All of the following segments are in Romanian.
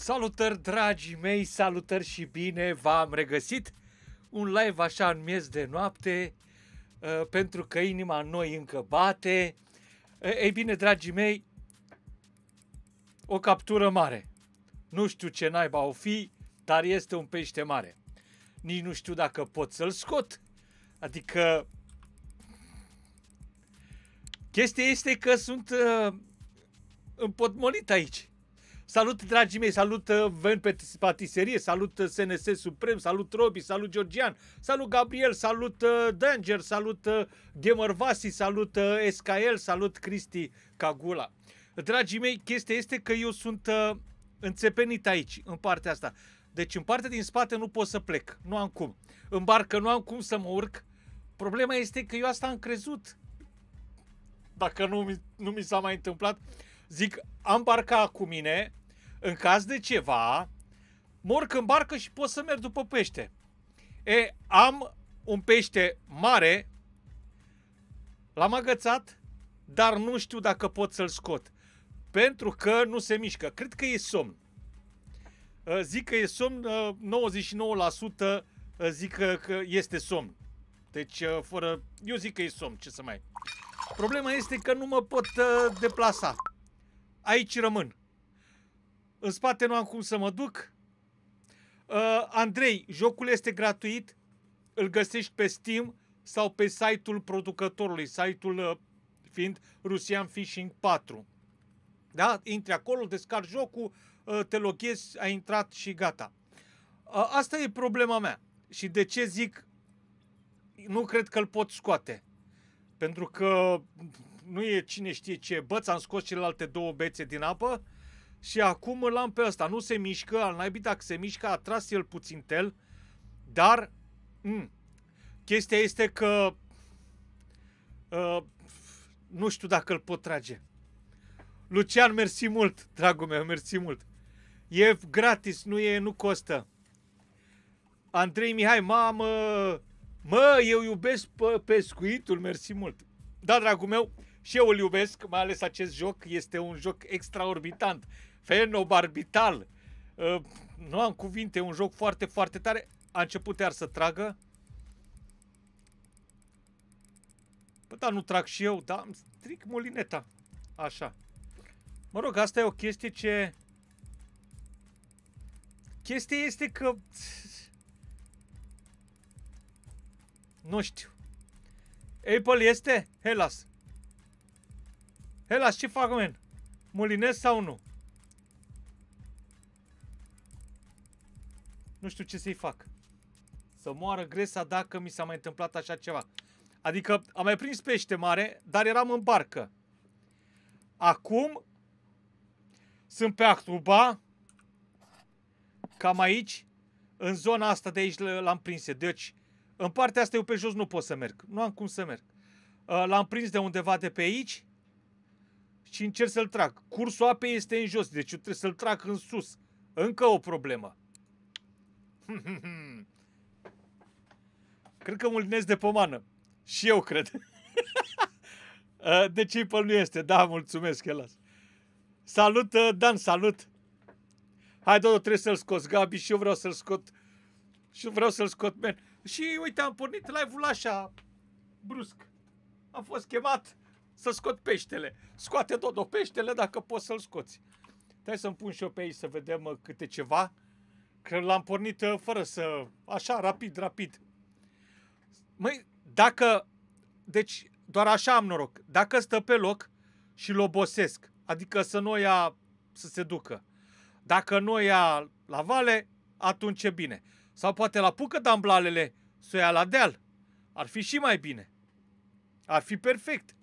Salutări, dragii mei, salutări și bine v-am regăsit. Un live așa în miez de noapte, pentru că inima în noi încă bate. Ei bine, dragii mei, o captură mare. Nu știu ce naiba o fi, dar este un pește mare. Nici nu știu dacă pot să-l scot. Adică, chestia este că sunt împotmolit aici. Salut, dragii mei, salut Ven Patiserie, salut SNS Suprem, salut Robi, salut Georgian, salut Gabriel, salut Danger, salut Gamer Vasi, salut SKL, salut Cristi Cagula. Dragii mei, chestia este că eu sunt înțepenit aici, în partea asta. Deci în partea din spate nu pot să plec, nu am cum. În barcă nu am cum să mă urc. Problema este că eu asta am crezut. Dacă nu mi s-a mai întâmplat, zic, am barca cu mine, în caz de ceva, mă urc în barcă și pot să merg după pește. Am un pește mare, l-am agățat, dar nu știu dacă pot să-l scot, pentru că nu se mișcă. Cred că e somn. Zic că e somn, 99% zic că este somn. Deci, eu zic că e somn, ce să mai... Problema este că nu mă pot deplasa. Aici rămân. În spate nu am cum să mă duc. Andrei, jocul este gratuit. Îl găsești pe Steam sau pe site-ul producătorului. Site-ul fiind Russian Fishing 4. Da? Intri acolo, descarci jocul, te loghezi, ai intrat și gata. Asta e problema mea. Și de ce zic nu cred că îl pot scoate? Pentru că nu e cine știe ce băț, am scos celelalte două bețe din apă și acum îl am pe ăsta. Nu se mișcă, al naibii dacă se mișcă, a tras el puțin tel, dar chestia este că nu știu dacă îl pot trage. Lucian, mersi mult, dragul meu, mersi mult. E gratis, nu costă. Andrei Mihai, mamă, mă, eu iubesc pescuitul, mersi mult. Da, dragul meu, și eu îl iubesc, mai ales acest joc, este un joc extraorbitant, fenobarbital. Nu am cuvinte, un joc foarte, foarte tare. A început iar să tragă. Bă, dar nu trag și eu, da, îmi stric molineta. Așa. Mă rog, asta e o chestie ce... Chestia este că... Nu știu. Apple este? Hellas. Hellas, ce fac, men? Mulinez sau nu? Nu știu ce să-i fac. Să moară Gresa dacă mi s-a mai întâmplat așa ceva. Adică am mai prins pește mare, dar eram în barcă. Acum sunt pe Actuba, cam aici, în zona asta de aici l-am prins. Deci, în partea asta eu pe jos nu pot să merg. Nu am cum să merg. L-am prins de undeva de pe aici și încerc să-l trag. Cursul apei este în jos, deci eu trebuie să-l trag în sus. Încă o problemă. Cred că mulinez de pomană. Și eu cred. Deci Apple nu este. Da, mulțumesc, Elas. Salut, Dan, salut. Hai, Dodo, trebuie să-l scoți, Gabi, și eu vreau să-l scot. Și eu vreau să-l scot, man. Și uite, am pornit live-ul așa brusc. Am fost chemat să scot peștele. Scoate Dodo peștele dacă poți să-l scoți. Hai să-mi pun și eu pe aici să vedem câte ceva. Că l-am pornit fără să... Așa, rapid. Măi, dacă... Deci, doar așa am noroc. Dacă stă pe loc și-l obosesc, adică să nu ia să se ducă. Dacă nu ia la vale, atunci e bine. Sau poate la pucă damblalele să o ia la deal. Ar fi și mai bine. Ar fi perfect.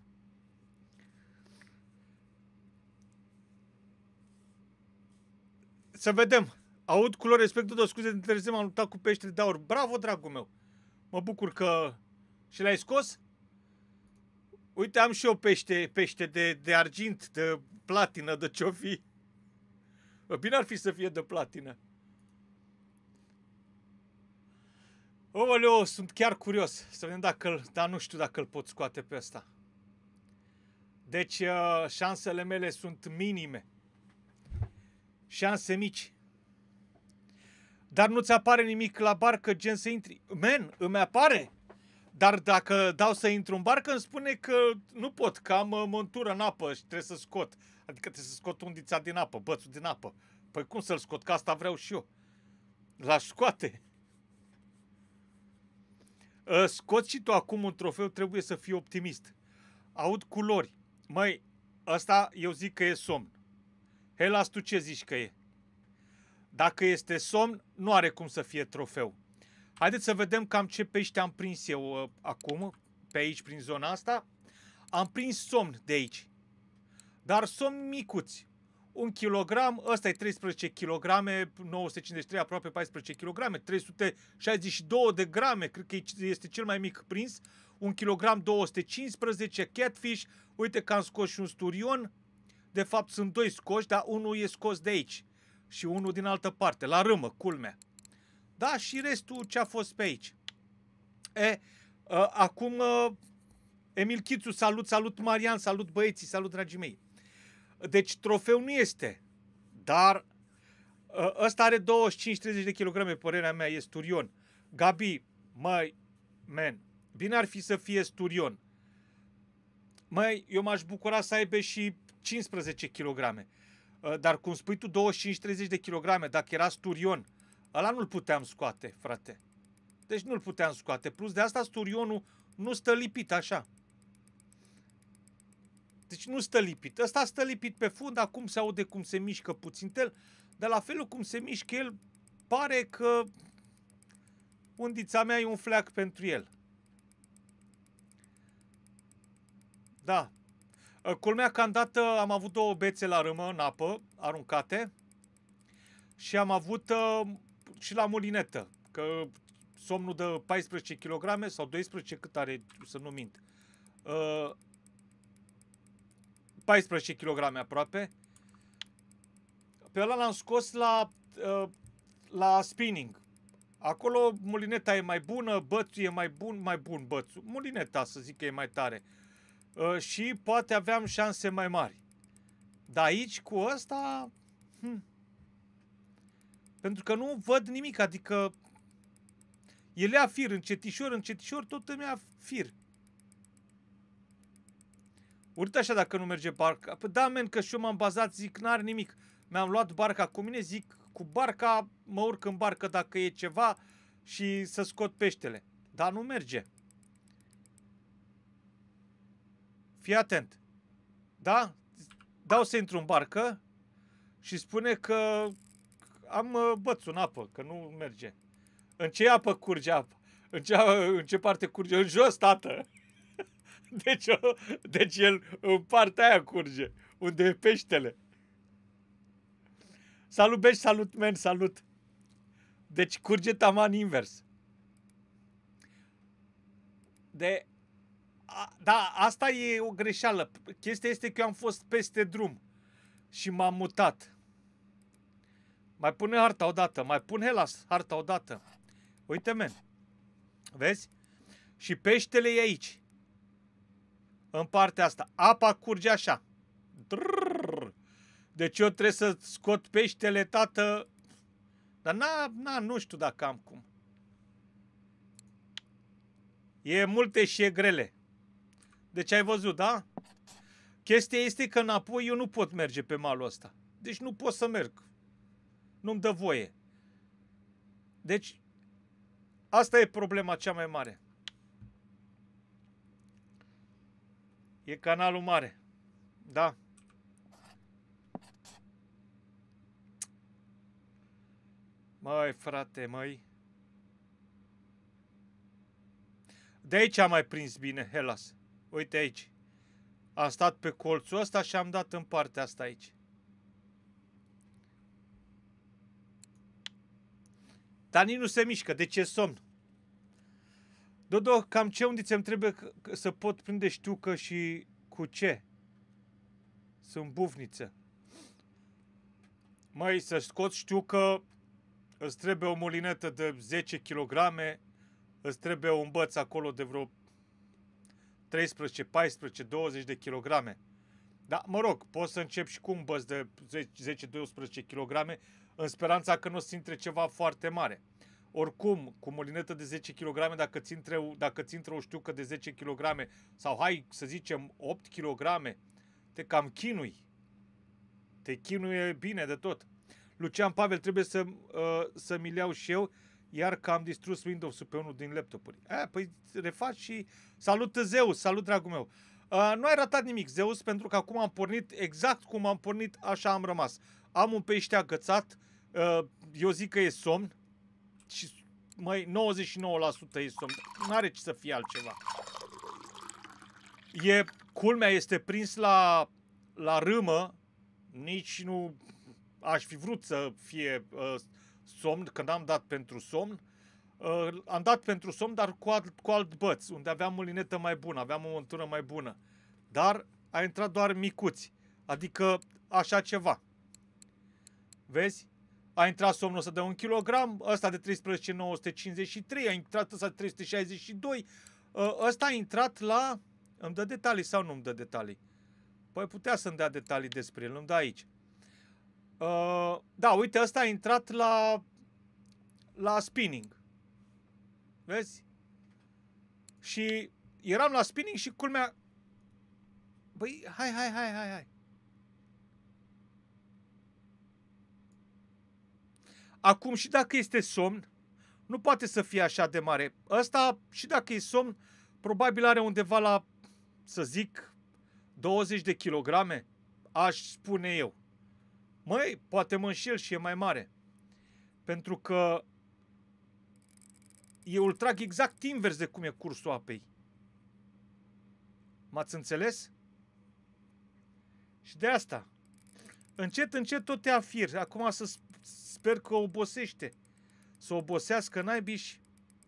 Să vedem. Aud culori, respect, de scuze, dintre zi m-am luptat cu peștele de aur. Bravo, dragul meu. Mă bucur că și l-ai scos. Uite, am și eu pește de argint, de platină, de ce-o fi. Bine ar fi să fie de platină. Oleo, sunt chiar curios să vedem dacă dar nu știu dacă îl pot scoate pe ăsta. Deci șansele mele sunt minime. Șanse mici. Dar nu-ți apare nimic la barcă, gen să intri. Man, îmi apare. Dar dacă dau să intru în barcă, îmi spune că nu pot, că am montură în apă și trebuie să scot. Adică trebuie să scot undița din apă, bățul din apă. Păi cum să-l scot? Că asta vreau și eu. L-aș scoate. Scoți și tu acum un trofeu, trebuie să fii optimist. Aud culori. Măi, ăsta eu zic că e somn. Helas, tu ce zici că e? Dacă este somn, nu are cum să fie trofeu. Haideți să vedem cam ce pește am prins eu acum, pe aici, prin zona asta. Am prins somn de aici. Dar somn micuți. 1 kg, ăsta e 13 kg, 953, aproape 14 kg, 362 de grame, cred că este cel mai mic prins. 1 kg 215, catfish, uite că am scos și un sturion. De fapt sunt 2 scoși, dar unul e scos de aici și unul din altă parte, la râmă, culmea. Da, și restul ce a fost pe aici. Acum, Emil Chițu, salut Marian, salut băieții, salut dragii mei. Deci trofeu nu este, dar ăsta are 25-30 de kilograme, părerea mea, e sturion. Gabi, măi, man, bine ar fi să fie sturion. Măi, eu m-aș bucura să aibă și 15 kg. Dar cum spui tu 25-30 de kilograme, dacă era sturion, ăla nu-l puteam scoate, frate. Deci nu-l puteam scoate. Plus de asta sturionul nu stă lipit așa. Deci nu stă lipit. Ăsta stă lipit pe fund, acum se aude cum se mișcă puțin el, dar la felul cum se mișcă el, pare că undița mea e un fleac pentru el. Da. Culmea că am avut 2 bețe la râmă în apă, aruncate, și am avut și la mulinetă, că somnul de 14 kg sau 12, cât are, să nu mint. 14 kg aproape. Pe ăla l-am scos la spinning. Acolo mulineta e mai bună, bățul e mai bun bățul. Mulineta, să zic că e mai tare. Și poate aveam șanse mai mari. Dar aici, cu ăsta... Pentru că nu văd nimic, adică... El ia fir, încetișor, tot îmi ia fir. Uite așa dacă nu merge barca. Păi da, men, că și eu m-am bazat, zic, n-are nimic. Mi-am luat barca cu mine, zic, cu barca mă urc în barcă dacă e ceva și să scot peștele. Dar nu merge. Fii atent. Da? Dau să intru în barcă și spune că am bățul în apă, că nu merge. În ce apă curge apă? În ce parte curge? În jos, tată. Deci el în partea aia curge, unde e peștele. Salut, Beș, salut, men, salut. Deci curge taman invers. Da, asta e o greșeală. Chestia este că eu am fost peste drum și m-am mutat. Mai pune harta odată, mai pun Helas harta odată. Uite, men. Vezi? Și peștele e aici. În partea asta. Apa curge așa. Drrr. Deci eu trebuie să scot peștele, tată. Dar nu știu dacă am cum. E multe și e grele. Deci ai văzut, da? Chestia este că înapoi eu nu pot merge pe malul ăsta. Deci nu pot să merg. Nu-mi dă voie. Deci asta e problema cea mai mare. E canalul mare. Da. Măi, frate, măi. De aici am mai prins bine, Helas. Uite aici. Am stat pe colțul ăsta și am dat în partea asta aici. Dar nici nu se mișcă. De ce somn? Dodo, cam ce undițe îmi trebuie să pot prinde știucă și cu ce? Sunt bufniță. Măi, să scot știucă, îți trebuie o mulinetă de 10 kg, îți trebuie un băț acolo de vreo 13, 14, 20 de kilograme. Da, mă rog, pot să încep și cu un băț de 10-12 kg în speranța că nu o să intre ceva foarte mare. Oricum, cu o linetă de 10 kg, dacă ți intră o știucă de 10 kg sau hai să zicem 8 kg, te cam chinui. Te chinuie bine de tot. Lucian Pavel, trebuie să mi-l iau și eu, iar că am distrus Windows-ul pe unul din laptopuri. Păi refaci și... Salut Zeus, salut dragul meu. Nu ai ratat nimic, Zeus, pentru că acum am pornit exact cum am pornit, așa am rămas. Am un pește agățat, eu zic că e somn și mai 99% e somn. Nu are ce să fie altceva. Culmea este prins la râmă, nici nu aș fi vrut să fie somn, că n-am dat pentru somn. Am dat pentru somn, dar cu alt băț, unde aveam o linetă mai bună, aveam o montură mai bună. Dar a intrat doar micuți, adică așa ceva. Vezi? A intrat somnul ăsta de 1 kg, ăsta de 13,953, a intrat ăsta de 362, ăsta a intrat la... Îmi dă detalii sau nu îmi dă detalii? Păi putea să-mi dea detalii despre el, îmi dă aici. Da, uite, ăsta a intrat la spinning. Vezi? Și eram la spinning și culmea... Băi, hai. Acum, și dacă este somn, nu poate să fie așa de mare. Ăsta, și dacă e somn, probabil are undeva la, să zic, 20 de kilograme, aș spune eu. Măi, poate mă înșel și e mai mare. Pentru că eu îl trag exact invers de cum e cursul apei. M-ați înțeles? Și de asta, încet tot te afir. Acum sper că obosește. Să obosească naibiși.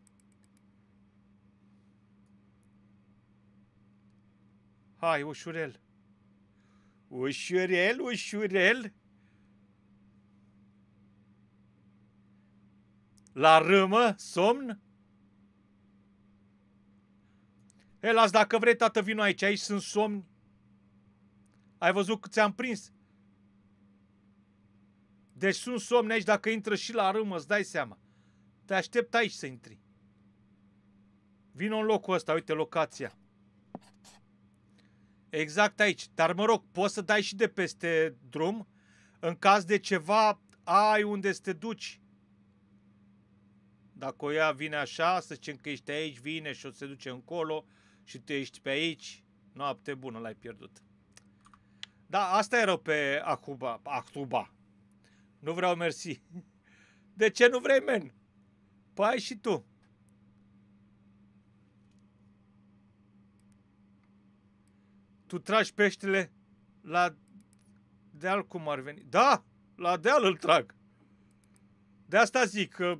Hai, ușurel. Ușurel. La râmă, somn? Las, dacă vrei, tată, vino aici sunt somni. Ai văzut că ți-am prins? Deci sunt somni aici, dacă intră și la râmă, îți dai seama. Te aștept aici să intri. Vino în locul ăsta, uite locația. Exact aici. Dar mă rog, poți să dai și de peste drum. În caz de ceva, ai unde să te duci. Dacă o ia vine așa, să zicem că ești aici, vine și o se duce încolo și tu ești pe aici, noapte bună, l-ai pierdut. Da, asta erau pe Acuba. Nu vreau mersi. De ce nu vrei, men? Păi ai și tu. Tu tragi peștele la deal, cum ar veni? Da, la deal îl trag. De asta zic că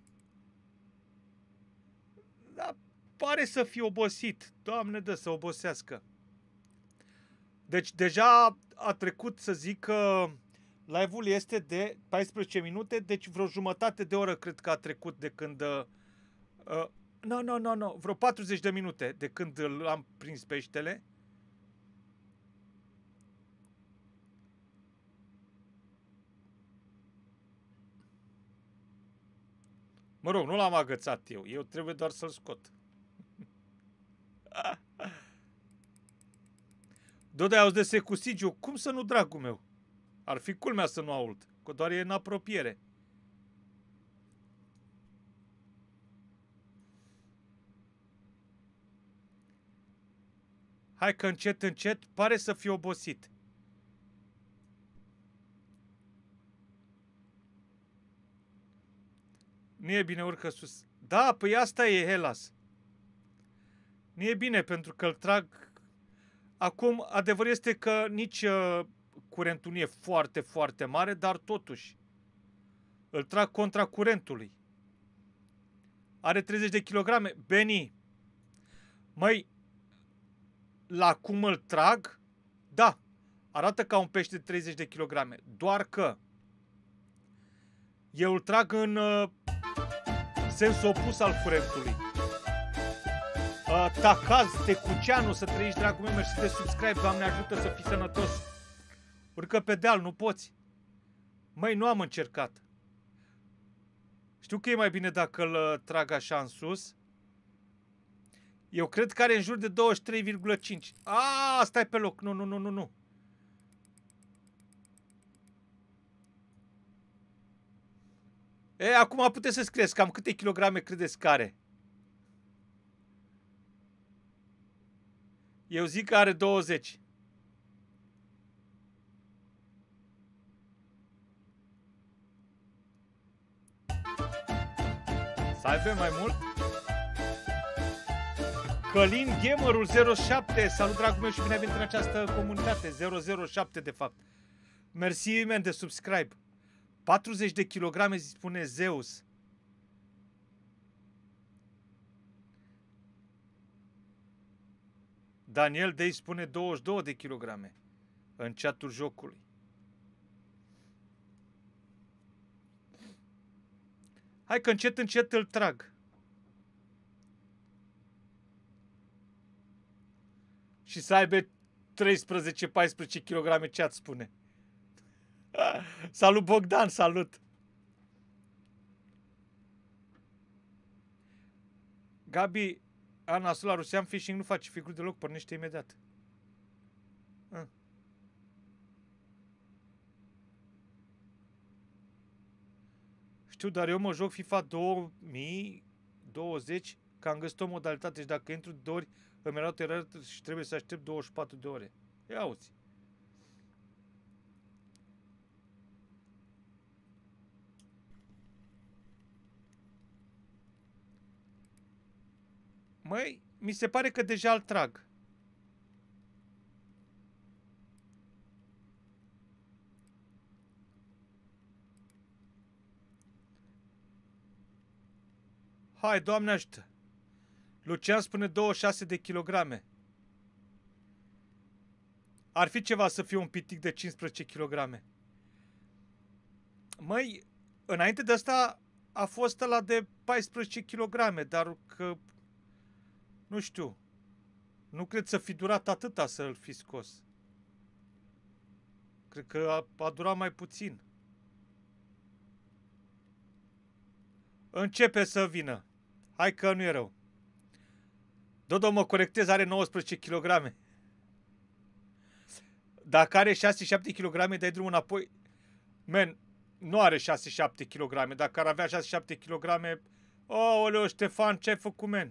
da, pare să fie obosit. Doamne, dă să obosească. Deci deja a trecut, să zic că live-ul este de 14 minute, deci vreo jumătate de oră cred că a trecut de când... Nu, vreo 40 de minute de când l-am prins peștele. Mă rog, nu l-am agățat eu trebuie doar să-l scot. Dodai, auzi de Secusigiu? Cum să nu, dragul meu? Ar fi culmea să nu aud, că doar e în apropiere. Hai că încet pare să fie obosit. Nu e bine, urcă sus. Da, păi asta e, Hellas. Nu e bine, pentru că îl trag... Acum, adevărul este că nici curentul nu e foarte, foarte mare, dar totuși îl trag contra curentului. Are 30 de kilograme. Beni, măi, la cum îl trag, da, arată ca un pește de 30 de kilograme, doar că eu îl trag în sensul opus al curentului. Tacaz, Tecuceanu, să trăiești, dragul meu, mersi de subscribe, Doamne ajută să fii sănătos. Urcă pe deal, nu poți. Măi, nu am încercat. Știu că e mai bine dacă îl trag așa în sus. Eu cred că are în jur de 23,5. Stai pe loc. Nu. Acum puteți să scrieți cam câte kilograme credeți că are. Eu zic că are 20. Să aibă mai mult? Călin Gamerul 07. Salut, dragul meu, și bine ai venit în această comunitate. 007, de fapt. Mersi, man, de subscribe. 40 de kilograme, spune Zeus. Daniel Day spune 22 de kilograme în chatul jocului. Hai că încet îl trag. Și să aibă 13-14 kg, ce-ați spune? Salut, Bogdan, salut! Gabi, nasul la Rusean Fishing nu face figuri deloc, pornește imediat. Știu, dar eu mă joc FIFA 2020 că am găsit o modalitate și dacă intru de 2 ori îmi erau erori și trebuie să aștept 24 de ore. Ia auzi. Măi, mi se pare că deja îl trag. Hai, Doamne ajută. Lucian spune 26 de kilograme. Ar fi ceva să fie un pitic de 15 kg. Măi, înainte de asta a fost ăla de 14 kg, dar că... Nu știu. Nu cred să fi durat atâta să-l fi scos. Cred că a durat mai puțin. Începe să vină. Hai că nu e rău. Dodo, mă corectez, are 19 kg. Dacă are 6-7 kg, dai drumul înapoi. Man, nu are 6-7 kg. Dacă ar avea 6-7 kg... Aoleu, Ștefan, ce ai făcut, man?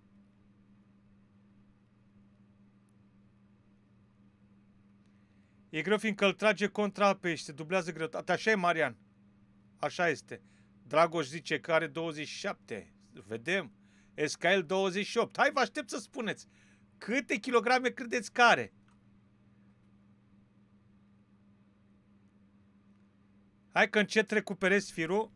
E greu fiindcă îl trage contra apei și se dublează greutatea. Așa e, Marian. Așa este. Dragoș zice că are 27. Vedem. SKL 28. Hai, vă aștept să spuneți. Câte kilograme credeți că are? Hai că încet recuperez firul.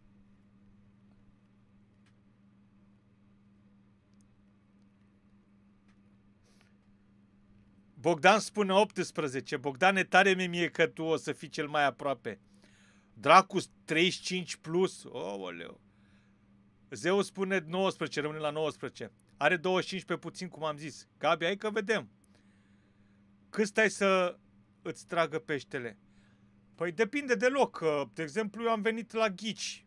Bogdan spune 18. Bogdan, e tare mie că tu o să fii cel mai aproape. Dracus 35 plus. Oleu. Zeu spune 19, rămâne la 19. Are 25 pe puțin, cum am zis. Gabi, hai că vedem. Cât stai să îți tragă peștele? Păi depinde de loc. De exemplu, eu am venit la Ghici.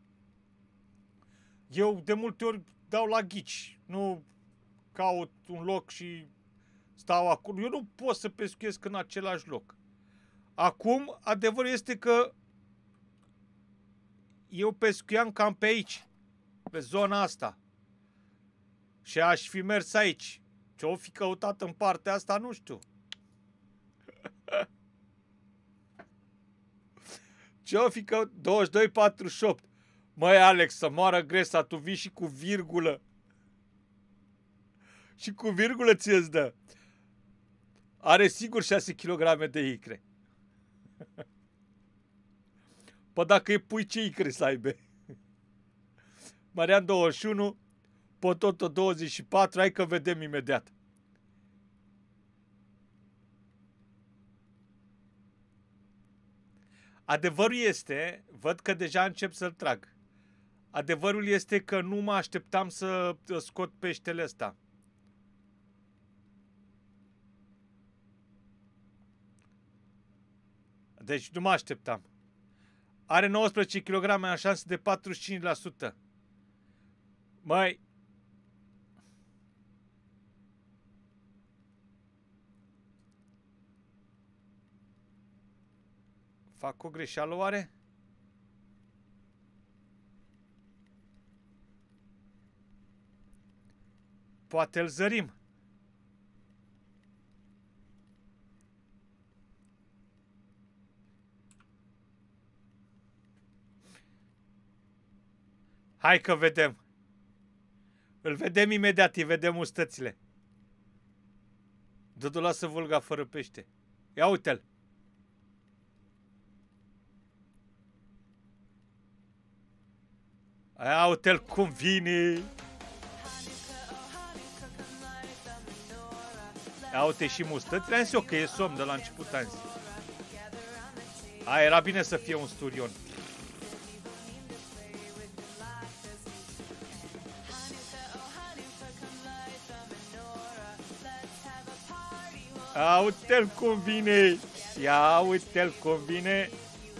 Eu de multe ori dau la Ghici. Nu caut un loc și stau acolo. Eu nu pot să pescuiesc în același loc. Acum, adevărul este că eu pescuiam cam pe aici, pe zona asta. Și aș fi mers aici. Ce-o fi căutat în partea asta, nu știu. Ce-o fi căutat? 22,48. Măi, Alex, să moară Gresa, tu vii și cu virgulă. Și cu virgulă ți-ți dă. Are sigur 6 kg de icre. Păi dacă e pui, ce icre să aibă? Marian 21, Pototo 24, hai că vedem imediat. Adevărul este, văd că deja încep să-l trag. Adevărul este că nu mă așteptam să scot peștele ăsta. Deci nu mă așteptam. Are 19 kg, am șanse de 45%. Măi. Fac o greșeală oare? Poate îl zărim. Hai că vedem. Îl vedem imediat, îi vedem ustățile. Dudu, lasă vulga fără pește. Ia uite-l. Ia uite-l cum vine. Ia uite și mustățile. Am zis eu că e somn de la început, am zis. A, era bine să fie un sturion. Ia uite-l cum vine. Ia uite-l cum vine.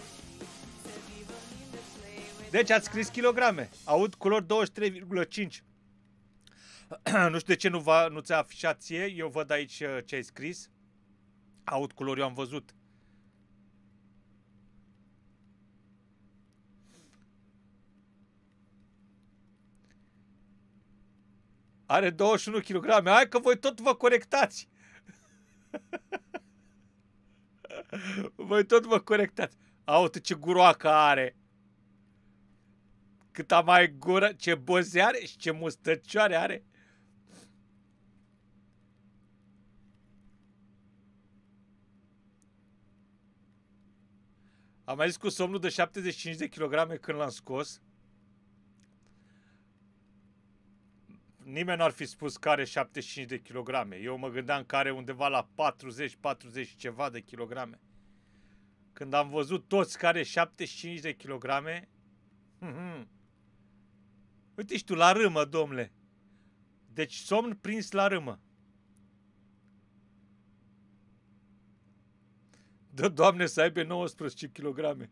Deci ați scris kilograme. Aud culori 23,5. Nu știu de ce nu ți-a afișat ție. Eu văd aici ce ai scris. Aud culori, eu am văzut. Are 21 kg. Hai că voi tot vă corectați. Voi tot vă corectați. Uite ce guroacă are. Cât mai gură, ce boze are și ce mustăcioare are. Am mai zis cu somnul de 75 de kg când l-am scos. Nimeni n-ar fi spus că are 75 de kg. Eu mă gândeam că are undeva la 40 ceva de kilograme. Când am văzut toți care 75 de kilograme, uite și tu, la râmă, domnule. Deci somn prins la râmă. Dă, Doamne, să aibă 19 kg.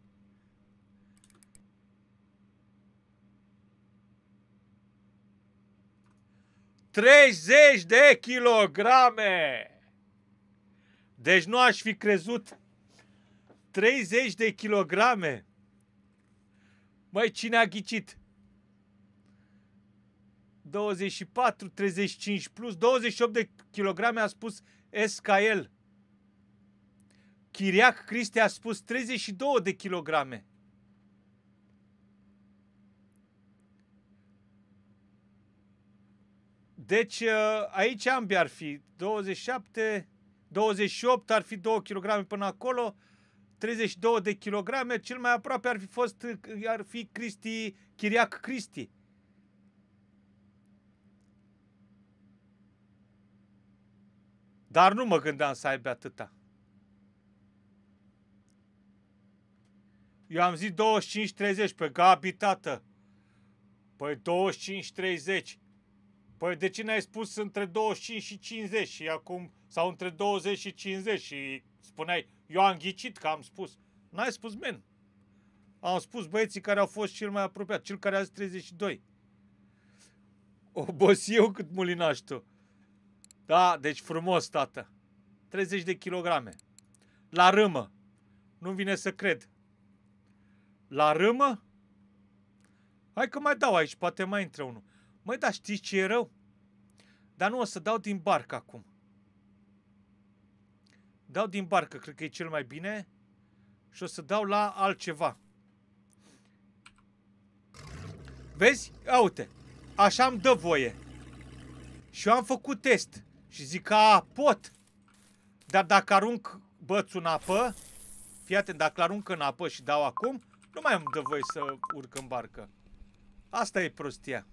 ...30 de kilograme! Deci nu aș fi crezut. 30 de kilograme! Măi, cine a ghicit? 24, 35 plus, 28 de kilograme a spus SKL. Chiriac Cristi a spus 32 de kilograme. Deci aici ambii ar fi 27, 28 ar fi 2 kg până acolo, 32 de kilograme, cel mai aproape ar fi Cristi, Chiriac Cristi. Dar nu mă gândeam să aibă atâta. Eu am zis 25-30 pe Gabi, tată. Păi 25-30. Păi de ce n-ai spus între 25 și 50 și acum, sau între 20 și 50 și spuneai, eu am ghicit că am spus. N-ai spus, men. Am spus băieții care au fost cel mai apropiat, cel care a zis 32. Obosi eu cât mulinaș tu. Da, deci frumos, tată. 30 de kilograme. La râmă. Nu-mi vine să cred. La râmă? Hai că mai dau aici, poate mai intră unul. Măi, dar știți ce e rău? Dar nu, o să dau din barcă acum. Dau din barcă, cred că e cel mai bine. Și o să dau la altceva. Vezi? Ia uite. Așa îmi dă voie. Și eu am făcut test. Și zic, pot. Dar dacă arunc bățul în apă, fii atent, dacă l-arunc în apă și dau acum, nu mai îmi dă voie să urc în barcă. Asta e prostia.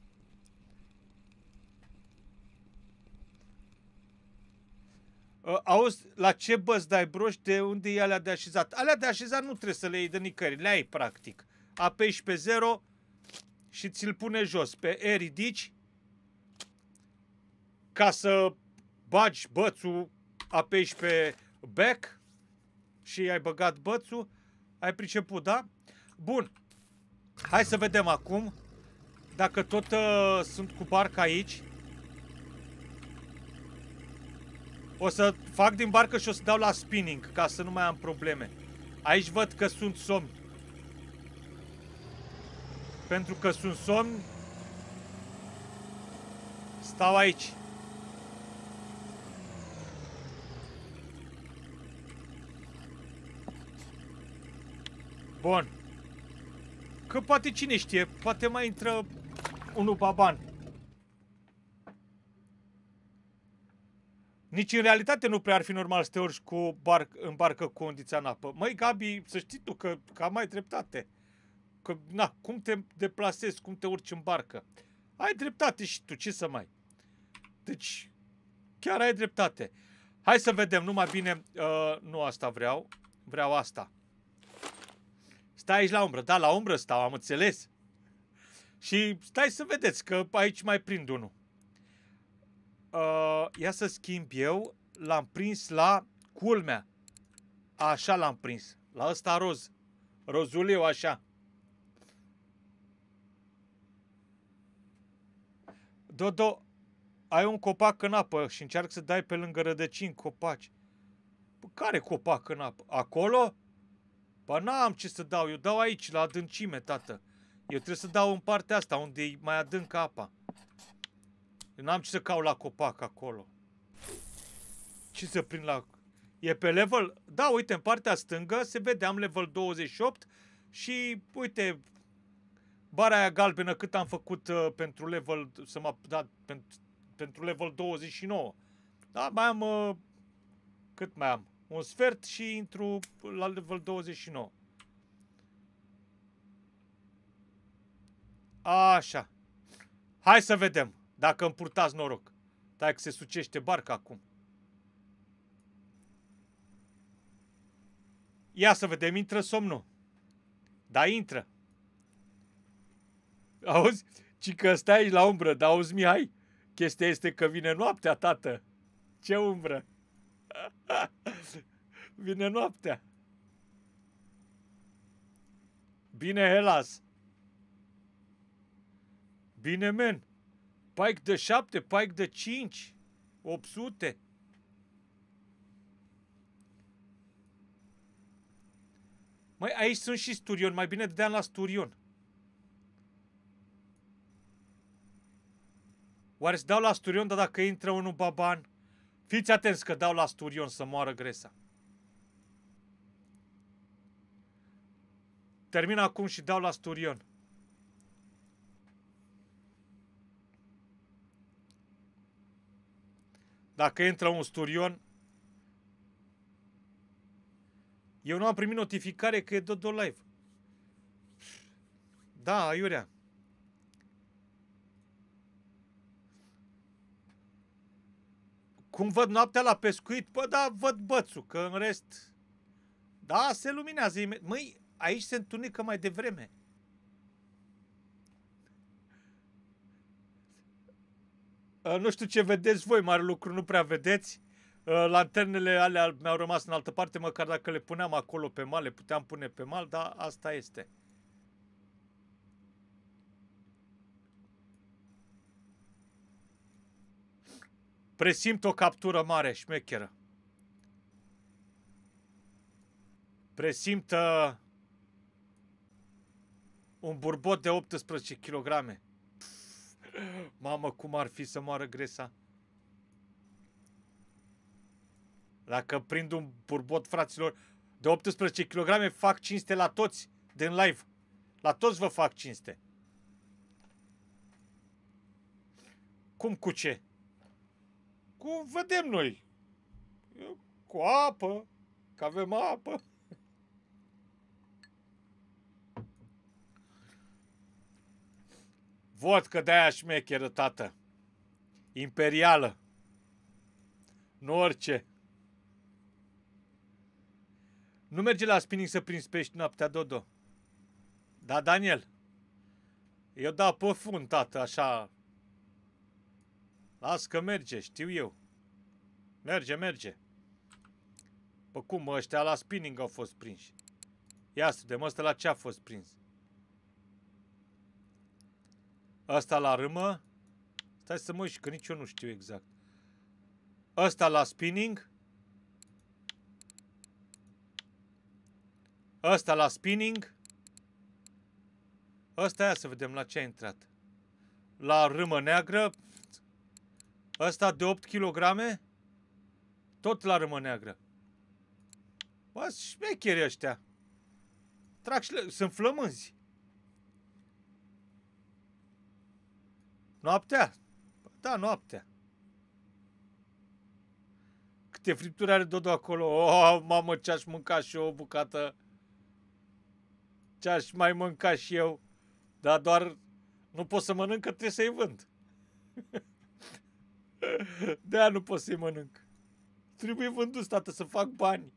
Auzi, la ce băți dai broși, de unde e alea de așezat? Alea de așezat nu trebuie să le iei de nicăieri, le ai practic. Apeși pe 0 și ți-l pune jos. Pe E ridici, ca să bagi bățul, apeși pe back Și ai băgat bățul. Ai priceput, da? Bun. Hai să vedem acum dacă tot sunt cu barca aici. O să fac din barcă și o să dau la spinning, ca să nu mai am probleme. Aici văd că sunt somni. Pentru că sunt somni, stau aici. Bun. Că poate cine știe, poate mai intră unul baban. Nici în realitate nu prea ar fi normal să te urci în barcă cu condiția în apă. Măi, Gabi, să știi tu că am mai dreptate. Că, na, cum te deplasezi, cum te urci în barcă? Ai dreptate și tu, ce să mai... Deci, chiar ai dreptate. Hai să vedem, numai bine, nu asta vreau, vreau asta. Stai aici la umbră, da, la umbră stau, am înțeles. Și stai să vedeți că aici mai prind unul. Ia să schimb eu, l-am prins la culmea. Așa l-am prins, la ăsta roz. Rozuliu, așa. Dodo, ai un copac în apă și încearcă să dai pe lângă rădăcini copaci. Păi, care copac în apă? Acolo? Păi n-am ce să dau, eu dau aici, la adâncime, tată. Eu trebuie să dau în partea asta, unde e mai adâncă apa. Eu n-am ce să caut la copac acolo. Ce să prind la... E pe level... Da, uite, în partea stângă se vede, am level 28 și, uite, bara aia galbenă cât am făcut pentru level... Să mă dat pentru level 29. Da, mai am... cât mai am? Un sfert și intru la level 29. Așa. Hai să vedem dacă îmi purtați noroc. Stai că se sucește barca acum. Ia să vedem, intră somnul. Da, intră. Auzi? Ci că stai aici la umbră, dar auzi, Mihai? Chestia este că vine noaptea, tată. Ce umbră? Vine noaptea. Bine, Hellas. Bine, men. Pike de 7, pike de 5. 800. Măi, aici sunt și sturion. Mai bine dădeam la sturion. Oare să dau la sturion, dar dacă intră unul baban? Fiți atenți că dau la sturion să moară gresa. Termin acum și dau la sturion. Dacă intră un sturion... Eu nu am primit notificare că e Dodo Live. Da, aiurea. Cum văd noaptea la pescuit? Bă, da, văd bățul, că în rest... Da, se luminează imediat. Măi, aici se întunecă mai devreme. Nu știu ce vedeți voi, mare lucru nu prea vedeți. Lanternele alea mi-au rămas în altă parte, măcar dacă le puneam acolo pe mal, le puteam pune pe mal, dar asta este. Presimt o captură mare, șmecheră. Presimt un burbot de 18 kg. Mamă, cum ar fi să moară gresa. Dacă prind un burbot, fraților, de 18 kg, fac cinste la toți din live. La toți vă fac cinste. Cum cu ce? Cum vedem noi. Cu apă. Că avem apă. Vodcă de-aia șmecheră, tată. Imperială. Nu orice. Nu merge la spinning să prinzi pești noaptea, Dodo. Da, Daniel. Eu dau pe fund, tată, așa. Las că merge, știu eu. Merge, merge. Bă, cum, mă, ăștia la spinning au fost prinși. Ia să vedem, ăsta la ce a fost prins? Ăsta la râmă? Stai să mă uit, că nici eu nu știu exact. Ăsta la spinning? Ăsta la spinning? Ăsta, ia să vedem la ce a intrat. La râmă neagră? Ăsta de 8 kg? Tot la râmă neagră. Bă, șmecheri ăștia. Trag și sunt flămânzi. Noaptea? Da, noaptea. Câte fripturi are Dodo acolo? Oh, mamă, ce-aș mânca și eu o bucată. Ce-aș mai mânca și eu. Dar doar nu pot să mănânc, că trebuie să-i vând. De-aia nu pot să-i mănânc. Trebuie vândut, tată, să fac bani.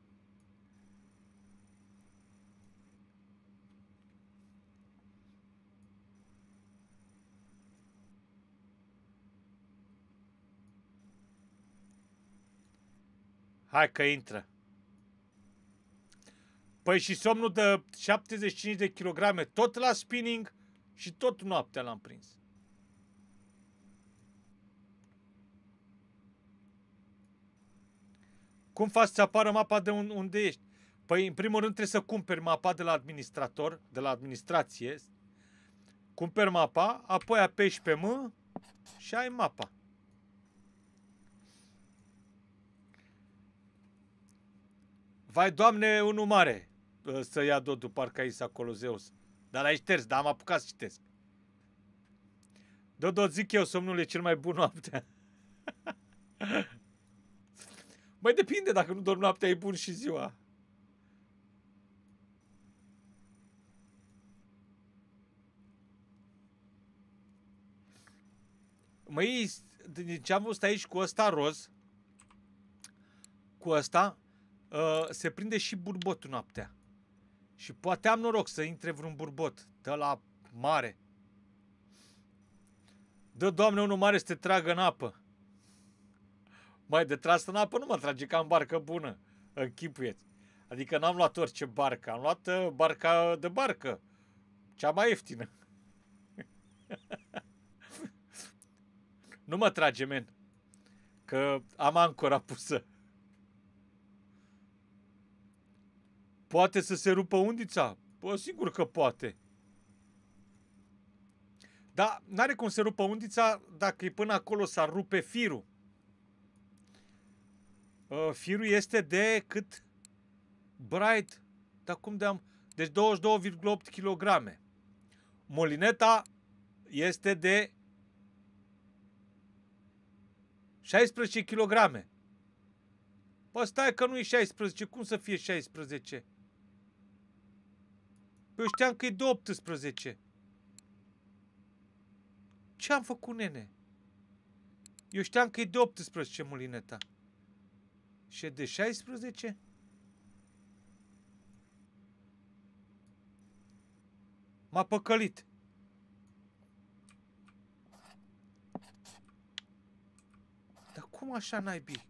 Hai că intră. Păi și somnul de 75 de kilograme, tot la spinning și tot noaptea l-am prins. Cum faci să apară mapa de unde ești? Păi, în primul rând, trebuie să cumperi mapa de la administrator, de la administrație. Cumperi mapa, apoi apeși pe M și ai mapa. Vai, Doamne, unul mare să ia Dodu, parcă aici acolo, Zeus. Dar l-ai șters, dar am apucat să citesc. Dodo, zic eu, somnul e cel mai bun noaptea. Mai depinde, dacă nu dormi noaptea, e bun și ziua. Măi, ce am văzut aici cu ăsta roz, cu ăsta, se prinde și burbotul noaptea. Și poate am noroc să intre vreun burbot de la mare. Dă, Doamne, unul mare să te tragă în apă. Mai de tras în apă nu mă trage, ca în barcă bună. Închipuieți. Adică n-am luat orice barcă. Am luat barca de barcă. Cea mai ieftină. Nu mă trage, men. Că am ancora pusă. Poate să se rupă undița? Bă, sigur că poate. Dar n-are cum să rupă undița dacă e până acolo s-ar rupe firul. Firul este de cât? Bright. Dar cum de am? Deci 22,8 kg. Molineta este de 16 kg. Bă, stai că nu e 16. Cum să fie 16? Păi eu știam că e de 18. Ce am făcut, nene? Eu știam că e de 18 molineta. Și e de 16? M-a păcălit. Dar cum așa, naibii?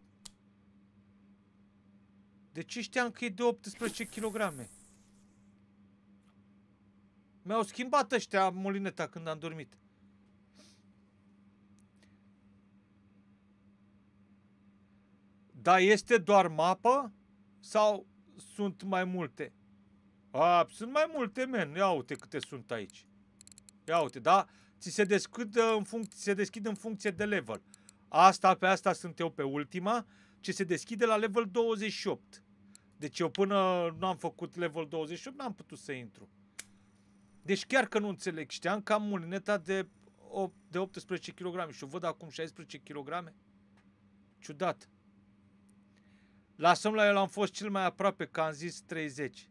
De ce știam că e de 18 kg? Mi-au schimbat ăștia molineta când am dormit. Dar este doar mapă sau sunt mai multe? Sunt mai multe, men. Ia uite câte sunt aici. Ia uite, da? Ți se deschid în funcție de level. Pe asta sunt eu pe ultima, ce se deschide la level 28. Deci eu până nu am făcut level 28 n-am putut să intru. Deci chiar că nu înțeleg. Știam că am mulineta de 18 kg și o văd acum 16 kg. Ciudat. Lasă-mi la el, am fost cel mai aproape, că am zis 30.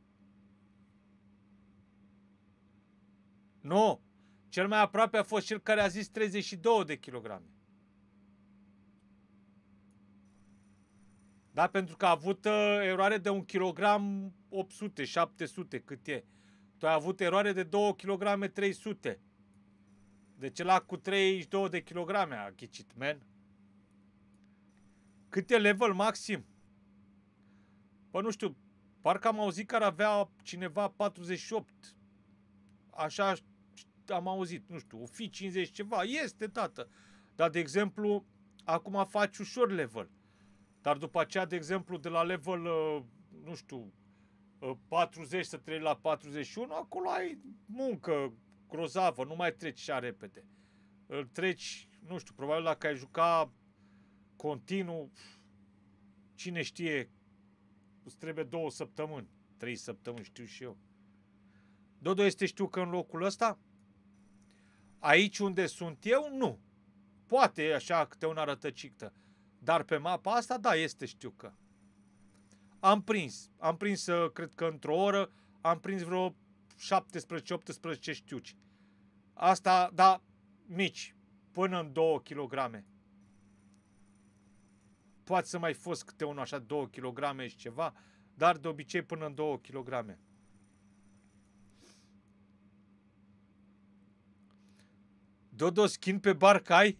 Nu, cel mai aproape a fost cel care a zis 32 de kilograme. Da, pentru că a avut eroare de 1 kg 800, 700, cât e. Tu ai avut eroare de 2 kg 300. Deci ăla cu 32 de kilograme a ghicit, man. Cât e level maxim? Păi nu știu, parcă am auzit că ar avea cineva 48. Așa am auzit, nu știu, o fi 50 ceva. Este, tată. Dar, de exemplu, acum faci ușor level. Dar după aceea, de exemplu, de la level, nu știu, 40 să treci la 41, acolo ai muncă grozavă, nu mai treci așa repede. Îl treci, nu știu, probabil dacă ai juca continuu, cine știe, îți trebuie 2 săptămâni, 3 săptămâni, știu și eu. Dodo este, știu că în locul ăsta, aici unde sunt eu, nu. Poate așa câte una rătăcictă. Dar pe mapa asta, da, este, știu că. Am prins, cred că într-o oră, am prins vreo 17-18 știuci. Asta, da, mici, până în 2 kg. Poate să mai fost câte unul așa 2 kg și ceva, dar de obicei până în 2 kg. Dodo, skin pe barcă ai?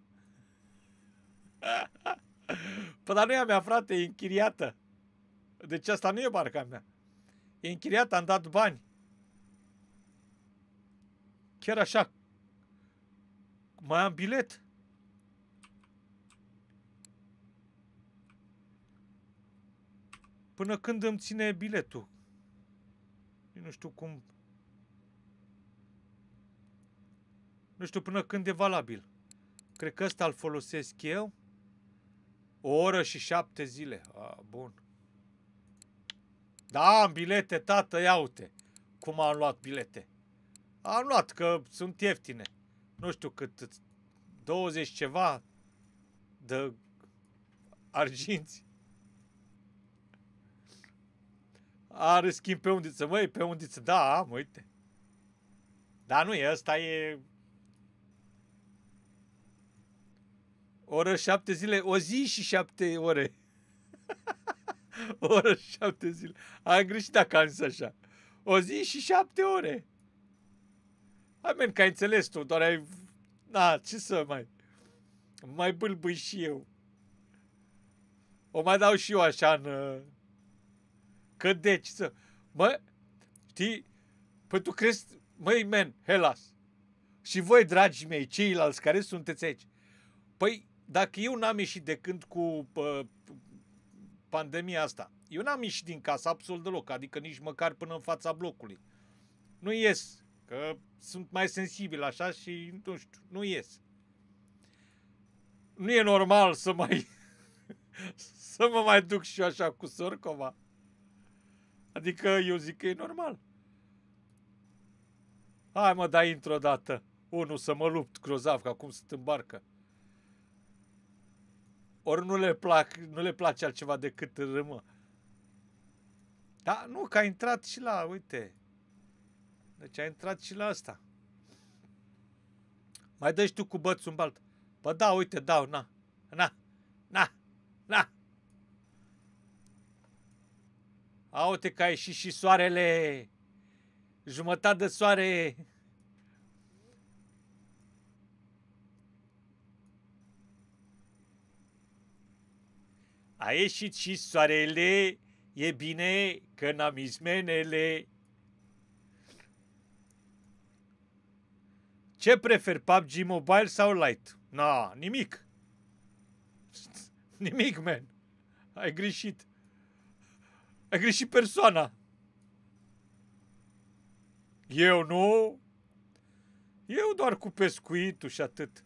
Păi dar nu e a mea, frate, e închiriată. Deci asta nu e barca mea. E închiriată, am dat bani. Chiar așa. Mai am bilet. Până când îmi ține biletul? Eu nu știu cum... Nu știu până când e valabil. Cred că ăsta îl folosesc eu. O oră și 7 zile. Bun. Da, am bilete, tată, ia uite. Cum am luat bilete. Am luat, că sunt ieftine. Nu știu cât, 20 ceva de arginți. Are schimb pe undiță. Măi, pe undiță, da, am, uite. Dar nu e, ăsta e... O oră 7 zile, o zi și 7 ore. O oră și 7 zile. Am greșit dacă am zis așa. O zi și 7 ore. Amen, că ai înțeles tu, doar ai... Na, ce să mai bâlbâi și eu. O mai dau și eu așa în... Că deci să... Mă, știi? Păi tu crezi... Măi, men, Hellas. Și voi, dragii mei, ceilalți care sunteți aici. Păi, dacă eu n-am ieșit de când cu pandemia asta, eu n-am ieșit din casă absolut deloc, adică nici măcar până în fața blocului. Nu ies, că sunt mai sensibil așa și, nu știu, nu ies. Nu e normal să mai... să mă mai duc și eu așa cu Sorcova. Adică eu zic că e normal. Hai mă, dai într-o dată. Unul să mă lupt grozav, că acum sunt în barcă. Ori nu le place altceva decât râmă. Da, nu, că a intrat și la, uite. Deci a intrat și la asta. Mai dă și tu cu bățul în balt. Bă, da, uite, dau, na. A, uite că a ieșit și soarele. Jumătate de soare. A ieșit și soarele. E bine că n-am izmenele. Ce prefer, PUBG Mobile sau Lite? Na, nimic. Nimic, man. Ai greșit. Ai greșit persoana. Eu nu. Eu doar cu pescuitul și atât.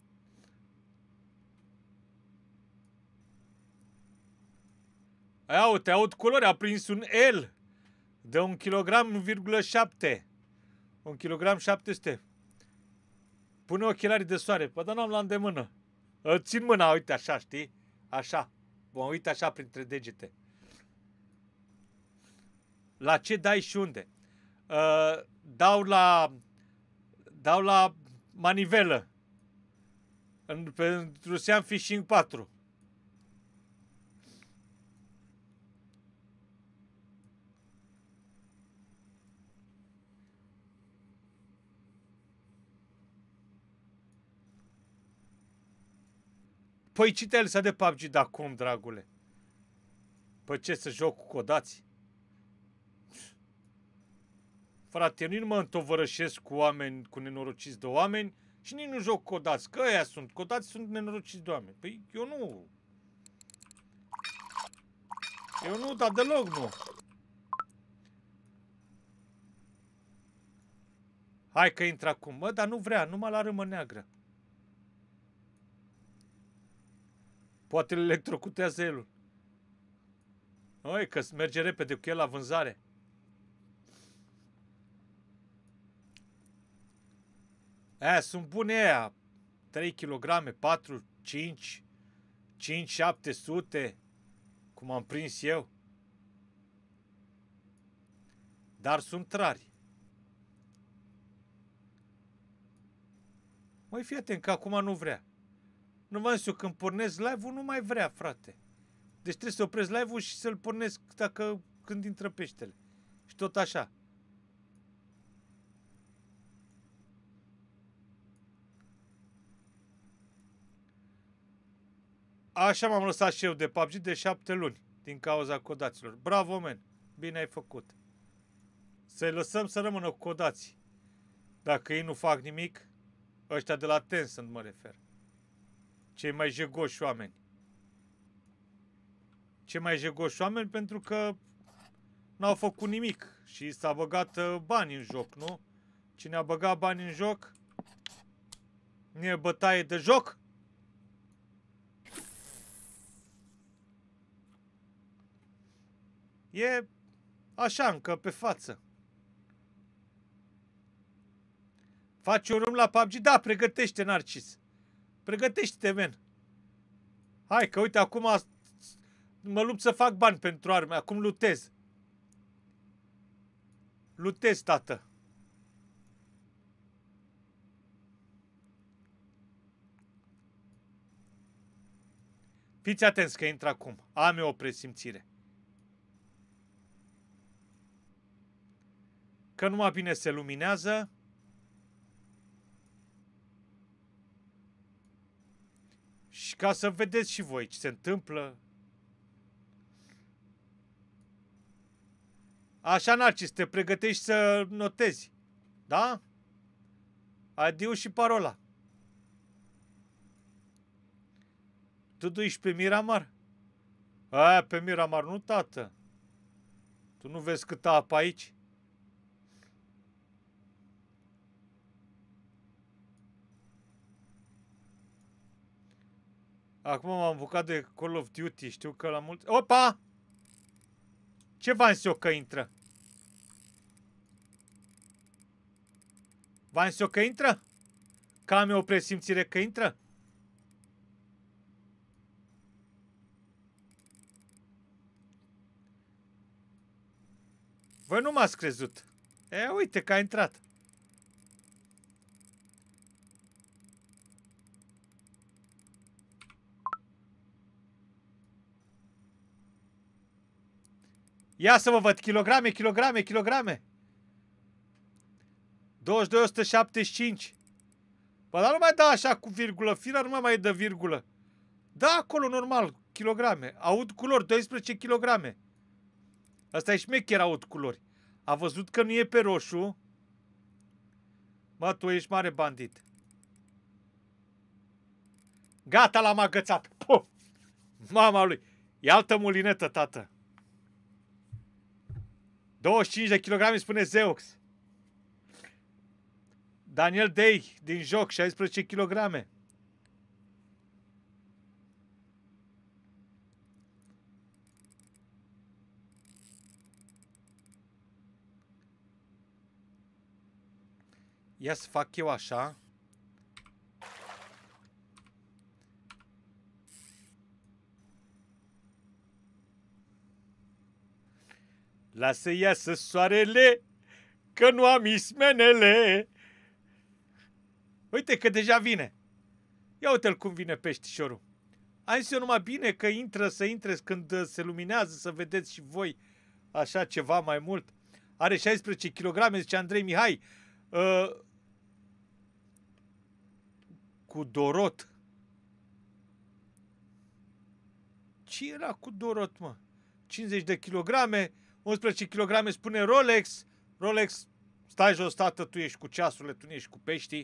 Ia, te aud culori, a prins un L de 1,7 kg. 1 kg 700. Pune ochelarii de soare. Păi, dar n-am la îndemână. Țin mâna, uite așa, știi? Așa. Mă uit așa printre degete. La ce dai și unde? Dau la manivelă. Pentru Seam Fishing 4. Păi cite lista de PUBG de acum, dragule. Păi ce, să joc cu codați? Frate, eu nici nu mă întovărășesc cu oameni, cu nenorociți de oameni și nici nu joc codați, că ăia sunt. Codați sunt nenorociți de oameni. Păi eu nu. Eu nu, dar deloc nu. Hai că intră acum. Mă, dar nu vrea, numai la râmă neagră. Poate îl electrocutează el. Oi, că merge repede cu el la vânzare. Aia, sunt bune aia. 3 kg, 4, 5, 5, 700. Cum am prins eu. Dar sunt rari. Măi, fii atent că acum nu vrea. Nu v-am zis eu, când pornesc live-ul, nu mai vrea, frate. Deci trebuie să opresc live-ul și să-l pornesc când intră peștele. Și tot așa. Așa m-am lăsat și eu de PUBG de 7 luni. Din cauza codaților. Bravo, man. Bine ai făcut. Să-i lăsăm să rămână cu codații. Dacă ei nu fac nimic, ăștia de la Tencent mă refer. Cei mai jegoși oameni. Cei mai jegoși oameni pentru că n-au făcut nimic și s-a băgat bani în joc, nu? Cine a băgat bani în joc, nu e bătaie de joc? E așa, încă pe față. Faci un rând la PUBG? Da, pregătește, Narcis. Pregătește-te, men. Hai, că uite, acum mă lupt să fac bani pentru arme. Acum lutez. Lutez, tată. Fiți atenți că intră acum. Am eu o presimțire. Că numai bine se luminează. Și ca să vedeți și voi ce se întâmplă. Așa, Narcis, te pregătești să notezi. Da? Adiu și parola. Tu duci pe Miramar? Aia, pe Miramar, nu, tată. Tu nu vezi câtă apă aici? Acum m-am bucat de Call of Duty. Știu că la mulți... Opa! Ce v-am zis eu că intră? V-am zis eu că intră? Că am eu o presimțire că intră? Voi nu m-ați crezut. E, uite că a intrat. Ia să vă văd. Kilograme, kilograme, kilograme. 22, 175. Bă, dar nu mai da așa cu virgulă. Firea nu mai dă virgulă. Da, acolo, normal, kilograme. Aud culori, 12 kilograme. Asta e șmecher, aud culori. A văzut că nu e pe roșu. Mă, tu ești mare bandit. Gata, l-am agățat. Puf! Mama lui. E altă mulinetă, tată. 25 de kilograme, spune Zeux. Daniel Day, din joc, 16 kilograme. Ia să fac eu așa. Lasă iasă soarele, că nu am ismenele. Uite că deja vine. Ia uite-l cum vine peștișorul. Am zis eu numai bine că intră, să intre când se luminează, să vedeți și voi așa ceva mai mult. Are 16 kg, zice Andrei Mihai. Cu Dorot. Ce era cu Dorot, mă? 50 de kilograme, 11 kg spune Rolex. Rolex, stai jos, tată, tu ești cu ceasurile, tu nu ești cu peștii.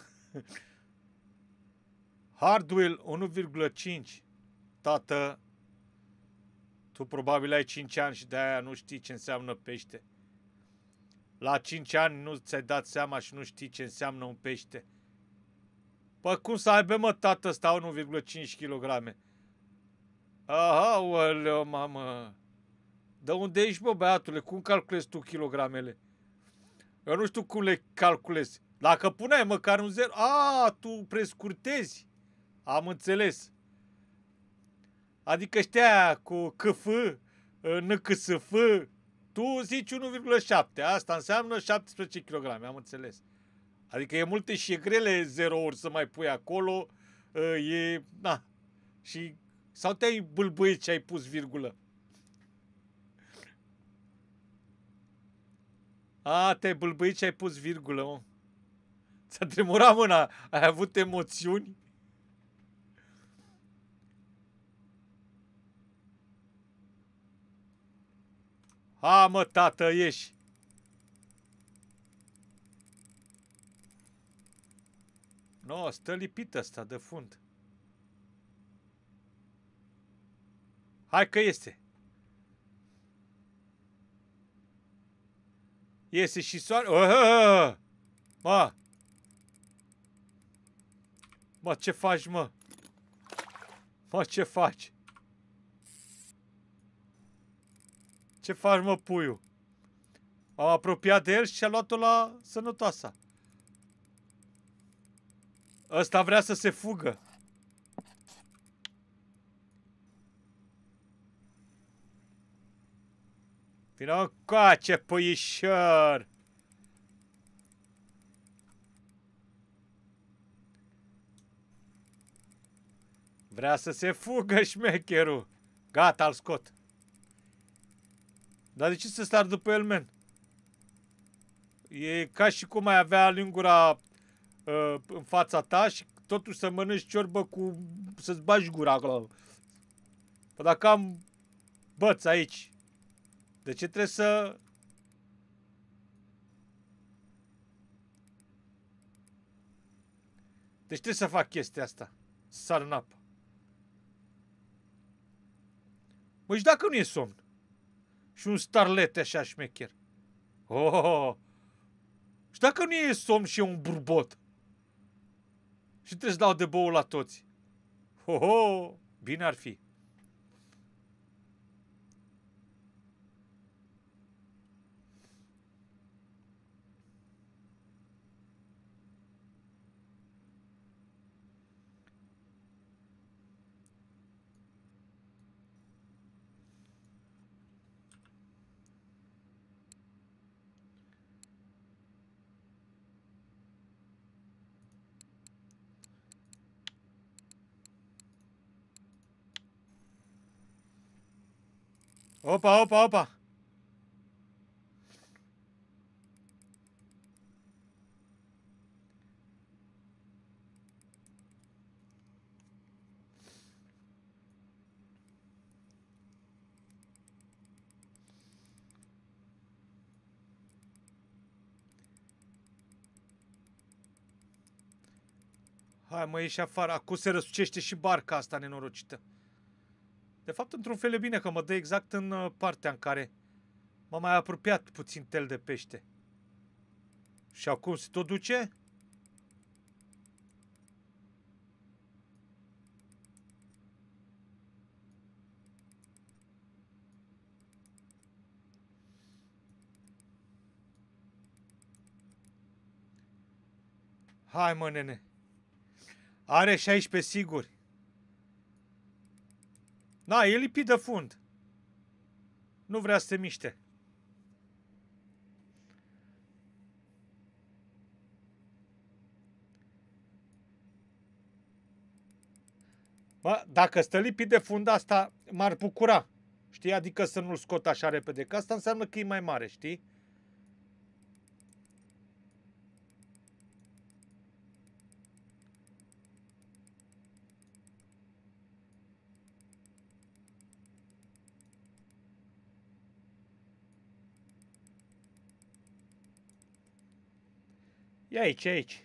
Hardwell 1,5. Tată, tu probabil ai 5 ani și de-aia nu știi ce înseamnă pește. La 5 ani nu ți-ai dat seama și nu știi ce înseamnă un pește. Păi cum să aibă, mă, tată, ăsta 1,5 kg? Aha, oleo, mamă. De unde ești, bă, băiatule? Cum calculezi tu kilogramele? Eu nu știu cum le calculezi. Dacă puneai măcar un 0... A, tu prescurtezi. Am înțeles. Adică știa cu CF, NCSF, tu zici 1,7. Asta înseamnă 17 kg. Am înțeles. Adică e multe și e grele 0 să mai pui acolo. E... Na. Și... Sau te-ai bâlbâit și ai pus virgulă? A, te-ai bâlbâit și ai pus virgulă, mă. Ți-a tremurat mâna. Ai avut emoțiuni? Ha, mă, tată, ieși. No, stă lipit ăsta de fund. Hai că este. Iese și soare. Mă! Mă, ce faci, mă? Mă, ce faci? Ce faci, mă, puiul? M-am apropiat de el și a luat-o la sănătoasa. Ăsta vrea să se fugă. Vino încoace, puișor! Vrea să se fugă șmecherul. Gata, îl scot. Dar de ce să star după el, men? E ca și cum ai avea lingura în fața ta și totuși să mănânci ciorbă cu... să-ți bagi gura acolo. Păi dacă am băț aici, de ce trebuie să... Deci trebuie să fac chestia asta. Să sar în apă. Mă, și dacă nu e somn? Și un starlet așa șmecher. Oh! Și dacă nu e somn și e un burbot? Și trebuie să dau de băul la toți. Ho! Bine ar fi. Opa, opa, opa! Hai, mă, ieși afară. Acum se răsucește și barca asta nenorocită. De fapt, într-un fel e bine că mă dă exact în partea în care m-am mai apropiat puțin tel de pește. Și acum se tot duce? Hai, mă, nene. Are 16 siguri. Da, e lipit de fund. Nu vrea să se miște. Bă, dacă stă lipit de fund, asta m-ar bucura. Știi? Adică să nu-l scot așa repede. Că asta înseamnă că e mai mare, știi? E aici, e aici.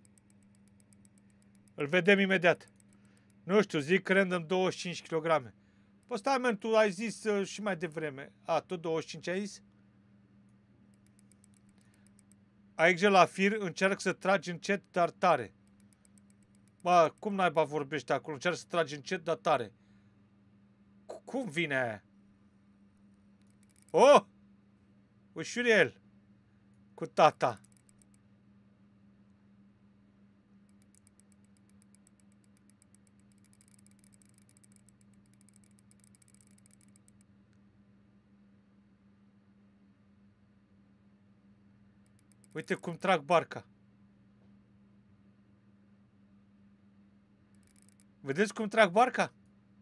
Îl vedem imediat. Nu știu, zic random 25 kg. Păi stai, man, tu ai zis și mai devreme. A, tot 25 ai zis? Ai grijă la fir, încerc să tragi încet, dar tare. Bă, cum naiba vorbește acolo? Încerc să tragi încet, dar tare. Cum vine aia? Oh! Ușuriel! Cu tata. Uite cum trag barca. Vedeți cum trag barca?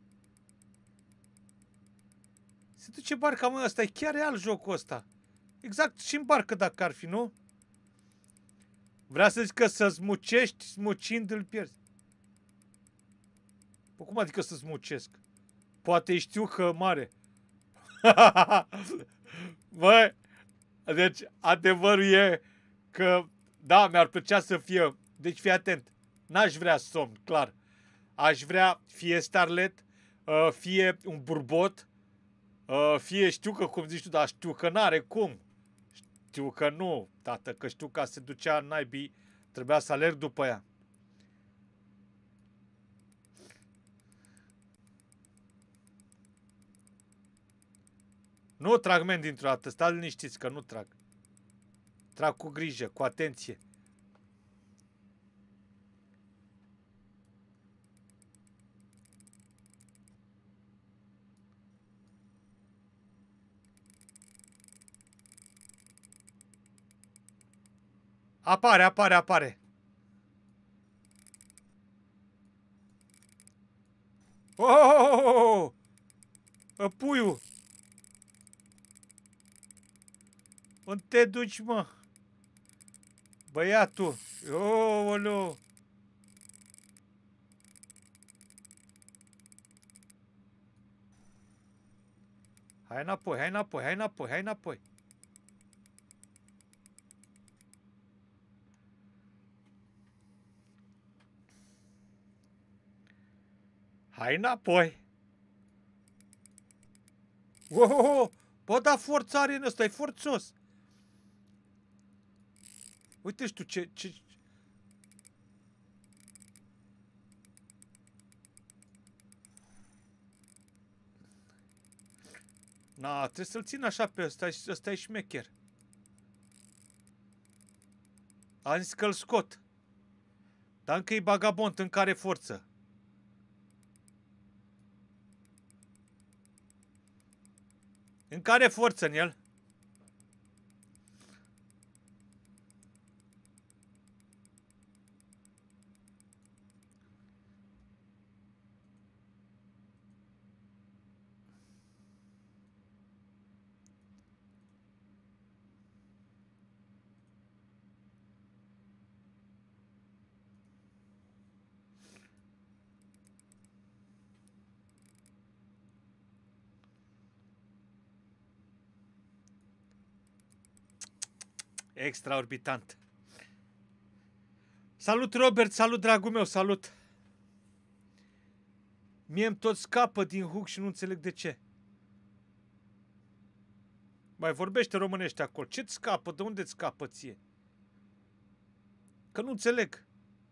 Se duce barca, mă, ăsta e chiar real jocul ăsta. Exact și în barcă dacă ar fi, nu? Vrea să zic că să smucești, smucind îl pierzi. Păi cum adică să smucesc? Poate știu că mare. Băi, deci adevărul e că, da, mi-ar plăcea să fie. Deci fii atent. N-aș vrea somn, clar. Aș vrea fie starlet, fie un burbot, fie știu că, cum zici tu, dar știu că n-are cum. Știu că nu, tată, că știu că se ducea în naibii, trebuia să alerg după ea. Nu trag, men, dintr-o dată, stați liniștiți că nu trag. Trag cu grijă, cu atenție. Apare, apare, apare. Oh! Puiul! Unde te duci, mă? Băiatul! Oh! Hai înapoi, hai înapoi, hai înapoi, hai înapoi. Hai înapoi. Oh! Bă, da, forță are în ăsta, e forțos. Uite și tu ce... Na, trebuie să-l țin așa pe ăsta, ăsta e șmecher. Am zis că-l scot. Dar încă e bagabond, încă are forță. Încă are forță în el. Extraorbitant. Salut, Robert, salut, dragul meu, salut. Mie-mi tot scapă din hook și nu înțeleg de ce. Mai vorbește românește acolo. Ce-ți scapă? De unde-ți scapă ție? Că nu înțeleg.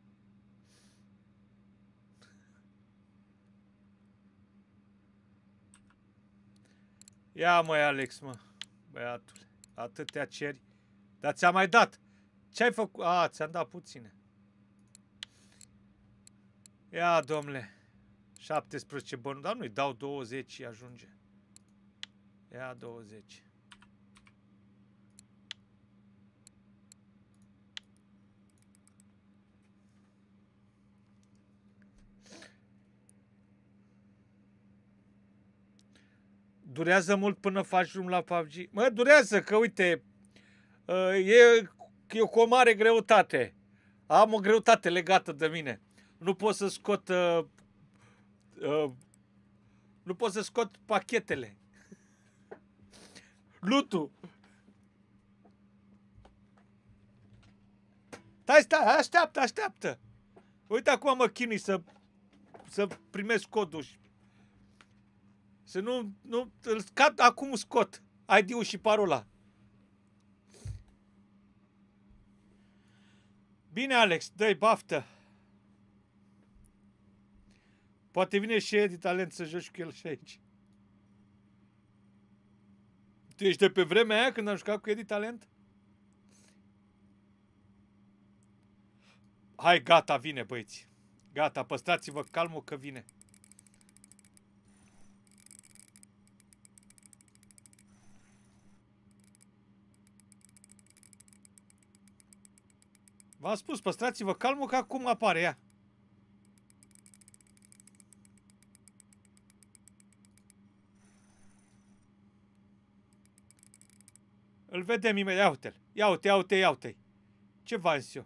Ia, măi, Alex, mă, băiatule, atâtea ceri. Dar ți-am mai dat. Ce-ai făcut? A, ți-am dat puține. Ia, domnule, 17 bani, dar nu-i dau 20 și ajunge. Ia 20. Durează mult până faci drum la PUBG? Mă, durează, că uite, e cu o mare greutate. Am o greutate legată de mine. Nu pot să scot nu pot să scot pachetele. Lutul. Stai, așteaptă. Uite acum mă chinui să primesc codul. Să nu îl scot, acum scot ID-ul și parola. Bine, Alex, dă-i baftă. Poate vine și Edi Talent să joci cu el și aici. Tu ești de pe vremea aia când am jucat cu Edi Talent? Hai, gata, vine, băieți. Gata, păstrați-vă calmul că vine. V-am spus, păstrați-vă calmul că acum apare ea. Îl vedem imediat. Ia uite-i. Ce v-am zis eu?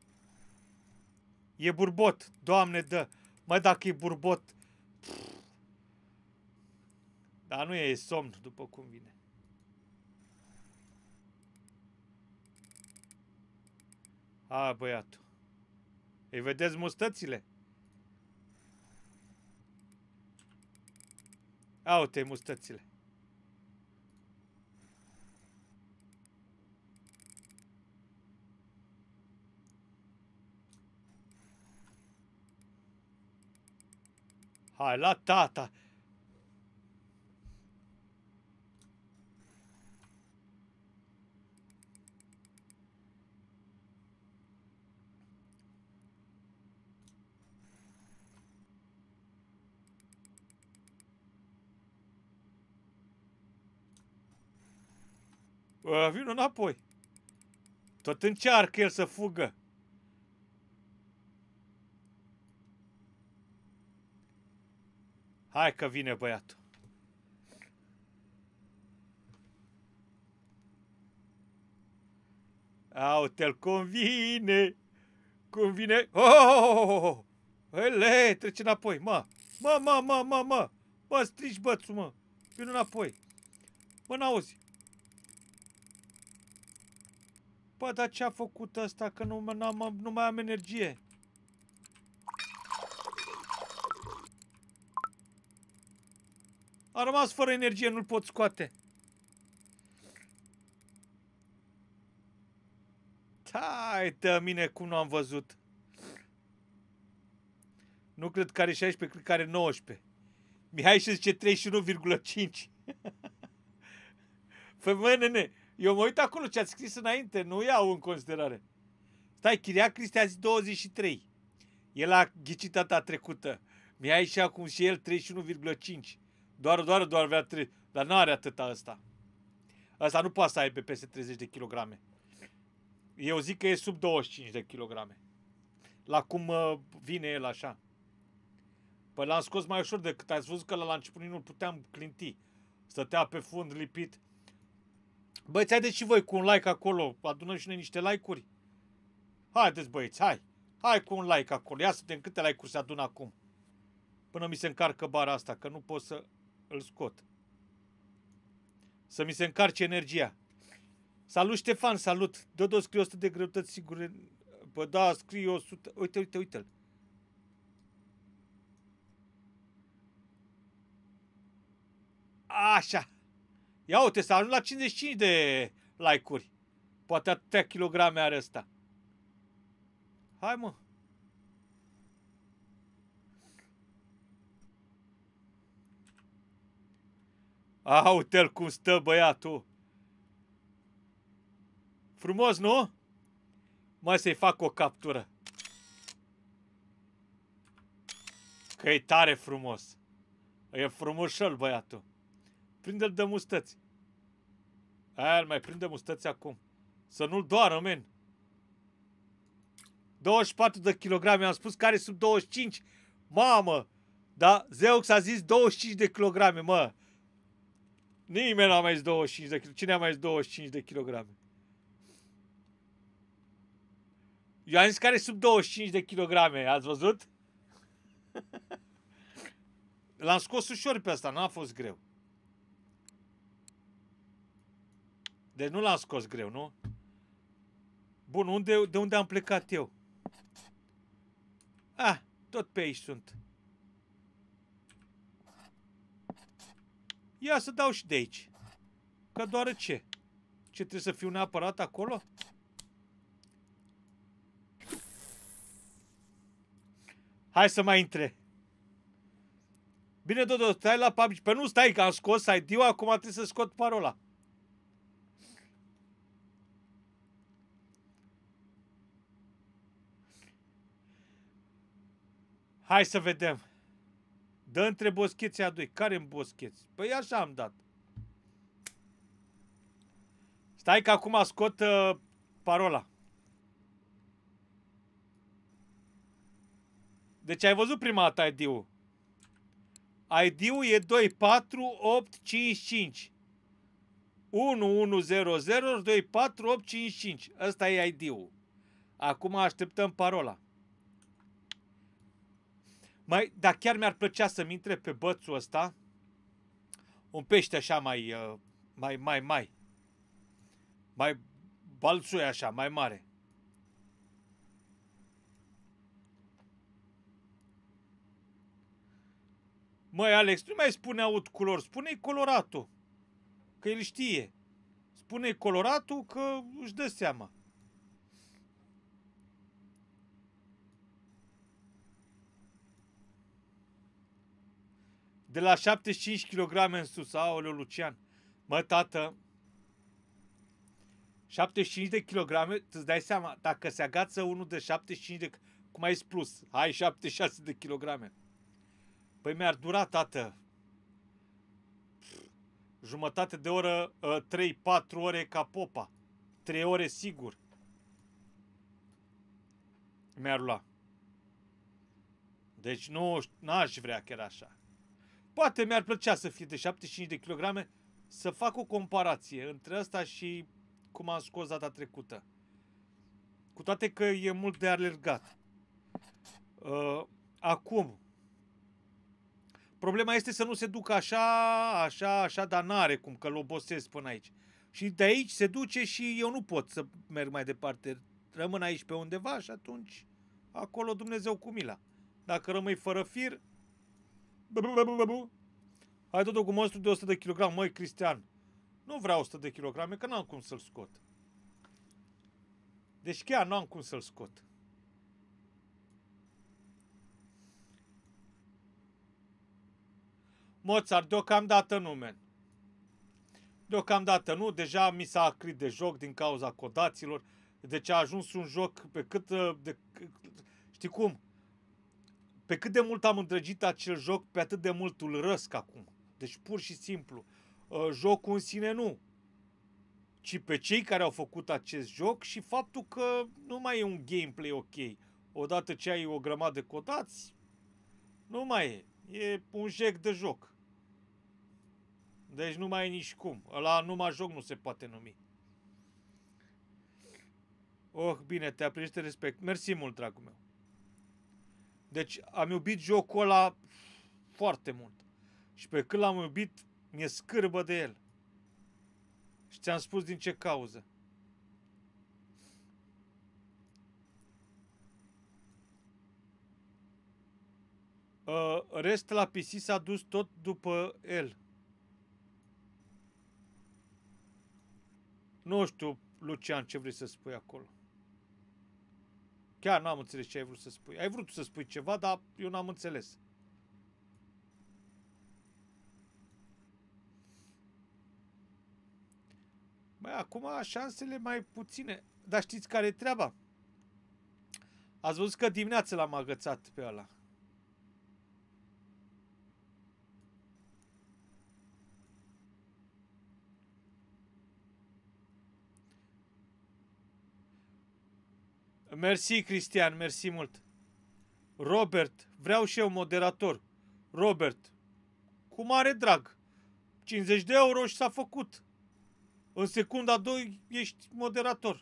E burbot. Doamne, dă. Mă, dacă e burbot. Dar nu e somn, după cum vine. Hai, băiatul. Îi vedeți mustățile? Uite-i mustățile. Hai, la tata! Vino înapoi. Tot încearcă el să fugă. Hai că vine băiatul. Uite-l, convine. Convine. Oh! Ele, trece înapoi, mă. Mă, strici bățul, mă. Vino înapoi. Mă, n-auzi. Bă, dar ce-a făcut ăsta? Că nu mai am energie. A rămas fără energie, nu-l pot scoate. Hai-te mine cum nu am văzut. Nu cred că are 16, cred că are 19. Mihai și zice 31,5. Păi mă, nene, eu mă uit acolo ce ați scris înainte, nu iau în considerare. Stai, Chiria Cristi a zis 23. El a ghicit data trecută. Mihai și acum și el 31,5. Doar avea 3. Dar n-are atâta ăsta. Ăsta nu poate să aibă peste 30 de kilograme. Eu zic că e sub 25 de kilograme. La cum vine el așa. Păi l-am scos mai ușor decât ați văzut că la început nu-l puteam clinti. Stătea pe fund lipit. Băieți, haideți și voi cu un like acolo. Adunăm și noi niște like-uri. Haideți, băieți, hai. Hai cu un like acolo. Ia să vedem câte like-uri se adună acum. Până mi se încarcă bara asta, că nu pot să îl scot. Să mi se încarce energia. Salut, Ștefan, salut. Dodo, scrie 100 de greutăți sigure. Bă, da, scrie 100. Uite-l. Așa. Ia uite, s-a ajuns la 55 de like-uri. Poate atâtea kilograme are ăsta. Hai, mă. Uite-l cum stă băiatul. Frumos, nu? Mai să-i fac o captură. Că e tare frumos. E frumușel băiatul. Prinde-l de mustăți. Aia, mai prinde mustăți acum. Să nu-l doară, men. 24 de kilograme. Am spus că are sub 25. Mamă! Da, Zeux a zis 25 de kilograme, mă. Nimeni n-a mai zis 25 de kilograme. Cine a mai zis 25 de kilograme? Eu am zis că are sub 25 de kilograme. Ați văzut? L-am scos ușor pe asta. N-a fost greu. Deci nu l-am scos greu, nu? Bun, de unde am plecat eu? Ah, tot pe aici sunt. Ia să dau și de aici. Că doar ce? Ce trebuie să fiu neapărat acolo? Hai să mai intre. Bine, Dodo, stai la PUBG. Păi nu stai că am scos ID-ul, acum trebuie să scot parola. Hai să vedem. Dă între boscheții a doi. Care în boscheți? Păi așa am dat. Stai că acum scot parola. Deci ai văzut prima dată ID-ul. ID-ul e 24855. 1100 24855. Ăsta e ID-ul. Acum așteptăm parola. Mai, dar chiar mi-ar plăcea să-mi intre pe bățul ăsta un pește așa mai balțui așa, mai mare. Măi, Alex, nu mai spune aud culori, spune-i coloratul, că el știe. Spune-i coloratul că își dă seama. De la 75 kg în sus, aoleu, Lucian. Mă, tată, 75 de kilograme, îți dai seama, dacă se agață unul de 75 de... Cum ai spus? Hai, 76 de kilograme. Păi mi-ar dura, tată, jumătate de oră, 3-4 ore ca popa. 3 ore sigur. Mi-ar lua. Deci nu, n-aș vrea chiar așa. Poate mi-ar plăcea să fie de 75 de kilograme, să fac o comparație între ăsta și cum am scos data trecută. Cu toate că e mult de alergat. Acum, problema este să nu se ducă așa, dar n-are cum, că-l obosesc până aici. Și de aici se duce și eu nu pot să merg mai departe. Rămân aici pe undeva și atunci acolo Dumnezeu cu mila. Dacă rămâi fără fir... Hai tot cu monstru de 100 de kg, măi, Cristian. Nu vreau 100 de kg, că n-am cum să-l scot. Deci chiar n-am cum să-l scot. Mozart, deocamdată nu, men. Deocamdată nu, deja mi s-a acrit de joc din cauza codaților. Deci a ajuns un joc pe cât de... Știi cum? Pe cât de mult am îndrăgit acel joc, pe atât de mult îl răsc acum. Deci pur și simplu. Jocul în sine nu. Ci pe cei care au făcut acest joc și faptul că nu mai e un gameplay ok. Odată ce ai o grămadă de codați, nu mai e. E un jec de joc. Deci nu mai e nici cum. Ăla numai joc nu se poate numi. Oh, bine, te apreciez, te respect. Mersi mult, dragul meu. Deci am iubit jocul ăla foarte mult. Și pe când l-am iubit, mi-e scârbă de el. Și ți-am spus din ce cauză. Rest la PC s-a dus tot după el. Nu știu, Lucian, ce vrei să spui acolo. Chiar n-am înțeles ce ai vrut să spui. Ai vrut să spui ceva, dar eu n-am înțeles. Băi, acum șansele mai puține. Dar știți care e treaba? Ați văzut că dimineața l-am agățat pe ăla. Mersi, Cristian, mersi mult. Robert, vreau și eu moderator. Robert, cu mare drag. 50 de euro și s-a făcut. În secunda 2 ești moderator.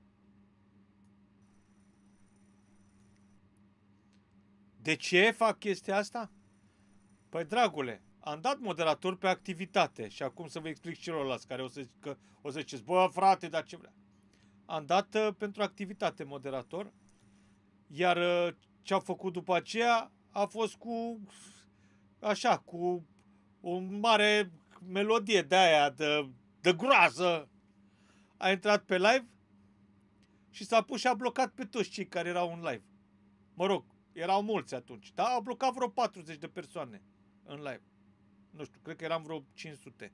De ce fac chestia asta? Păi, dragule, am dat moderator pe activitate și acum să vă explic celorlalți care o să ziceți, bă, frate, dar ce vrea? Am dat pentru activitate moderator, iar ce-au făcut după aceea a fost cu, așa, cu o mare melodie de aia, de groază. A intrat pe live și s-a pus și a blocat pe toți cei care erau în live. Mă rog, erau mulți atunci, dar a blocat vreo 40 de persoane în live. Nu știu, cred că eram vreo 500.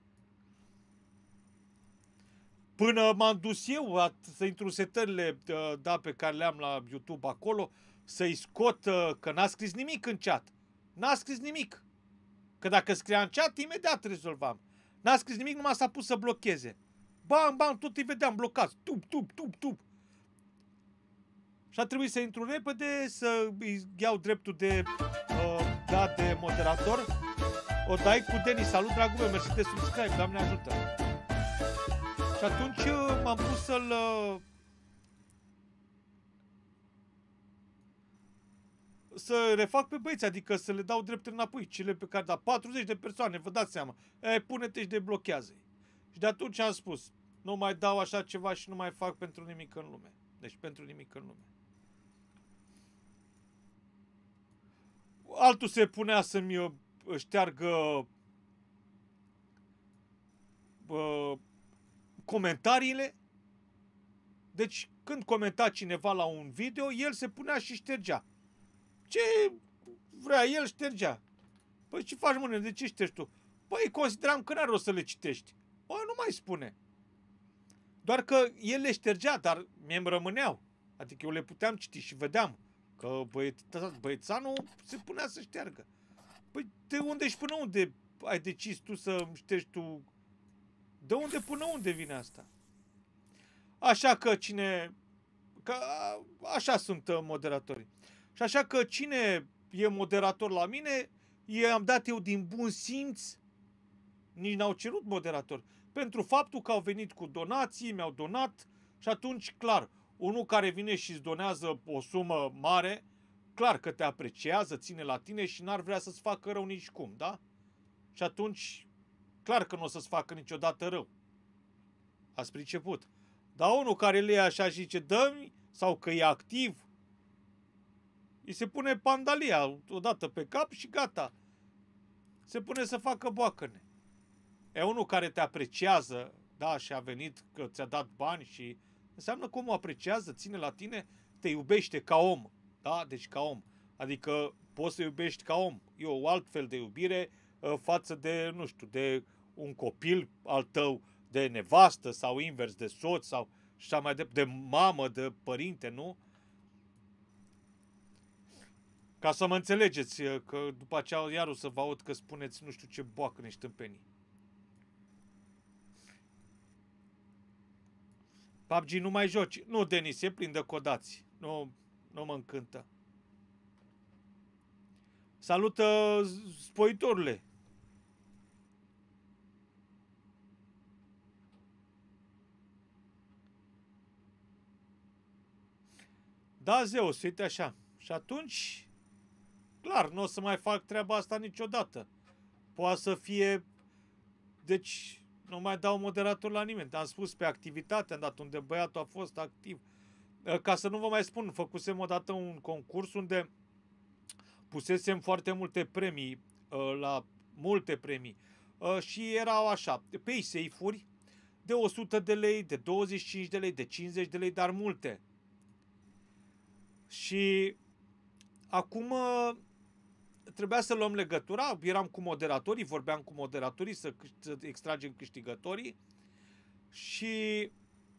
Până m-am dus eu să intru în setările da, pe care le-am la YouTube acolo, să-i scot că n-a scris nimic în chat. N-a scris nimic. Că dacă scria în chat, imediat rezolvam. N-a scris nimic, numai s-a pus să blocheze. Bam, bam, tot îi vedeam blocați. Tup, tup, tup, tup. Și a trebuit să intru repede, să îi iau dreptul de, de moderator. O dai cu Denis. Salut, dragul meu, mersi de subscribe, Doamne ajută. Și atunci m-am pus să refac pe băieți, adică să le dau dreptul înapoi, cele pe care, da, 40 de persoane, vă dați seama, pune-te și deblochează-i. Și de atunci am spus, nu mai dau așa ceva și nu mai fac pentru nimic în lume. Deci pentru nimic în lume. Altul se punea să-mi șteargă comentariile. Deci când comenta cineva la un video, el se punea și ștergea. Ce vrea el, ștergea. Păi ce faci, mâine? De ce ștergi tu? Păi consideram că n-are rost să le citești. Păi nu mai spune. Doar că el le ștergea, dar mie-mi rămâneau. Adică eu le puteam citi și vedeam că băiețanul se punea să șteargă. Păi de unde și până unde ai decis tu să ștergi tu? De unde până unde vine asta? Așa că cine... Că așa sunt moderatorii. Și așa că cine e moderator la mine, i-am dat eu din bun simț, nici n-au cerut moderator, pentru faptul că au venit cu donații, mi-au donat și atunci, clar, unul care vine și îți donează o sumă mare, clar că te apreciază, ține la tine și n-ar vrea să-ți facă rău nici cum, da? Și atunci, clar că nu o să-ți facă niciodată rău. Ați priceput. Dar unul care le ia așa și zice, dă-mi, sau că e activ, îi se pune pandalia odată pe cap și gata. Se pune să facă boacăne. E unul care te apreciază, da, și a venit că ți-a dat bani și înseamnă că omul apreciază, ține la tine, te iubește ca om, da, deci ca om. Adică poți să iubești ca om. E o altfel de iubire față de, nu știu, de un copil al tău, de nevastă sau invers, de soț sau așa mai de mamă, de părinte, nu? Ca să mă înțelegeți, că după aceea iar o să vă aud că spuneți nu știu ce boacă niște tâmpenii. PUBG nu mai joci. Nu, Denis, e plin de codați. Nu mă încântă. Salută, spoitorule. Da, Zeus, uite așa. Și atunci, clar, nu o să mai fac treaba asta niciodată. Poate să fie... Deci, nu mai dau moderator la nimeni. Am spus pe activitate, am dat unde băiatul a fost activ. Ca să nu vă mai spun, făcusem odată un concurs unde pusesem foarte multe premii, la multe premii. Și erau așa, pay safe-uri de 100 de lei, de 25 de lei, de 50 de lei, dar multe. Și acum trebuia să luăm legătura, eram cu moderatorii, vorbeam cu moderatorii să extragem câștigătorii și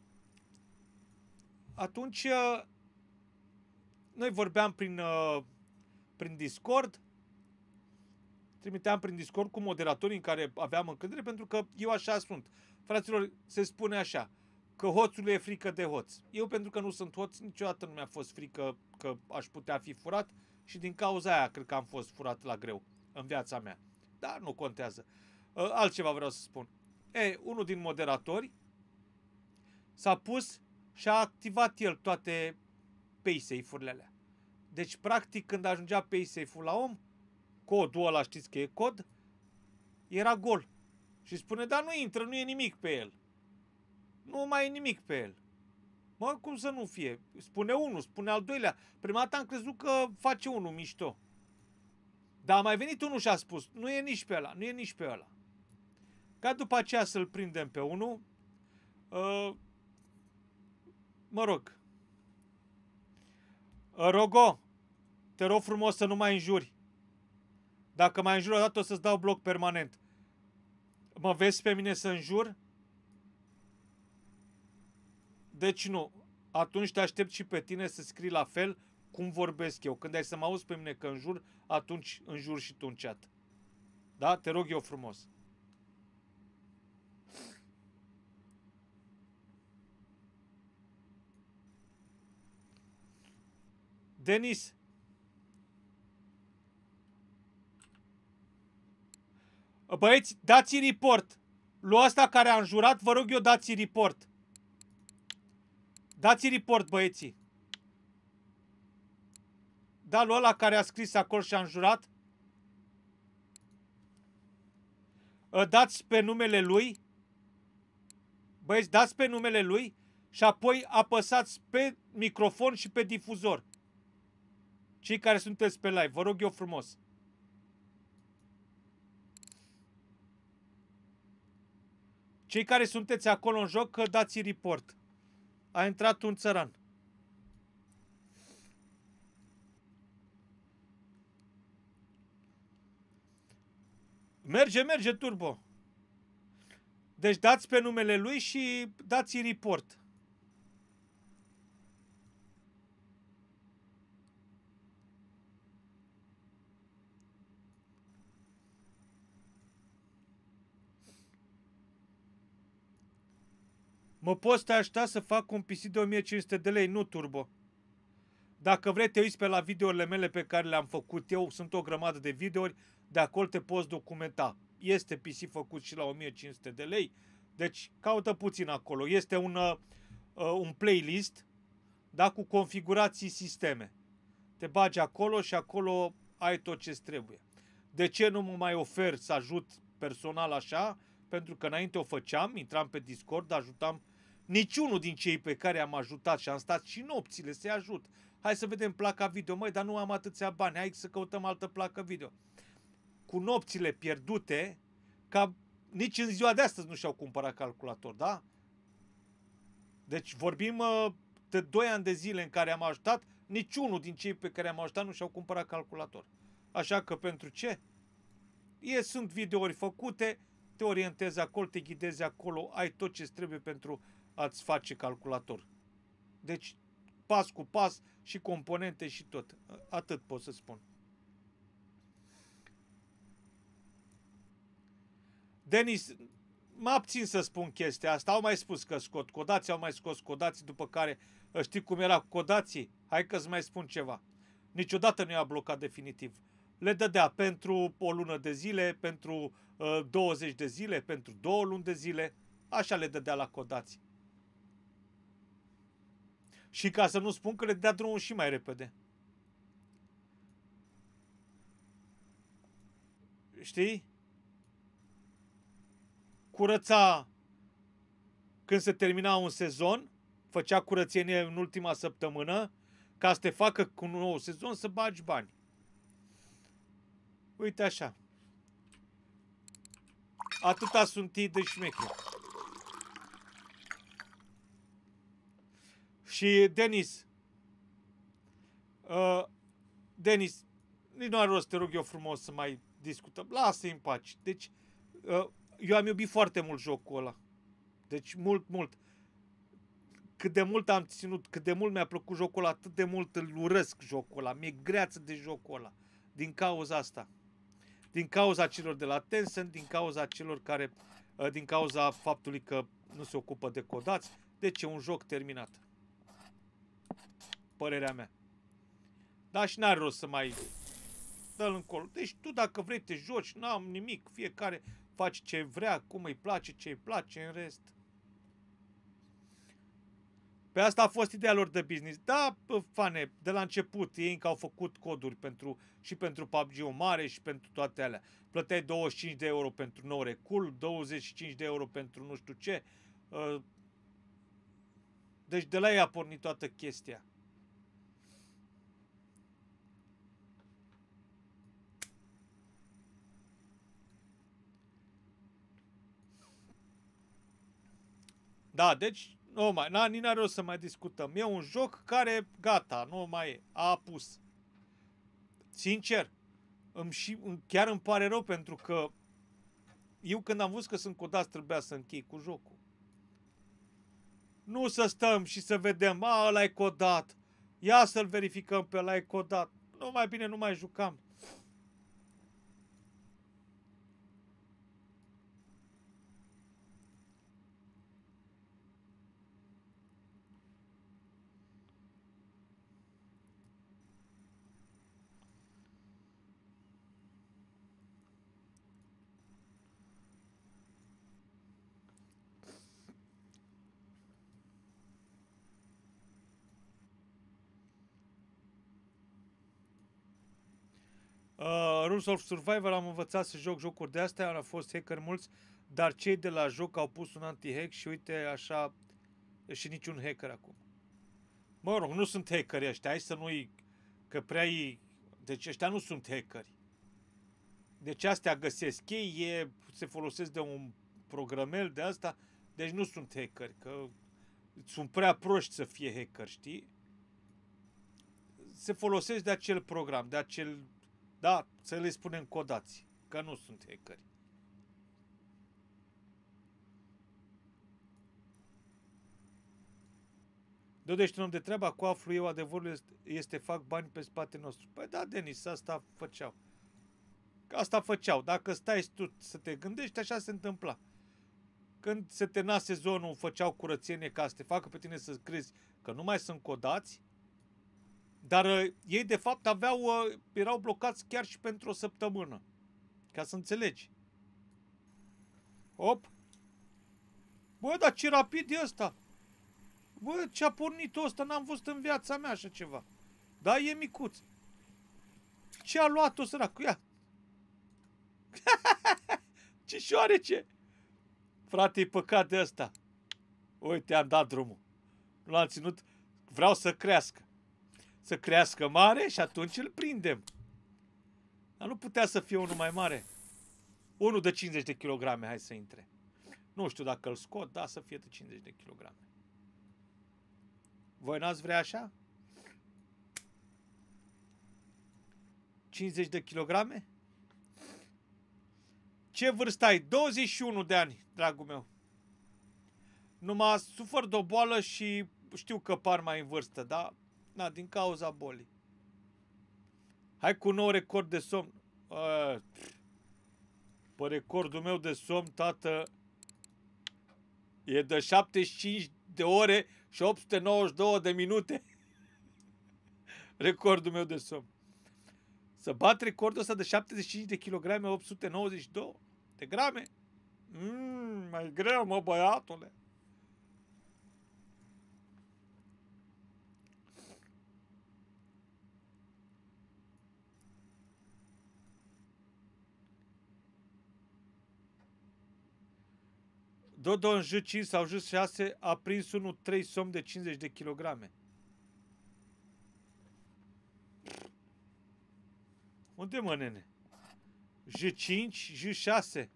atunci noi vorbeam prin Discord, trimiteam prin Discord cu moderatorii în care aveam încredere, pentru că eu așa sunt. Fraților, se spune așa, că hoțul e frică de hoț. Eu, pentru că nu sunt hoț, niciodată nu mi-a fost frică că aș putea fi furat și din cauza aia cred că am fost furat la greu în viața mea. Dar nu contează. Altceva vreau să spun. Unul din moderatori s-a pus și a activat el toate paysafe-urile alea. Deci, practic, când ajungea paysafe-ul la om, codul ăla, știți că e cod, era gol. Și spune, dar nu intră, nu e nimic pe el. Nu mai e nimic pe el. Mă, cum să nu fie? Spune unul, spune al doilea. Prima dată am crezut că face unul mișto. Dar a mai venit unul și a spus, nu e nici pe ăla, nu e nici pe ăla. Ca după aceea să-l prindem pe unul, mă rog. Rogo, te rog frumos să nu mai înjuri. Dacă mai înjuri o dată o să-ți dau bloc permanent. Mă vezi pe mine să înjur? Deci nu. Atunci te aștept și pe tine să scrii la fel cum vorbesc eu. Când ai să mă auzi pe mine că înjur, atunci înjur și tu în chat. Da? Te rog eu frumos. Denis. Băieți, dați report. Lui ăsta care a înjurat, vă rog eu, dați report. Dați report, băieții. Da, lui ăla care a scris acolo și a înjurat. Dați pe numele lui. Băieți, dați pe numele lui și apoi apăsați pe microfon și pe difuzor. Cei care sunteți pe live, vă rog eu frumos. Cei care sunteți acolo în joc, dați report. A intrat un țăran. Merge, merge, turbo. Deci dați pe numele lui și dați report. Mă poți te aștepta să fac un PC de 1500 de lei, nu turbo. Dacă vrei te uiți pe la videourile mele pe care le-am făcut eu, sunt o grămadă de videouri, de acolo te poți documenta. Este PC făcut și la 1500 de lei, deci caută puțin acolo. Este un playlist, da, cu configurații sisteme. Te bagi acolo și acolo ai tot ce-ți trebuie. De ce nu mă mai ofer să ajut personal așa? Pentru că înainte o făceam, intram pe Discord, ajutam niciunul din cei pe care am ajutat și am stat și nopțile să-i ajut. Hai să vedem placa video, măi, dar nu am atâția bani, hai să căutăm altă placă video. Cu nopțile pierdute, ca nici în ziua de astăzi nu și-au cumpărat calculator, da? Deci vorbim de 2 ani de zile în care am ajutat, niciunul din cei pe care am ajutat nu și-au cumpărat calculator. Așa că pentru ce? Sunt videouri făcute, te orientezi acolo, te ghidezi acolo, ai tot ce trebuie pentru a-ți face calculator. Deci, pas cu pas și componente și tot. Atât pot să spun. Denis, mă abțin să spun chestia asta. Au mai spus că scot codații, au mai scos codații, după care știi cum era cu codații? Hai că-ți mai spun ceva. Niciodată nu i-a blocat definitiv. Le dădea pentru o lună de zile, pentru 20 de zile, pentru 2 luni de zile. Așa le dădea la codații. Și ca să nu spun că le dea drumul și mai repede. Știi? Curăța când se termina un sezon, făcea curățenie în ultima săptămână, ca să te facă cu un nou sezon să bagi bani. Uite așa. Atâta sunt ei de șmecheri. Și Denis, nici nu are rost, te rog eu frumos să mai discutăm. Lasă-i în pace. Deci, eu am iubit foarte mult jocul ăla. Deci, mult. Cât de mult am ținut, cât de mult mi-a plăcut jocul ăla, atât de mult îl urăsc jocul ăla. Mi-e greață de jocul ăla. Din cauza asta. Din cauza celor de la Tencent, din cauza celor care, din cauza faptului că nu se ocupă de codați. Deci e un joc terminat. Părerea mea. Dar și n-are rost să mai dă-l încolo. Deci tu dacă vrei te joci, n-am nimic. Fiecare face ce vrea, cum îi place, ce îi place, în rest. Pe asta a fost ideea lor de business. Da, fane, de la început ei încă au făcut coduri și pentru PUBG-ul mare și pentru toate alea. Plăteai 25 de euro pentru nou recul, 25 de euro pentru nu știu ce. Deci de la ea a pornit toată chestia. Da, deci nu mai, nici n-are rost să mai discutăm. E un joc care, gata, nu mai e. A apus. Sincer, chiar îmi pare rău pentru că eu când am văzut că sunt codați trebuia să închei cu jocul. Nu să stăm și să vedem, ăla e codat. Ia să-l verificăm pe ăla e codat. Nu, mai bine nu mai jucam. Rules of Survival am învățat să joc jocuri de astea, au fost hacker mulți, dar cei de la joc au pus un anti-hack și uite așa, și niciun hacker acum. Mă rog, nu sunt hackeri ăștia, hai să nu-i, că prea ei, deci ăștia nu sunt hackeri. Deci astea găsesc ei, se folosesc de un programel de asta, deci nu sunt hackeri, că sunt prea proști să fie hacker, știi? Se folosesc de acel program, de acel, da, să le spunem codați, că nu sunt hackeri. Dădește un om de treabă, cu aflu eu, adevărul este fac bani pe spatele nostru. Păi da, Denis, asta făceau. Asta făceau. Dacă stai tu să te gândești, așa se întâmpla. Când se termina sezonul, făceau curățenie ca să te facă pe tine să crezi că nu mai sunt codați, dar ei de fapt erau blocați chiar și pentru o săptămână. Ca să înțelegi. Op! Bă, dar ce rapid e ăsta! Bă, ce-a pornit ăsta? N-am văzut în viața mea așa ceva. Da, e micuț. Ce-a luat-o săracu? Ia! Ce șoarece! Frate, e păcat de ăsta. Uite, am dat drumul. Nu l-am ținut. Vreau să crească. Să crească mare și atunci îl prindem. Dar nu putea să fie unul mai mare. Unul de 50 de kilograme, hai să intre. Nu știu dacă îl scot, da, să fie de 50 de kilograme. Voi n-ați vrea așa? 50 de kilograme? Ce vârstă ai? 21 de ani, dragul meu. Numai sufăr de o boală și știu că par mai în vârstă, da? Na, din cauza bolii. Hai cu un nou record de somn. Pe recordul meu de somn, tată, e de 75 de ore și 892 de minute. Recordul meu de somn. Să bat recordul ăsta de 75 de kilograme, 892 de grame? Mai greu, mă, băiatule. Dodo în J5 sau J6 a prins unul 3 somn de 50 de kilograme. Unde, mă, nene? J5, J6.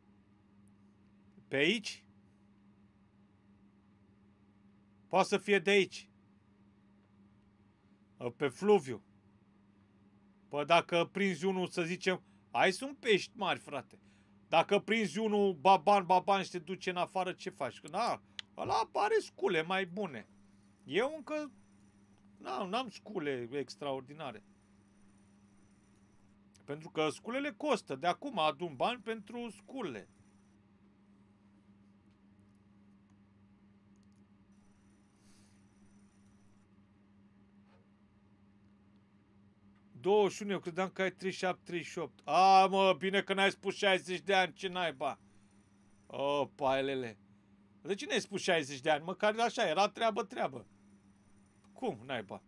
Pe aici? Poate să fie de aici. Pe fluviu. Păi dacă prinzi unul, să zicem, ai sunt pești mari, frate. Dacă prinzi unul baban și te duce în afară, ce faci? Na, ăla are scule mai bune. Eu încă n-am scule extraordinare. Pentru că sculele costă. De acum adun bani pentru scule. Eu credeam că ai 37-38. A, mă, bine că n-ai spus 60 de ani, ce naiba? O, paelele. De ce n-ai spus 60 de ani? Măcar așa, era treabă. Cum, naiba?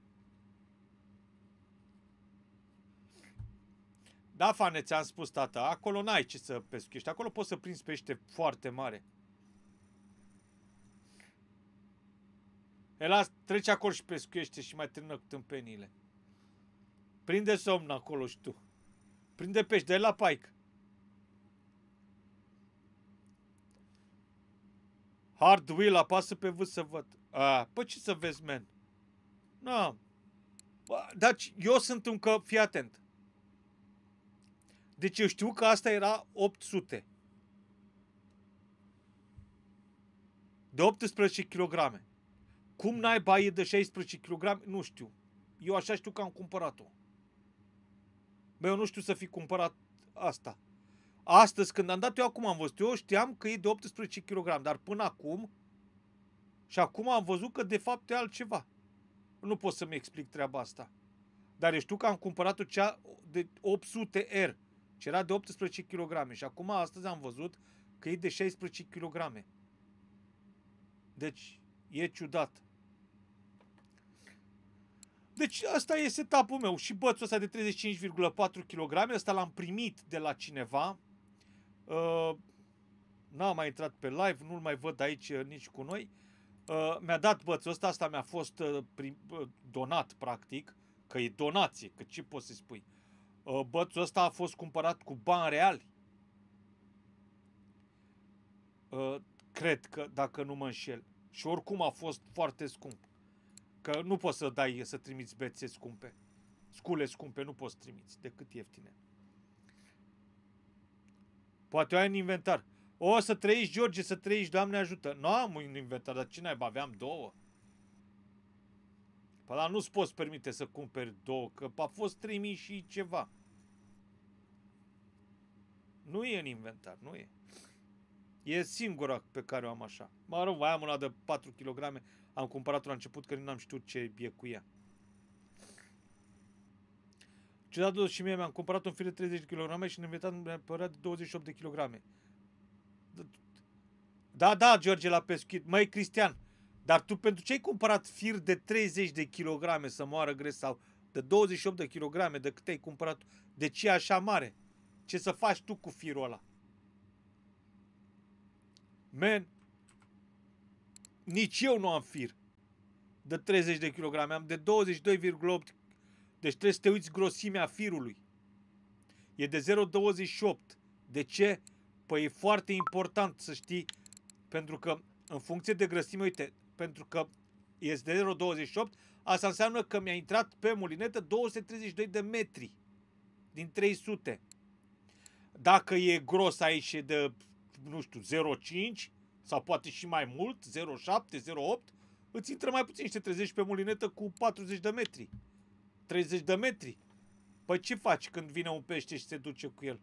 Da, Fane, ți-am spus, tata, acolo n-ai ce să pescuiești. Acolo poți să prinzi pește foarte mare. Las, trece acolo și pescuiește și mai termină cu tâmpeniile. Prinde somn acolo și tu. Prinde pești, dă-i la paic. Hard wheel, apasă pe V să văd. Păi ce să vezi, man? Nu. Dar eu sunt încă, fii atent. Deci eu știu că asta era 800. De 18 kg. Cum naiba e de 16 kg? Nu știu. Eu așa știu că am cumpărat-o. Bă, eu nu știu să fi cumpărat asta. Astăzi, când am dat eu, acum am văzut. Eu știam că e de 18 kg, dar până acum, și acum am văzut că de fapt e altceva. Nu pot să-mi explic treaba asta. Dar eu știu că am cumpărat-o cea de 800R, ce era de 18 kg. Și acum, astăzi am văzut că e de 16 kg. Deci, e ciudat. Deci, asta e setup-ul meu. Și bățul ăsta de 35,4 kg, ăsta l-am primit de la cineva. N-am mai intrat pe live, nu-l mai văd aici nici cu noi. Mi-a dat bățul ăsta, asta mi-a fost donat, practic, că e donație, că ce poți să spui. Bățul ăsta a fost cumpărat cu bani reali. Cred că, dacă nu mă înșel. Și oricum a fost foarte scump. Că nu poți să dai, să trimiți bețe scumpe. Scule scumpe, nu poți trimiți, decât ieftine. Poate ai în inventar. O, să trăiești, George, să trăiești, Doamne ajută. Nu am un inventar, dar ce naiba, aveam două. Păi dar nu-ți poți permite să cumperi două, că a fost 3000 și ceva. Nu e în inventar, nu e. E singura pe care o am așa. Mă rog, mai am una de 4 kg, am cumpărat-o la început, că n-am știut ce e cu ea. Ciudat și mie, mi-am cumpărat un fir de 30 kg și în inventar mi-a părat de 28 de kg. Da, George, la pescuit. Măi, Cristian, dar tu pentru ce ai cumpărat fir de 30 de kg să moară greș sau de 28 de kg, de cât ai cumpărat? De ce e așa mare? Ce să faci tu cu firul ăla? Man, nici eu nu am fir de 30 de kg, am de 22,8. Deci trebuie să te uiți grosimea firului. E de 0,28. De ce? Păi e foarte important să știi, pentru că în funcție de grăsime, uite, pentru că este de 0,28, asta înseamnă că mi-a intrat pe mulinetă 232 de metri din 300. Dacă e gros aici de, nu știu, 0,5 sau poate și mai mult, 0,7, 0,8, îți intră mai puțin și te trezești pe mulinetă cu 40 de metri, 30 de metri. Păi ce faci când vine un pește și se duce cu el?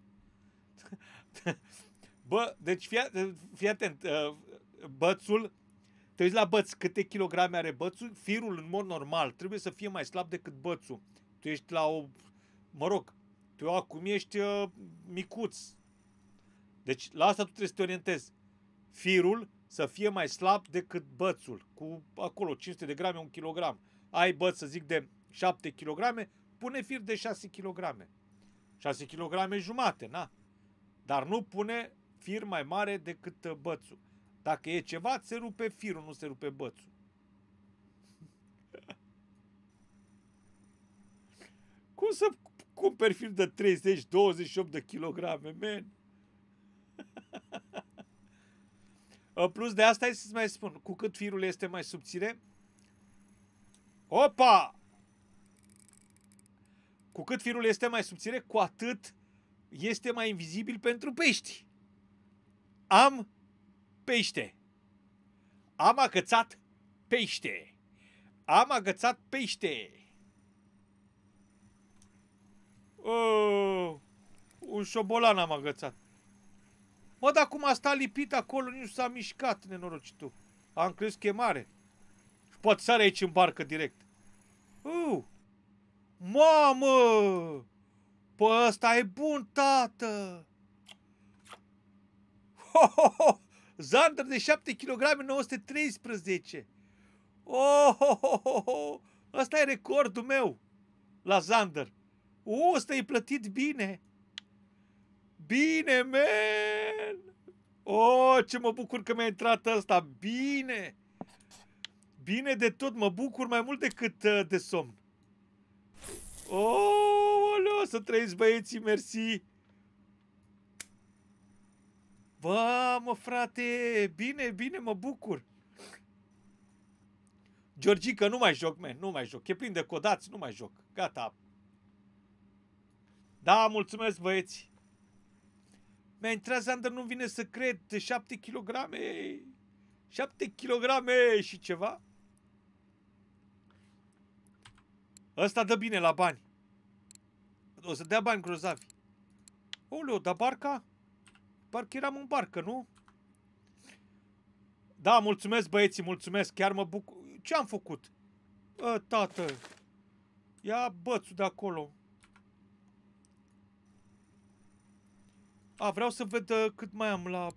Bă, deci fii atent, bățul, te uiți la băț, câte kilograme are bățul, firul în mod normal trebuie să fie mai slab decât bățul. Tu ești la o, mă rog, tu acum ești micuț. Deci la asta tu trebuie să te orientezi. Firul să fie mai slab decât bățul, cu acolo 500 de grame, 1 kg. Ai băț, să zic, de 7 kg, pune fir de 6 kg. 6 kg jumate, na? Dar nu pune fir mai mare decât bățul. Dacă e ceva, se rupe firul, nu se rupe bățul. Cum să cumperi fir de 30-28 de kilograme, man? Plus de asta, hai să-ți mai spun, cu cât firul este mai subțire, opa! Cu cât firul este mai subțire, cu atât este mai invizibil pentru pești. Am pește. Am agățat pește. Am agățat pește. Un șobolan am agățat. Mă, dar cum a stat lipit acolo, nici nu s-a mișcat, nenorocitul. Am crezut că e mare. Și poate sare aici în barcă direct. Mamă! Păi ăsta e bun, tată! Zander de 7 kg 913. Ăsta e recordul meu la Zander. Ăsta e plătit bine. Bine, man! Ce mă bucur că mi-a intrat ăsta. Bine! Bine de tot, mă bucur mai mult decât de somn. Oh, să trăiți, băieții, mersi. Bă, mă, frate, bine, bine, mă bucur. Georgica, nu mai joc, man, nu mai joc. E plin de codați, nu mai joc. Gata. Da, mulțumesc, băieți. Mi-a intrat Zander, nu vine să cred, de 7 kg. 7 kg și ceva. Ăsta dă bine la bani. O să dea bani grozavi. Oleu, dar barca? Parcă eram în barcă, nu? Da, mulțumesc, băieții, mulțumesc. Chiar mă bucur. Ce am făcut? Tată. Ia bățul de acolo. Vreau să ved cât mai am la...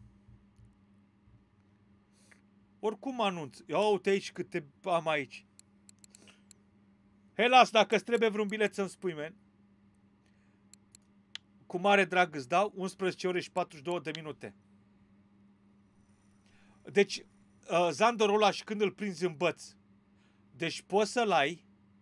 Oricum anunț. Ia uite aici câte am aici. Hei, las, dacă îți trebuie vreun bilet să-mi spui, man. Cu mare drag îți dau 11 ore și 42 de minute. Deci, Zandorul ăla și când îl prinzi în băț. Deci poți să-l ai.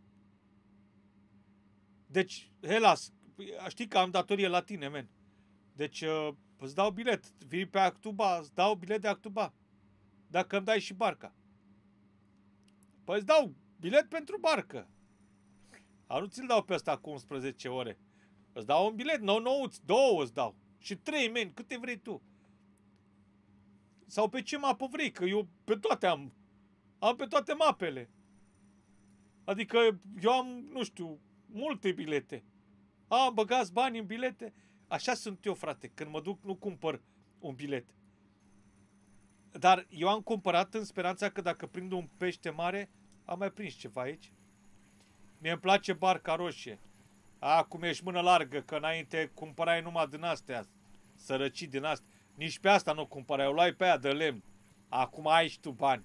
Deci, hei, las. Știi că am datorie la tine, man. Deci, îți dau bilet. Vii pe Actuba, îți dau bilet de Actuba. Dacă îmi dai și barca. Păi îți dau bilet pentru barcă. Nu ți-l dau pe ăsta cu 11 ore. Îți dau un bilet, două îți dau. Și 3, men, câte vrei tu. Sau pe ce mapă vrei, că eu pe toate am. Am pe toate mapele. Adică eu am, nu știu, multe bilete. Băgați bani în bilete. Așa sunt eu, frate. Când mă duc, nu cumpăr un bilet. Dar eu am cumpărat în speranța că dacă prind un pește mare, am mai prins ceva aici. Mie îmi place barca roșie. Acum ești mână largă, că înainte cumpărai numai din astea. Sărăcii din astea. Nici pe asta nu cumpărai, o luai pe aia de lemn. Acum ai și tu bani.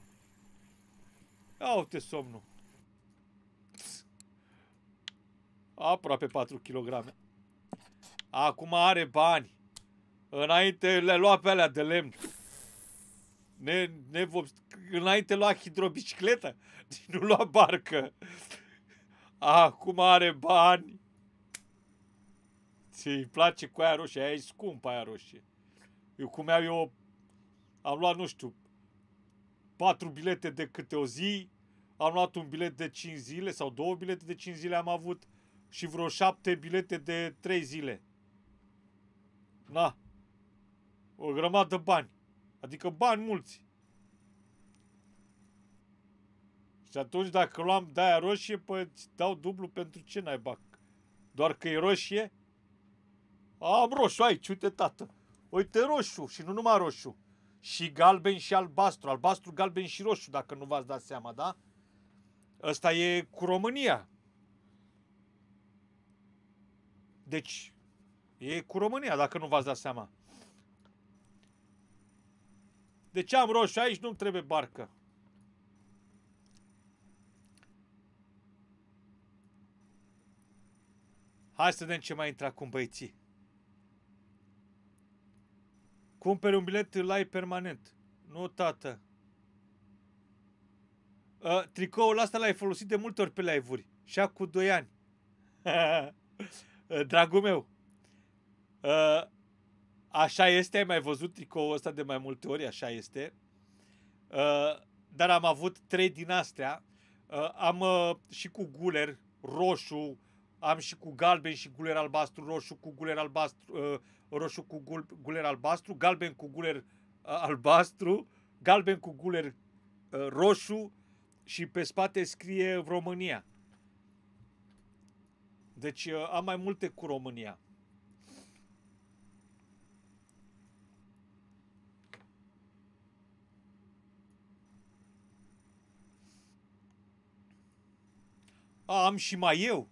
Ia uite somnul. Aproape 4 kg. Acum are bani. Înainte le lua pe alea de lemn. Înainte lua hidrobicicletă. Nu lua barcă. Acum are bani. Ți-i place cu aia roșie. Aia e scumpă, aia roșie. Eu am luat, nu știu, 4 bilete de câte o zi. Am luat un bilet de 5 zile sau 2 bilete de 5 zile am avut. Și vreo 7 bilete de 3 zile. Na. O grămadă de bani. Adică bani mulți. Și atunci dacă luam de aia roșie, păi îți dau dublu pentru ce naiba? Doar că e roșie? Am roșu aici, uite, tată. Uite roșu și nu numai roșu. Și galben și albastru. Albastru, galben și roșu, dacă nu v-ați dat seama, da? Ăsta e cu România. Deci, e cu România, dacă nu v-ați dat seama. Deci am roșu aici, nu-mi trebuie barcă. Hai să vedem ce mai intră acum, băieții. Cumperi un bilet, îl ai permanent. Nu, tată. Tricoul ăsta l-ai folosit de multe ori pe live-uri. Și cu 2 ani. Dragul meu. Așa este, ai mai văzut tricoul ăsta de mai multe ori, așa este. Dar am avut 3 din astea. Am și cu guler roșu, am și cu galben și guler albastru, roșu cu guler albastru, roșu cu guler albastru, galben cu guler albastru, galben cu guler roșu și pe spate scrie România. Deci am mai multe cu România. Am și maieu.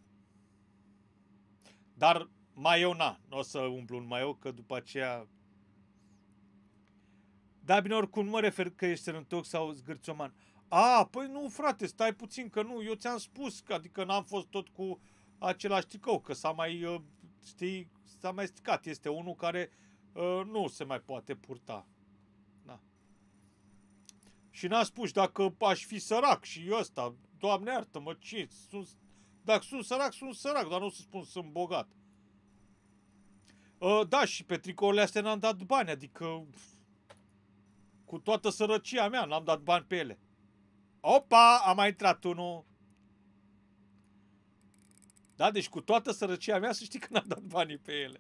Dar maieu nu o să umplu un maieu, că după aceea... Da, bine, oricum nu mă refer că ești sărântoc sau zgârțoman. Păi nu, frate, stai puțin, că nu, eu ți-am spus, că adică n-am fost tot cu același tricou, că s-a mai, știi, s-a mai stricat. Este unul care nu se mai poate purta. Da. Și n-a spus dacă aș fi sărac și ăsta, Doamne iartă-mă, ce? Dacă sunt sărac, dar nu o să spun sunt bogat. Da, și pe tricourile astea n-am dat bani, adică cu toată sărăcia mea n-am dat bani pe ele. Opa, a mai intrat unul. Da, deci cu toată sărăcia mea să știi că n-am dat banii pe ele.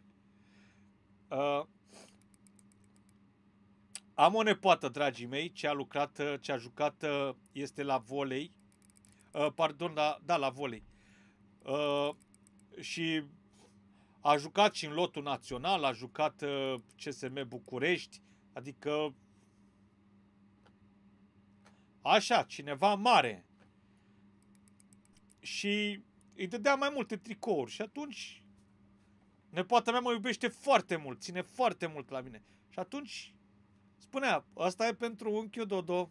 Am o nepoată, dragii mei, ce a jucat, este la volei. Pardon, la volei. Și a jucat și în lotul național, a jucat CSM București, adică așa, cineva mare. Și îi dădea mai multe tricouri și atunci nepoata mea mă iubește foarte mult, ține foarte mult la mine. Și atunci spunea, asta e pentru unchiul Dodo.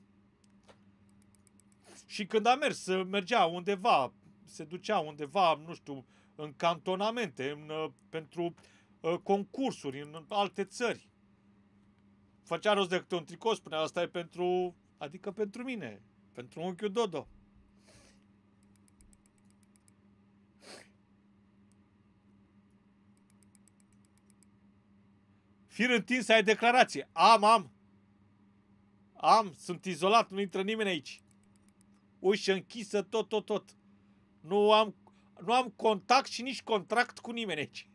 Și când a mergea undeva, se ducea undeva, nu știu, în cantonamente, pentru concursuri în alte țări. Făcea rost de câte un tricou, spunea, asta e pentru, adică pentru mine, pentru unchiul Dodo. Fir întins, ai declarație. Am, sunt izolat, nu intră nimeni aici. Ușă închisă, tot. Nu am contact și nici contract cu nimeni aici.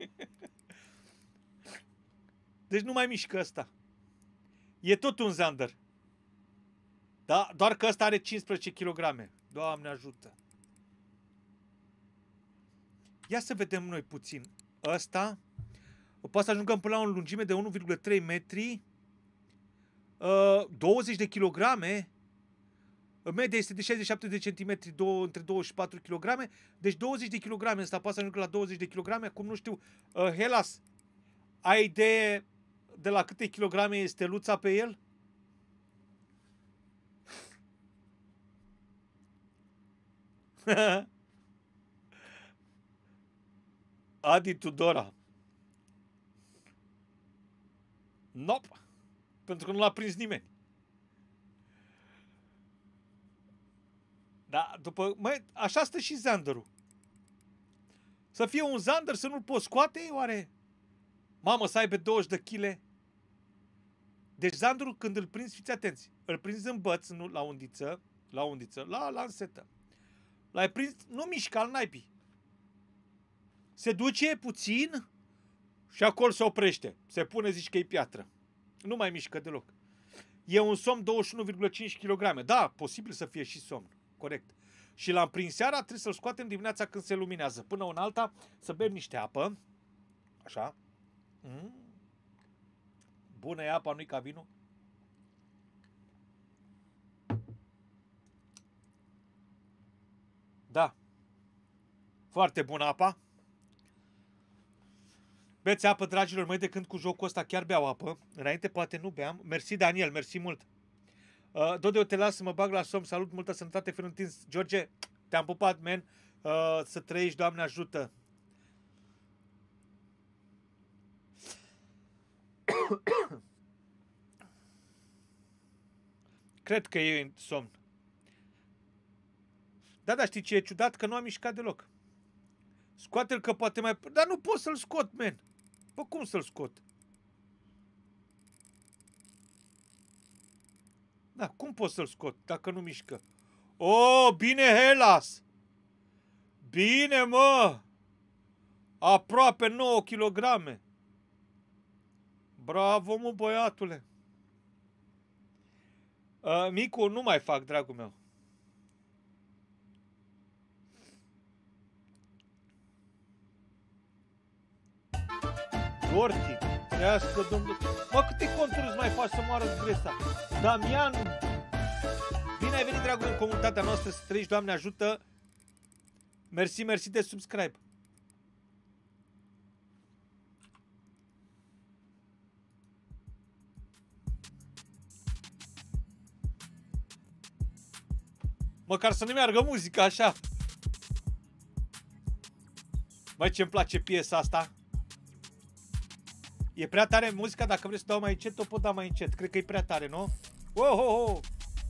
Deci nu mai mișcă ăsta. E tot un zander. Da? Doar că ăsta are 15 kg. Doamne ajută. Ia să vedem noi puțin. Ăsta poate să ajungăm până la o lungime de 1,3 metri. 20 de kilograme. Media este de 67 de centimetri, între 24 kg. Deci 20 de kg. Ăsta poate să ajungă la 20 de kg. Acum nu știu. Helas, ai idee de la câte kilograme este steluța pe el? Adi Tudora. Nope. Pentru că nu l-a prins nimeni. Da, așa stă și zanderul. Să fie un zander, să nu-l poți scoate, oare? Mamă, să aibă 20 de kg. Deci zanderul, când îl prinzi, fiți atenți, îl prinzi în băț, nu la undiță, la lansetă. L-ai prins, nu mișcă al naipii. Se duce puțin și acolo se oprește. Se pune, zici că e piatră. Nu mai mișcă deloc. E un somn 21,5 kg. Da, posibil să fie și somn. Corect. Și l-am prins seara, trebuie să-l scoatem dimineața când se luminează. Până în alta, să bem niște apă. Așa. Bună e apa, nu-i ca vinul. Da. Foarte bună apa. Beți apă, dragilor mei, de când cu jocul ăsta chiar beau apă. Înainte poate nu beam. Mersi, Daniel, mersi mult. Dodo, eu te las să mă bag la somn. Salut, multă sănătate, fir întins. George, te-am pupat, man. Să trăiești, Doamne ajută. Cred că e somn. Da, știi ce e ciudat? Că nu am mișcat deloc. Scoate-l că poate mai... Dar nu pot să-l scot, man. Bă, cum să-l scot? Da, cum pot să-l scot dacă nu mișcă? Oh, bine, Helas! Bine, mă! Aproape 9 kg. Bravo, mă, băiatule! Micu, nu mai fac, dragul meu. Dorti, trească Domnul. Mă, câte conturi îți mai faci să moară gresa? Damian, bine ai venit, dragul, în comunitatea noastră, să trăiești, Doamne ajută. Mersi de subscribe. Măcar să nu meargă muzica așa. Băi, ce-mi place piesa asta. E prea tare muzica, dacă vrei să dau mai încet, o pot da mai încet. Cred că e prea tare, nu? Oh, oh, oh.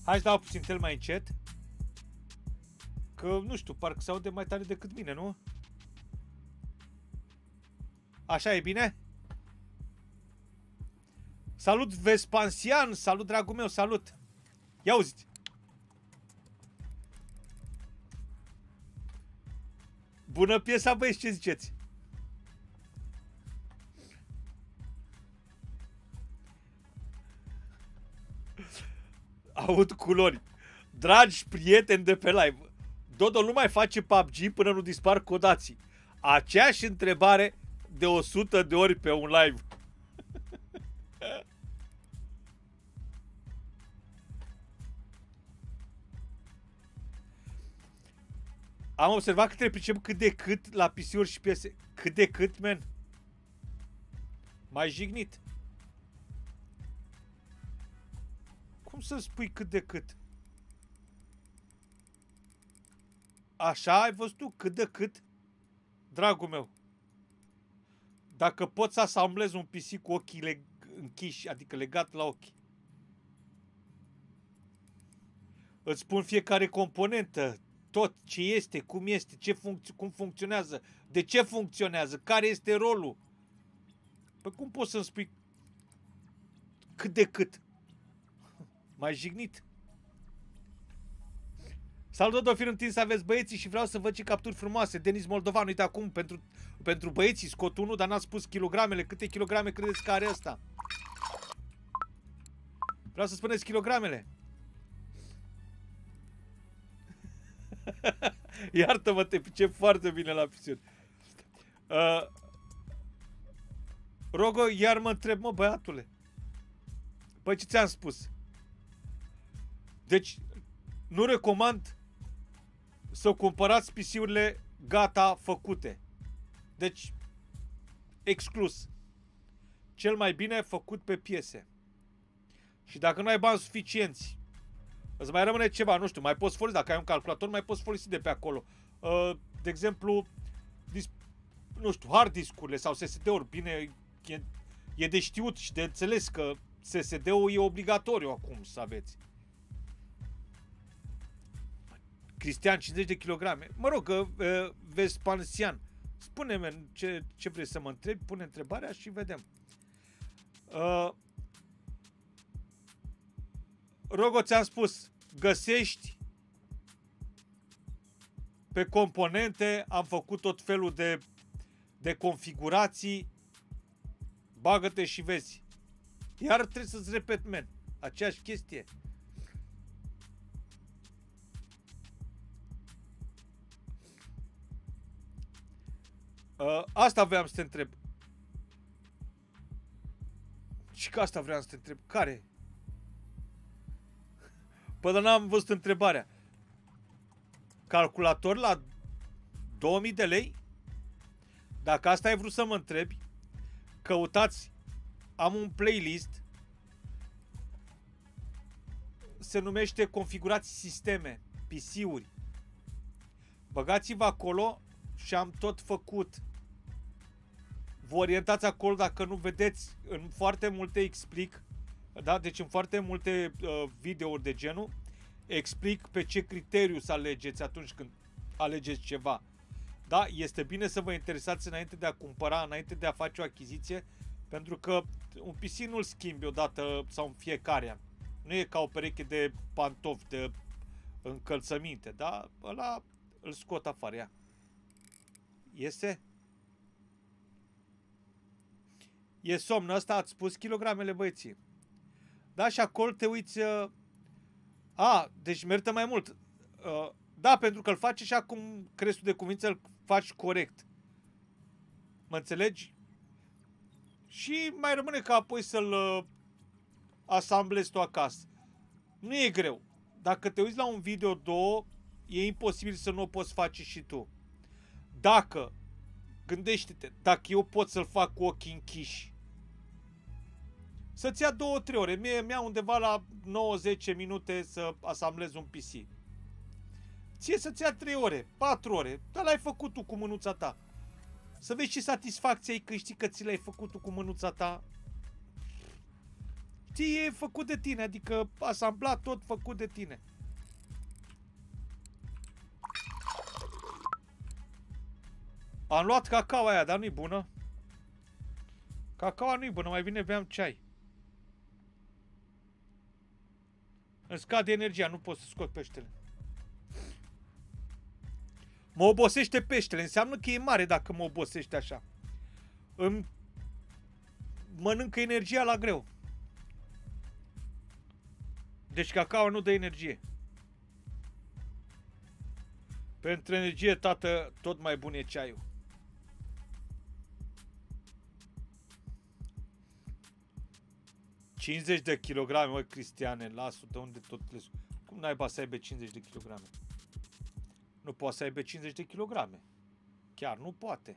Hai să dau puțin tel mai încet. Că, nu știu, parcă se aude mai tare decât mine, nu? Așa e bine? Salut Vespansian, salut dragul meu, salut. Ia auziți. Bună piesa, băieți, ce ziceți? Aud culori. Dragi prieteni de pe live, Dodo nu mai face PUBG până nu dispar codații. Aceeași întrebare de 100 de ori pe un live. Am observat că trebuie pricep cât de cât la PC-uri și PS. Cât de cât, man? Mai jignit. Cum să spui cât de cât? Așa ai văzut tu? Cât de cât? Dragul meu. Dacă poți să asamblezi un PC cu ochii închiși, adică legat la ochi. Îți spun fiecare componentă, tot ce este, cum este, cum funcționează, de ce funcționează, care este rolul. Păi cum poți să-mi spui cât de cât? Mai jignit. Salut, Dodo, fir întins să aveți băieții și vreau să văd ce capturi frumoase. Denis Moldovan, uite acum pentru băieții scot unul, dar n-a spus kilogramele. Câte kilograme credeți că are ăsta? Vreau să spuneți kilogramele. Iartă-mă, te pricep foarte bine la pisiuni. Rogo, iar mă întreb, mă, băiatule. Păi ce ți-am spus? Deci, nu recomand să cumpărați PC-urile gata făcute. Deci, exclus. Cel mai bine făcut pe piese. Și dacă nu ai bani suficienți, îți mai rămâne ceva, nu știu, mai poți folosi, dacă ai un calculator, mai poți folosi de pe acolo. De exemplu, nu știu, hard discurile sau SSD-uri, bine, e de știut și de înțeles că SSD-ul e obligatoriu acum să aveți. Cristian, 50 de kilograme. Mă rog, Vespansian, spune-mi ce vrei să mă întrebi, pune întrebarea și vedem. Rogo, ți-am spus, găsești pe componente, am făcut tot felul de configurații, bagă-te și vezi. Iar trebuie să-ți repet, man, aceeași chestie. Asta vreau să te întreb. Și că asta vreau să te întreb. Care? Păi, dar n-am văzut întrebarea. Calculator la 2000 de lei? Dacă asta ai vrut să mă întrebi, căutați, am un playlist, se numește Configurați sisteme, PC-uri. Băgați-vă acolo și am tot făcut. Vă orientați acolo dacă nu vedeți, în foarte multe explic, da? Deci în foarte multe videouri de genul, explic pe ce criteriu să alegeți atunci când alegeți ceva. Da? Este bine să vă interesați înainte de a cumpăra, înainte de a face o achiziție, pentru că un PC nu-l schimbi odată sau în fiecare an. Nu e ca o pereche de pantofi, de încălțăminte, da? Ăla îl scot afară, ia. Iese? E somn, ăsta ați spus kilogramele, băieții. Da, și acolo te uiți... deci merită mai mult. Da, pentru că îl faci și acum crezi tu de cuvință, îl faci corect. Mă înțelegi? Și mai rămâne ca apoi să-l asamblezi tu acasă. Nu e greu. Dacă te uiți la un video 2, e imposibil să nu o poți face și tu. Dacă, gândește-te, dacă eu pot să-l fac cu ochii închiși, să-ți ia 2-3 ore. Mi-a undeva la 9-10 minute să asamblez un PC. Ție să-ți ia 3 ore, 4 ore, dar l-ai făcut tu cu mânuța ta. Să vezi ce satisfacție ai că știi că ți l-ai făcut tu cu mânuța ta. ție e făcut de tine, adică asamblat tot făcut de tine. Am luat cacao aia, dar nu-i bună. Cacao nu-i bună, mai bine beam ceai. Îmi scade energia, nu pot să scot peștele. Mă obosește peștele, înseamnă că e mare dacă mă obosește așa. Îmi mănâncă energia la greu. Deci cacao nu dă energie. Pentru energie, tată, tot mai bun e ceaiul. $50 de kilograme, măi, Cristiane, lasă de unde tot le... Cum naiba să aibă 50 de kilograme? Nu poate să aibă 50 de kilograme. Chiar nu poate.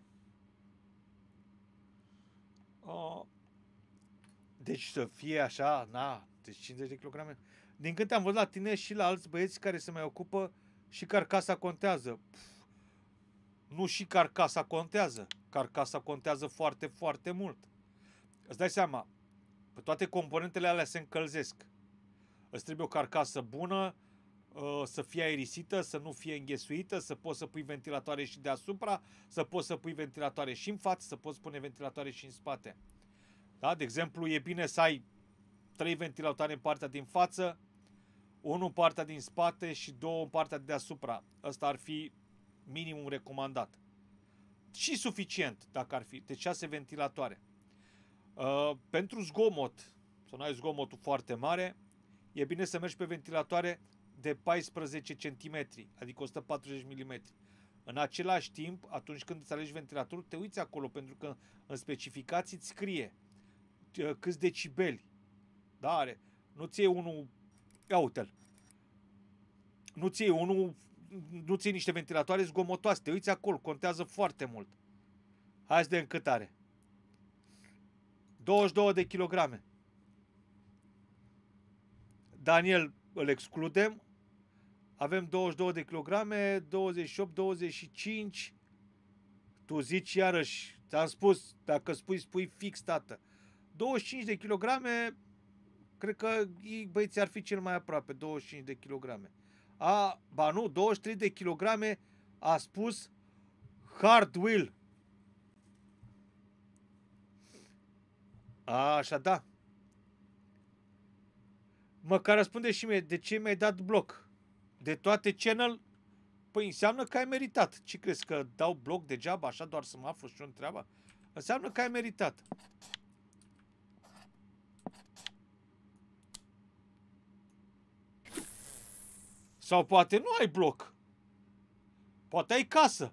Deci să fie așa, na, deci 50 de kilograme. Din câte am văzut la tine și la alți băieți care se mai ocupă, și carcasa contează. Nu și carcasa contează. Carcasa contează foarte, foarte mult. Îți dai seama, pe toate componentele alea se încălzesc. Îți trebuie o carcasă bună, să fie aerisită, să nu fie înghesuită, să poți să pui ventilatoare și deasupra, să poți să pui ventilatoare și în față, să poți pune ventilatoare și în spate. Da? De exemplu, e bine să ai 3 ventilatoare în partea din față, 1 în partea din spate și 2 în partea de deasupra. Ăsta ar fi minimum recomandat. Și suficient, dacă ar fi. Deci 6 ventilatoare. Pentru zgomot, să nu ai zgomotul foarte mare, e bine să mergi pe ventilatoare de 14 cm, adică 140 mm. În același timp, atunci când îți alegi ventilatorul, te uiți acolo, pentru că în specificații îți scrie câți decibeli. Da, are. Nu-ți iei unul... Ia uite-l. Nu-ți iei unul... Nu-ți iei niște ventilatoare zgomotoase. Te uiți acolo. Contează foarte mult. Hai să vedem cât are. 22 de kilograme. Daniel îl excludem. Avem 22 de kilograme, 28, 25. Tu zici iarăși, ți-am spus, dacă spui fix, tată. 25 de kilograme, cred că băieții ar fi cel mai aproape, 25 de kilograme. Ba nu, 23 de kilograme a spus Hard Will. Așa, da. Măcar răspunde și mie, de ce mi-ai dat bloc? De toate channel? Păi înseamnă că ai meritat. Ce crezi, că dau bloc degeaba, așa doar să mă aflu și eu în treaba? Înseamnă că ai meritat. Sau poate nu ai bloc. Poate ai casă.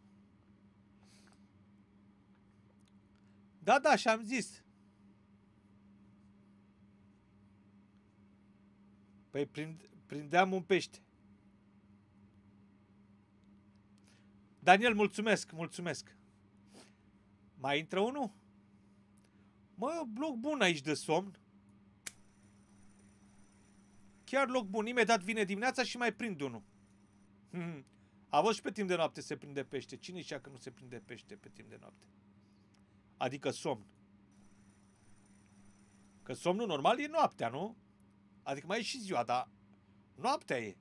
Da, și-am zis. Păi prindeam un pește. Daniel, mulțumesc. Mai intră unul? Mă, loc bun aici de somn. Chiar loc bun. Imediat vine dimineața și mai prind unul. A fost și pe timp de noapte se prinde pește. Cine știa că nu se prinde pește pe timp de noapte? Adică somn. Că somnul normal e noaptea, nu? Adică mai e și ziua, dar noaptea e.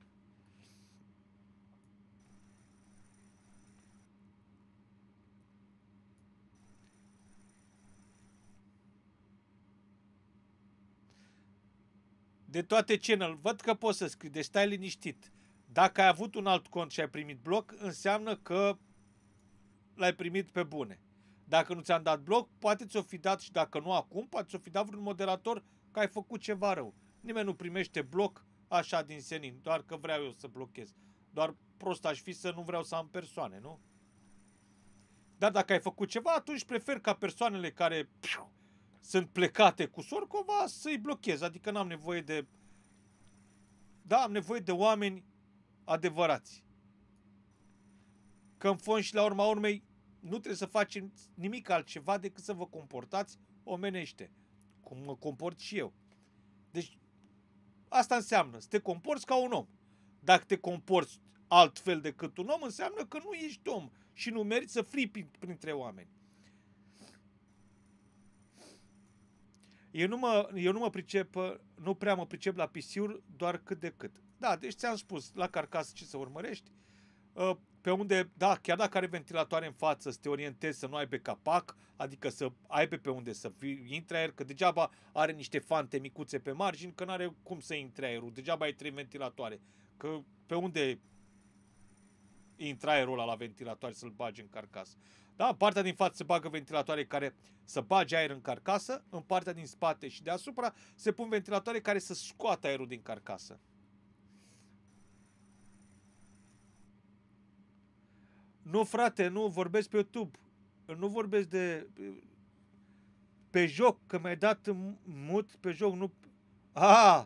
De toate channel, văd că poți să scrii, deci stai liniștit. Dacă ai avut un alt cont și ai primit bloc, înseamnă că l-ai primit pe bune. Dacă nu ți-am dat bloc, poate ți-o fi dat, și dacă nu acum, poate ți-o fi dat vreun moderator că ai făcut ceva rău. Nimeni nu primește bloc așa din senin, doar că vreau eu să blochez. Doar prost aș fi să nu vreau să am persoane, nu? Dar dacă ai făcut ceva, atunci prefer ca persoanele care sunt plecate cu Sorcova să-i blochez. Adică n-am nevoie de... Da, am nevoie de oameni adevărați. Că în fond și la urma urmei nu trebuie să facem nimic altceva decât să vă comportați omenește. Cum mă comport și eu. Deci asta înseamnă să te comporți ca un om. Dacă te comporți altfel decât un om, înseamnă că nu ești om și nu meriți să frii printre oameni. Eu nu mă pricep, nu prea mă pricep la PC-uri, doar cât de cât. Da, deci ți-am spus, la carcasă ce să urmărești, pe unde, da, chiar dacă are ventilatoare în față, să te orientezi să nu ai pe capac, adică să ai pe unde să intre aer, că degeaba are niște fante micuțe pe margini, că nu are cum să intre aerul, degeaba ai 3 ventilatoare, că pe unde intră aerul ăla la ventilatoare să-l bagi în carcasă. Da, în partea din față se bagă ventilatoare care să bage aer în carcasă, în partea din spate și deasupra se pun ventilatoare care să scoată aerul din carcasă. Nu, frate, nu, vorbesc pe YouTube. Nu vorbesc de... Pe joc, că mi-ai dat mut pe joc, nu... Ah!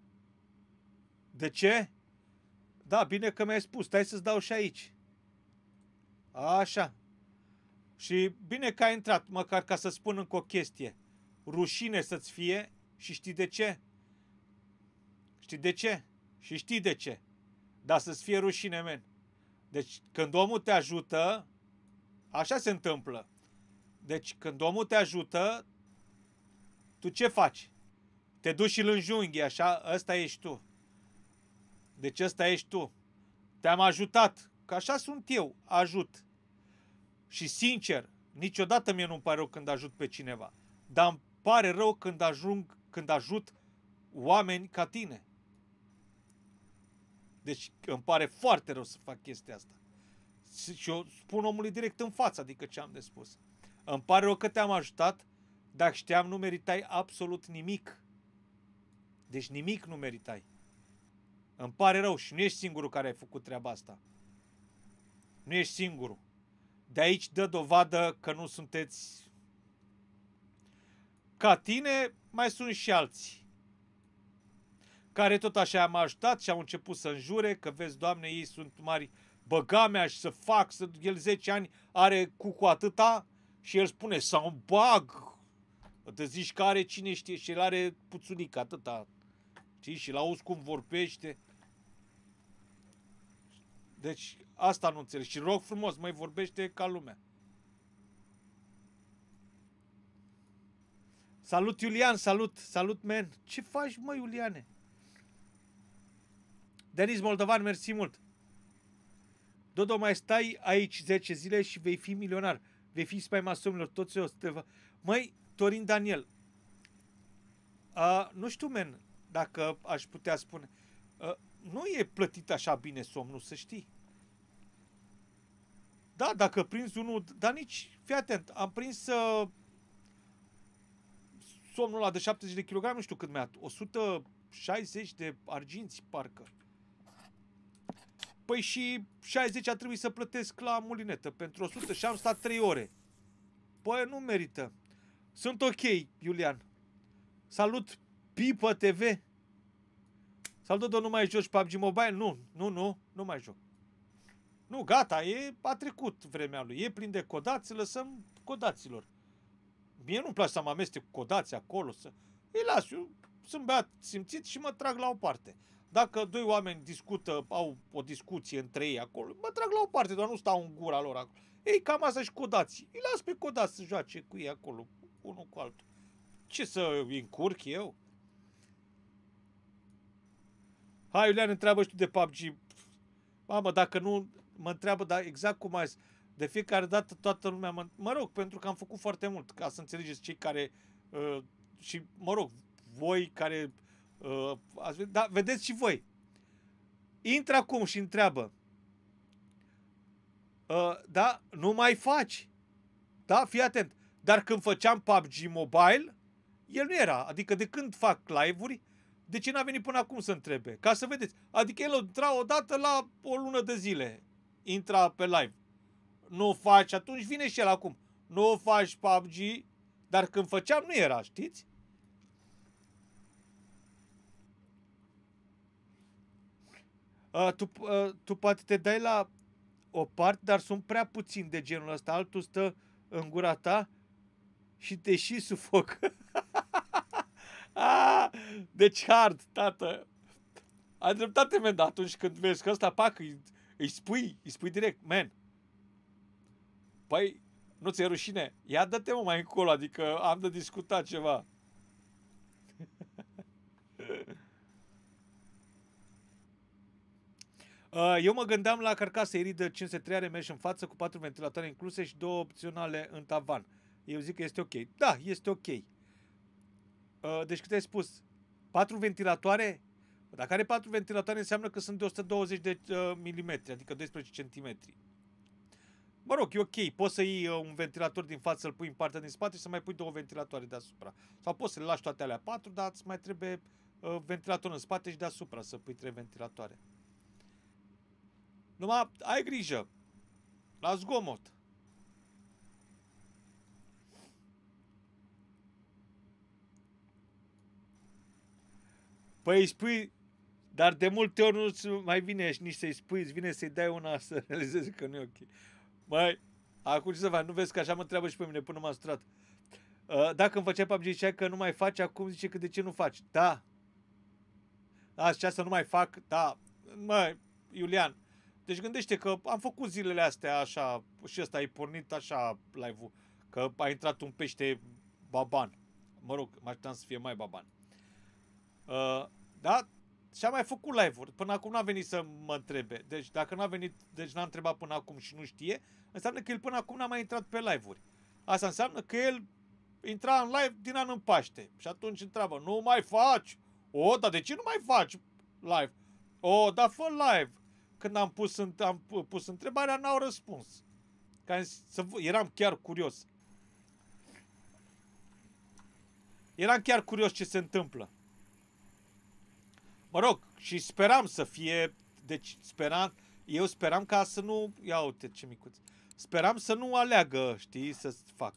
De ce? Da, bine că mi-ai spus, stai să-ți dau și aici. Așa. Și bine că ai intrat, măcar ca să spun încă o chestie. Rușine să-ți fie și știi de ce? Știi de ce? Și știi de ce. Dar să-ți fie rușine, men. Deci, când omul te ajută, așa se întâmplă. Deci, când omul te ajută, tu ce faci? Te duci și îl înjunghi, așa, ăsta ești tu. Deci ăsta ești tu. Te-am ajutat, că așa sunt eu, ajut. Și sincer, niciodată mie nu-mi pare rău când ajut pe cineva. Dar îmi pare rău când ajut oameni ca tine. Deci îmi pare foarte rău să fac chestia asta. Și eu spun omului direct în față, adică ce am de spus. Îmi pare rău că te-am ajutat, dar știam nu meritai absolut nimic. Deci nimic nu meritai. Îmi pare rău și nu ești singurul care ai făcut treaba asta. Nu ești singurul. De aici dă dovadă că nu sunteți ca tine, mai sunt și alții care tot așa am ajutat și au început să înjure că vezi, Doamne, ei sunt mari băgamea și să fac, el 10 ani are cu atâta și el spune să bag. Te zici că are cine știe și el are puțunic atâta. Știi? Și l-auzi cum vorbește. Deci asta nu înțeleg. Și rog frumos, mai vorbește ca lumea. Salut, Iulian, salut, salut, man. Ce faci, mă, Iuliane? Denis Moldovan, mersi mult. Dodo, mai stai aici 10 zile și vei fi milionar. Vei fi spaima somnilor, toți o să te vă... Măi, Torin Daniel, nu știu, men, dacă aș putea spune, nu e plătit așa bine somnul, să știi. Da, dacă prinzi unul, dar nici, fii atent, am prins somnul ăla de 70 de kg, nu știu cât mi-a, 160 de arginți, parcă. Păi și 60 a trebuit să plătesc la mulinetă pentru 100 și am stat 3 ore. Păi nu merită. Sunt ok, Iulian. Salut, Pipă TV. Salut, Dodo, nu mai joci PUBG Mobile? Nu mai joc. Nu, gata, a trecut vremea lui. E plin de codați, lăsăm codaților. Mie nu-mi place să mă amestec cu codați acolo. Îi las, eu sunt beat simțit și mă trag la o parte. Dacă doi oameni discută, au o discuție între ei acolo, mă trag la o parte, doar nu stau în gura lor acolo. Ei, cam asta și codații. Îi las pe codați să joace cu ei acolo, unul cu altul. Ce să îi încurc eu? Hai, Iulian, întreabă și tu de PUBG. Mamă, dacă nu mă întreabă, dar exact cum ai zis, de fiecare dată toată lumea mă rog, pentru că am făcut foarte mult, ca să înțelegeți cei care și, mă rog, voi care da, vedeți și voi. Intră acum și întreabă. Da, nu mai faci. Da, fii atent. Dar când făceam PUBG Mobile, el nu era. Adică de când fac live-uri, de ce n-a venit până acum să întrebe? Ca să vedeți. Adică el intra odată la o lună de zile. Intra pe live. Nu faci, atunci vine și el acum. Nu faci PUBG, dar când făceam nu era, știți? Tu poate te dai la o parte, dar sunt prea puțini de genul ăsta. Altul stă în gura ta și te și sufoc. Deci hard, tată. Ai dreptate, man, dar atunci când vezi că ăsta pac, îi spui direct, man. Păi, nu ți-e rușine? Ia dă-te, mă, mai încolo, adică am de discutat ceva. Eu mă gândeam la carcasă iridă 503 are mesh în față cu 4 ventilatoare incluse și 2 opționale în tavan. Eu zic că este ok. Da, este ok. Deci cât ai spus? 4 ventilatoare? Dacă are 4 ventilatoare înseamnă că sunt de 120 de milimetri, adică 12 centimetri. Mă rog, e ok. Poți să iei un ventilator din față, să-l pui în partea din spate și să mai pui 2 ventilatoare deasupra. Sau poți să le lași toate alea 4, dar îți mai trebuie ventilator în spate și deasupra să pui 3 ventilatoare. Numai ai grijă la zgomot. Păi îi spui, dar de multe ori nu mai vine nici să-i spui, îți vine să-i dai una să realizezi că nu e ok. Măi, acum ce să fac? Nu vezi că așa mă întreabă și pe mine până m-am strat. Dacă îmi făceai PUBG zicea că nu mai faci, acum zice că de ce nu faci. Da. Așa să nu mai fac, da. Măi, Iulian, deci gândește că am făcut zilele astea așa, și ăsta ai pornit așa live-ul, că a intrat un pește baban. Mă rog, mă așteptam să fie mai baban. Da? Și am mai făcut live-uri. Până acum n-a venit să mă întrebe. Deci dacă n-a venit, deci n-a întrebat până acum și nu știe, înseamnă că el până acum n-a mai intrat pe live-uri. Asta înseamnă că el intra în live din an în Paște. Și atunci întreabă, nu mai faci? O, dar de ce nu mai faci live? O, dar fă live. Când am pus întrebarea, n-au răspuns. Eram chiar curios. Eram chiar curios ce se întâmplă. Mă rog, și speram să fie, deci eu speram ca să nu, ia uite ce micuț, speram să nu aleagă, știi, să fac.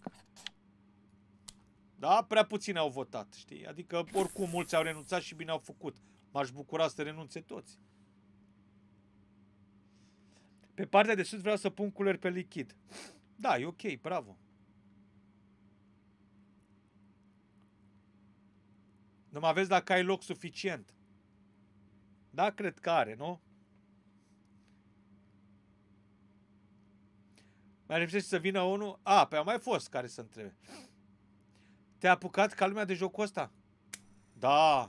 Da, prea puțini au votat, știi, adică oricum mulți au renunțat și bine au făcut. M-aș bucura să renunțe toți. Pe partea de sus vreau să pun culer pe lichid. Da, e ok, bravo. Nu mai vezi dacă ai loc suficient. Da, cred că are, nu? Mai lipsește să vină unul? Pe a mai fost care să întrebe. Te-a apucat ca lumea de jocul ăsta? Da.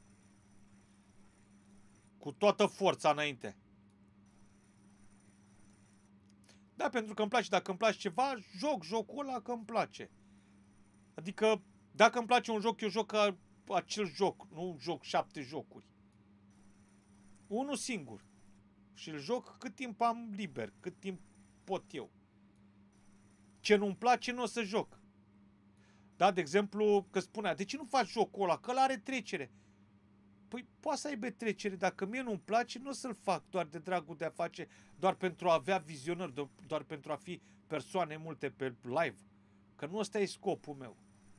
Cu toată forța înainte. Da, pentru că îmi place. Dacă îmi place ceva, joc jocul ăla că îmi place. Adică, dacă îmi place un joc, eu joc acel joc. Nu joc 7 jocuri. Unul singur. Și îl joc cât timp am liber, cât timp pot eu. Ce nu-mi place, nu o să joc. Da, de exemplu, că spunea, de ce nu faci jocul ăla? Că ăla are trecere. Păi poate să aibă trecere, dacă mie nu-mi place, nu o să-l fac doar de dragul de a face, doar pentru a avea vizionări, doar pentru a fi persoane multe pe live. Că nu ăsta e scopul meu.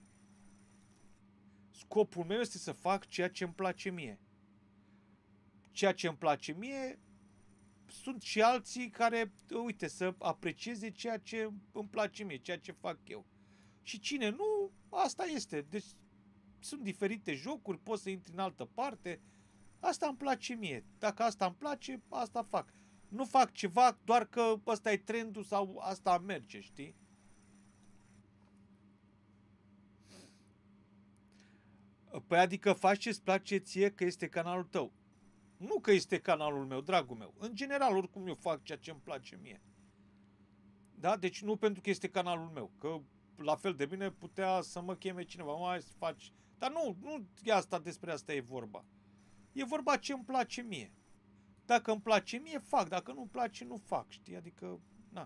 Scopul meu este să fac ceea ce îmi place mie. Ceea ce îmi place mie, sunt și alții care, uite, să aprecieze ceea ce îmi place mie, ceea ce fac eu. Și cine nu, asta este. Deci sunt diferite jocuri, poți să intri în altă parte. Asta îmi place mie. Dacă asta îmi place, asta fac. Nu fac ceva doar că ăsta e trendul sau asta merge, știi? Păi adică faci ce-ți place ție că este canalul tău. Nu că este canalul meu, dragul meu. În general, oricum eu fac ceea ce îmi place mie. Da? Deci nu pentru că este canalul meu. Că la fel de bine putea să mă cheme cineva. Mai să faci... Dar nu e asta, despre asta e vorba. E vorba ce îmi place mie. Dacă îmi place mie, fac. Dacă nu îmi place, nu fac. Știi? Adică, na.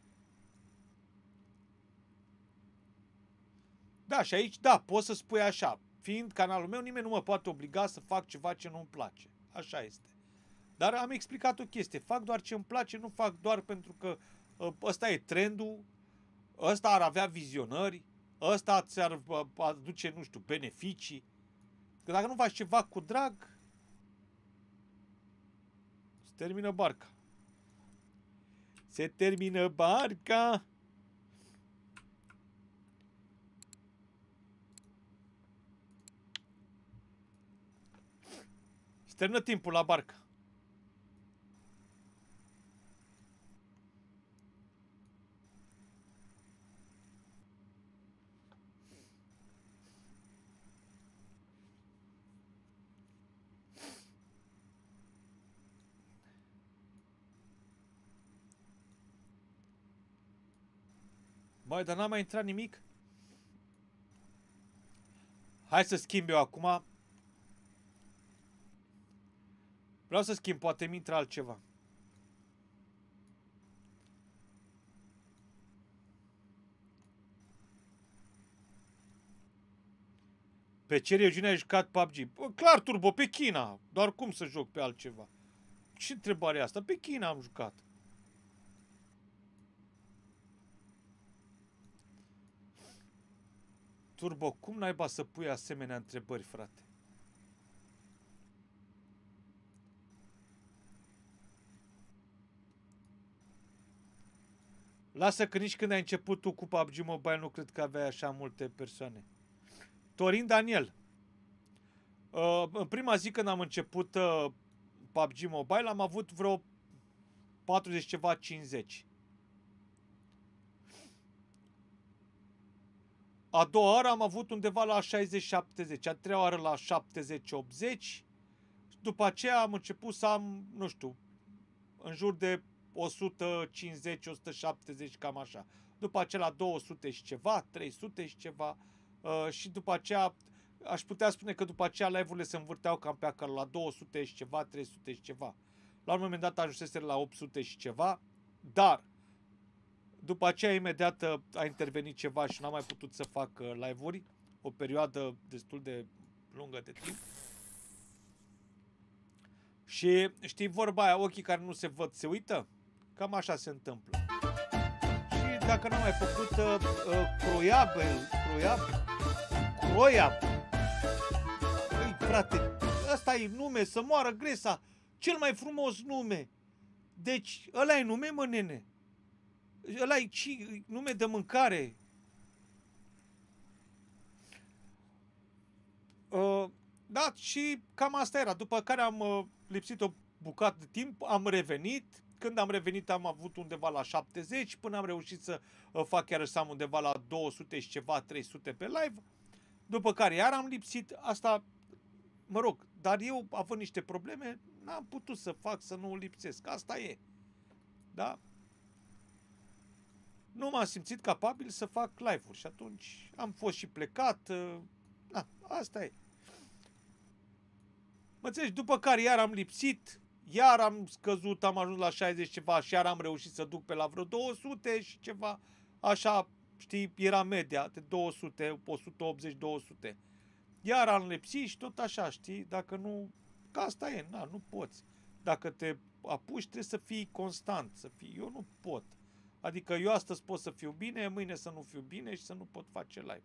Da, și aici, da, poți să spui așa. Fiind canalul meu, nimeni nu mă poate obliga să fac ceva ce nu-mi place. Așa este. Dar am explicat o chestie. Fac doar ce îmi place, nu fac doar pentru că ăsta e trendul, ăsta ar avea vizionări, ăsta ți-ar aduce, nu știu, beneficii. Că dacă nu faci ceva cu drag, se termină barca. Se termină barca. Se termină timpul la barca. Băi, dar n-a mai intrat nimic? Hai să schimb eu acum. Vreau să schimb, poate mi intră altceva. Pe ce regiune ai jucat PUBG? Bă, clar, Turbo, pe China. Doar cum să joc pe altceva? Ce întrebare e asta? Pe China am jucat. Turbo, cum naiba să pui asemenea întrebări, frate? Lasă că nici când ai început tu cu PUBG Mobile nu cred că aveai așa multe persoane. Torin Daniel. În prima zi când am început PUBG Mobile am avut vreo 40 ceva, 50. A doua oară am avut undeva la 60-70, a treia oară la 70-80. După aceea am început să am, nu știu, în jur de 150-170, cam așa. După aceea la 200 și ceva, 300 și ceva. Și după aceea, aș putea spune că după aceea live-urile se învârteau cam pe acolo, la 200 și ceva, 300 și ceva. La un moment dat ajunseseră la 800 și ceva, dar după aceea imediat a intervenit ceva și n-am mai putut să fac live-uri o perioadă destul de lungă de timp. Și știi vorba aia, ochii care nu se văd se uită? Cam așa se întâmplă. Și dacă n-am mai făcut Croiab, băi, frate, ăsta e nume, să moară Gresa, cel mai frumos nume. Deci, ăla e nume, mă, nene. Ăla e nume de mâncare. Da, și cam asta era. După care am lipsit o bucată de timp, am revenit. Când am revenit am avut undeva la 70, până am reușit să fac chiar să am undeva la 200 și ceva, 300 pe live. După care iar am lipsit. Asta, mă rog, dar eu, având niște probleme, n-am putut să fac să nu lipsesc. Asta e. Da? Nu m-am simțit capabil să fac live-uri și atunci am fost și plecat. Da, asta e. Mă înțelegi? După care iar am lipsit, iar am scăzut, am ajuns la 60 ceva și iar am reușit să duc pe la vreo 200 și ceva. Așa, știi, era media de 200, 180, 200. Iar am lipsit și tot așa, știi? Dacă nu, că asta e, na, nu poți. Dacă te apuci, trebuie să fii constant, să fii. Eu nu pot. Adică eu astăzi pot să fiu bine, mâine să nu fiu bine și să nu pot face live.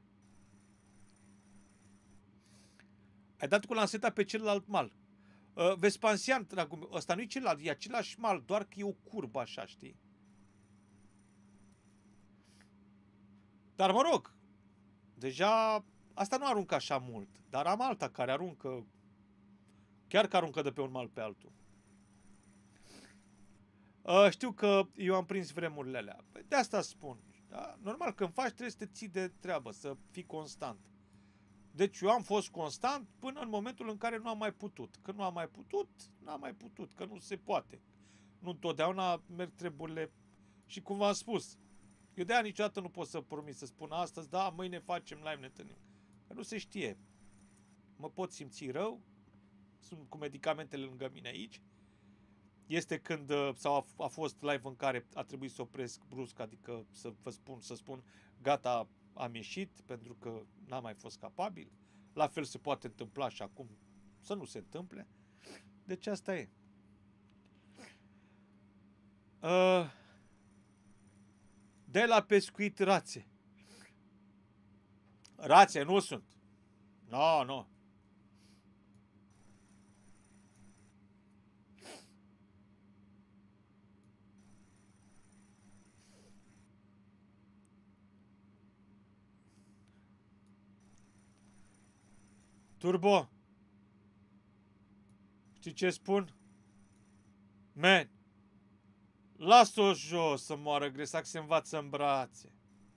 Ai dat cu lanseta pe celălalt mal. Vespansian, dragul meu, ăsta nu e celălalt, e același mal, doar că e o curbă așa, știi? Dar mă rog, deja asta nu aruncă așa mult, dar am alta care aruncă, chiar că aruncă de pe un mal pe altul. Știu că eu am prins vremurile alea. De asta spun. Da? Normal, când faci trebuie să te ții de treabă, să fii constant. Deci eu am fost constant până în momentul în care nu am mai putut. Când nu am mai putut, n-am mai putut, că nu se poate. Nu întotdeauna merg treburile. Și cum v-am spus, eu de-aia niciodată nu pot să promit să spun astăzi, da, mâine facem live, ne întâlnim. Că nu se știe. Mă pot simți rău, sunt cu medicamentele lângă mine aici. Este când sau a fost live în care a trebuit să opresc brusc, adică să spun gata, am ieșit pentru că n-am mai fost capabil. La fel se poate întâmpla și acum să nu se întâmple. Deci asta e. De la pescuit rațe. Rațe nu sunt. Nu, nu. Turbo. Știi ce spun? Man. Las-o jos să moară Gresac, se învață în brațe.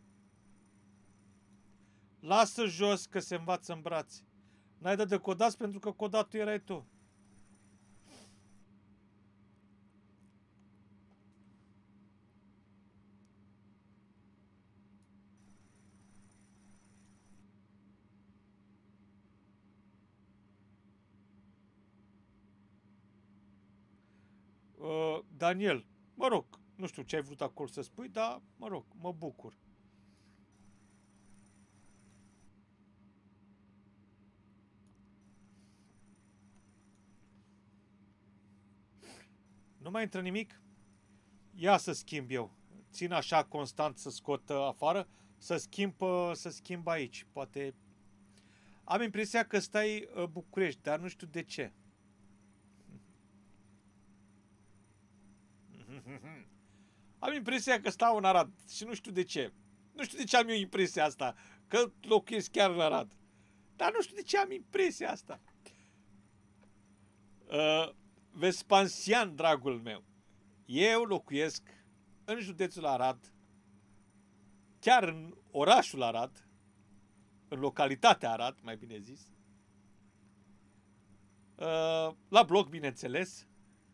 Lasă jos că se învață în brațe. N-ai dat de codați pentru că codatul erai tu. Daniel, mă rog, nu știu ce ai vrut acolo să spui, dar, mă rog, mă bucur. Nu mai intră nimic? Ia să schimb eu. Țin așa constant să scot afară, să schimb aici. Poate... Am impresia că stai București, dar nu știu de ce. Am impresia că stau în Arad și nu știu de ce. Nu știu de ce am eu impresia asta, că locuiesc chiar în Arad. Dar nu știu de ce am impresia asta. Vespansian, dragul meu. Eu locuiesc în județul Arad, chiar în orașul Arad, în localitatea Arad, mai bine zis. La bloc, bineînțeles.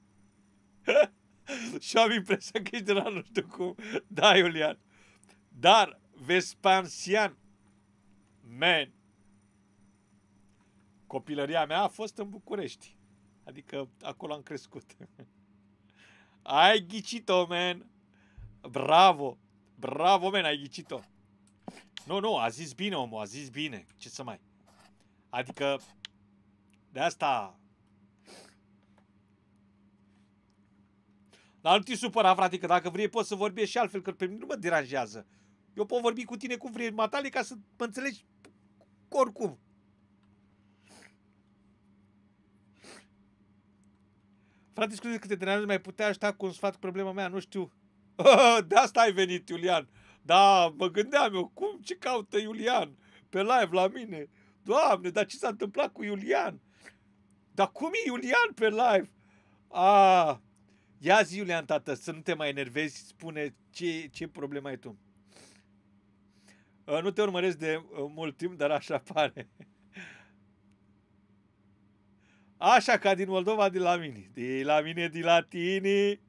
Și am impresia că ești de la nu știu cum. Da, Iulian. Dar Vespansian, man, copilăria mea a fost în București. Adică acolo am crescut. Ai ghicit-o, man. Bravo. Bravo, man, ai ghicit-o. Nu, a zis bine, omul, a zis bine. Ce să mai... Adică, de asta... Dar nu te supăra, frate, că dacă vrei poți să vorbești și altfel, că pe mine nu mă deranjează. Eu pot vorbi cu tine cum vrei, matale, ca să mă înțelegi oricum. Frate, scuze că te deranjează, mai putea aștepta cu un sfat cu problema mea, nu știu. De asta ai venit, Iulian. Da, mă gândeam eu, cum, ce caută Iulian pe live la mine? Doamne, dar ce s-a întâmplat cu Iulian? Dar cum e Iulian pe live? Ia zi, Iulian, tată, să nu te mai enervezi, spune ce problemă ai tu. Nu te urmăresc de mult timp, dar așa pare. Așa, ca din Moldova, de la mine. De la mine, de la tine.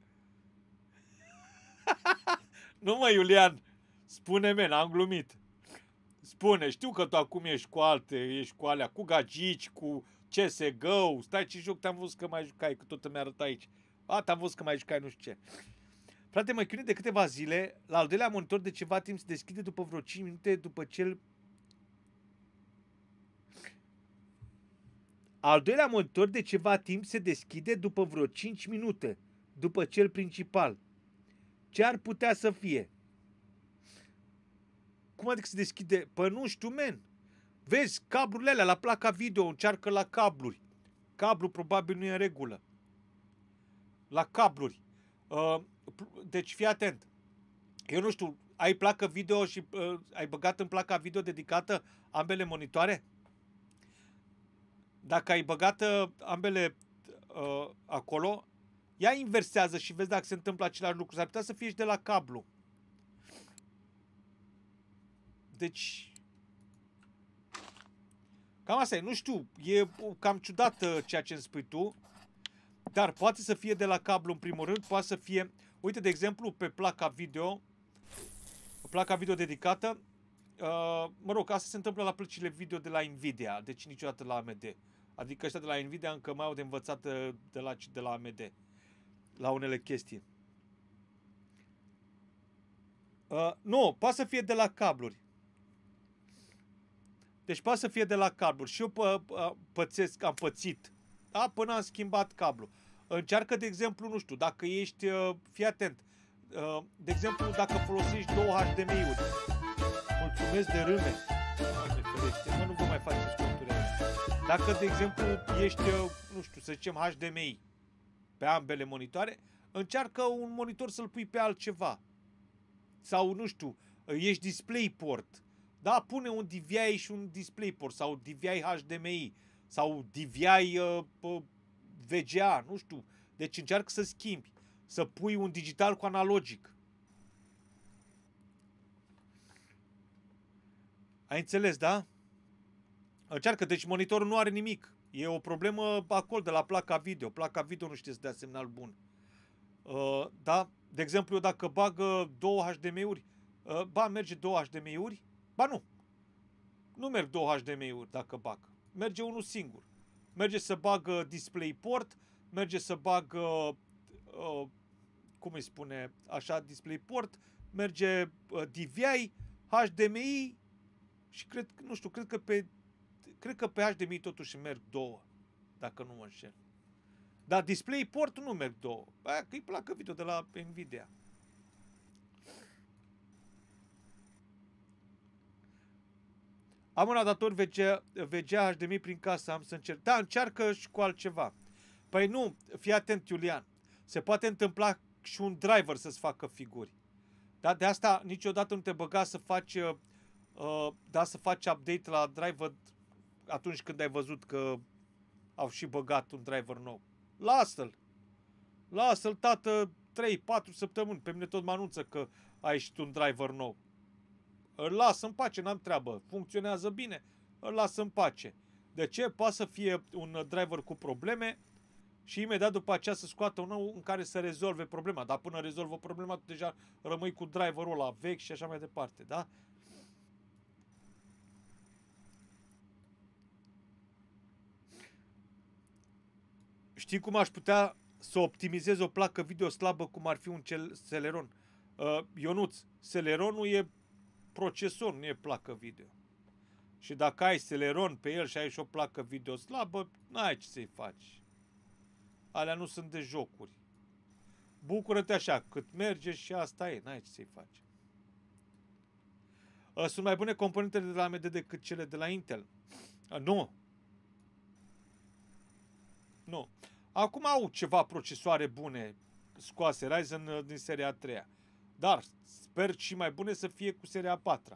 Nu mă, Iulian, spune-mi, am glumit. Spune, știu că tu acum ești cu alte, ești cu alea, cu gagici, cu CSGO. Stai, ce joc te-am văzut că mai jucai, că tot îmi arăt aici. Te-am văzut că mai jucai, nu știu ce. Frate, mă chinuie de câteva zile, la al doilea monitor de ceva timp se deschide după vreo 5 minute după cel... Al doilea monitor de ceva timp se deschide după vreo 5 minute după cel principal. Ce ar putea să fie? Cum adică se deschide? Păi nu știu, men. Vezi, cablurile alea la placa video, încearcă la cabluri. Cablu probabil nu e în regulă. La cabluri. Deci fii atent. Eu nu știu, ai placă video și ai băgat în placa video dedicată ambele monitoare? Dacă ai băgat ambele acolo, ea inversează și vezi dacă se întâmplă același lucru. S-ar putea să fie și de la cablu. Deci, cam asta e. Nu știu, e cam ciudat ceea ce îmi spui tu, dar poate să fie de la cablu în primul rând, poate să fie... Uite, de exemplu, pe placa video dedicată, mă rog, asta se întâmplă la plăcile video de la Nvidia, deci niciodată la AMD. Adică ăștia de la Nvidia încă mai au de învățat de la AMD la unele chestii. Nu, poate să fie de la cabluri. Deci poate să fie de la cabluri. Și eu am pățit, da? Până am schimbat cablu. Încearcă, de exemplu, nu știu, dacă ești, fii atent, de exemplu, dacă folosești 2 HDMI-uri, mulțumesc de râme, mă, nu vă mai faceți conturile. Dacă, de exemplu, ești, nu știu, să zicem HDMI pe ambele monitoare, încearcă un monitor să-l pui pe altceva. Sau, nu știu, ești DisplayPort. Da, pune un DVI și un DisplayPort sau DVI HDMI sau DVI VGA, nu știu. Deci încearcă să schimbi, să pui un digital cu analogic. Ai înțeles, da? Încearcă, deci monitorul nu are nimic. E o problemă acolo de la placa video. Placa video nu știe să dea semnal bun. Da? De exemplu, eu dacă bag 2 HDMI-uri, merge 2 HDMI-uri? Ba nu. Nu merg 2 HDMI-uri dacă bag. Merge unul singur. Merge să bag DisplayPort, merge să bag cum îi spune, așa, DisplayPort, merge DVI, HDMI și cred că pe HDMI totuși merg două, dacă nu mă înșel. Dar DisplayPort nu merg două. Aia că-i placă video de la Nvidia. Am un adaptor VGA HDMI prin casă, am să încerc. Da, încearcă și cu altceva. Păi nu, fii atent, Iulian. Se poate întâmpla și un driver să-ți facă figuri. Da? De asta niciodată nu te băga să faci, să faci update la driver atunci când ai văzut că au și băgat un driver nou. Lasă-l! Lasă-l, tată, 3-4 săptămâni. Pe mine tot mă anunță că ai ieșit un driver nou. Îl las în pace, n-am treabă. Funcționează bine, îl las în pace. De ce? Poate să fie un driver cu probleme și imediat după aceea să scoată un nou în care să rezolve problema. Dar până rezolvă problema, tu deja rămâi cu driverul ăla vechi și așa mai departe, da? Știi cum aș putea să optimizez o placă video slabă cum ar fi un Celeron? Ionuț, Celeronul e procesor, nu e placă video. Și dacă ai Celeron pe el și ai și o placă video slabă, n-ai ce să-i faci. Alea nu sunt de jocuri. Bucură-te așa, cât merge și asta e, n-ai ce să-i faci. Sunt mai bune componentele de la AMD decât cele de la Intel? Nu. Nu. Acum au ceva procesoare bune scoase, Ryzen din seria a 3-a. Dar sper și mai bune să fie cu seria a 4-a.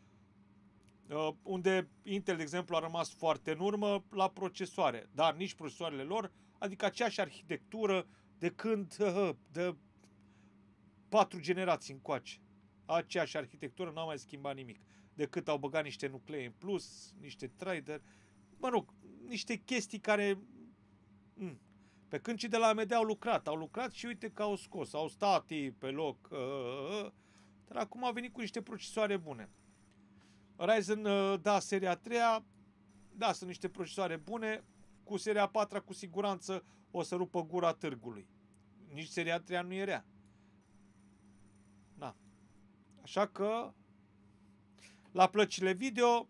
Unde Intel, de exemplu, a rămas foarte în urmă la procesoare. Dar nici procesoarele lor, adică aceeași arhitectură de când de 4 generații încoace. Aceeași arhitectură, n-au mai schimbat nimic. Decât au băgat niște nuclee în plus, niște trader, mă rog, niște chestii care... Pe când cei de la AMD au lucrat și uite că au scos, au stat pe loc, dar acum au venit cu niște procesoare bune. Ryzen, da, seria 3-a, da, sunt niște procesoare bune, cu seria 4-a cu siguranță o să rupă gura târgului. Nici seria 3-a nu e rea. Na. Așa că, la plăcile video,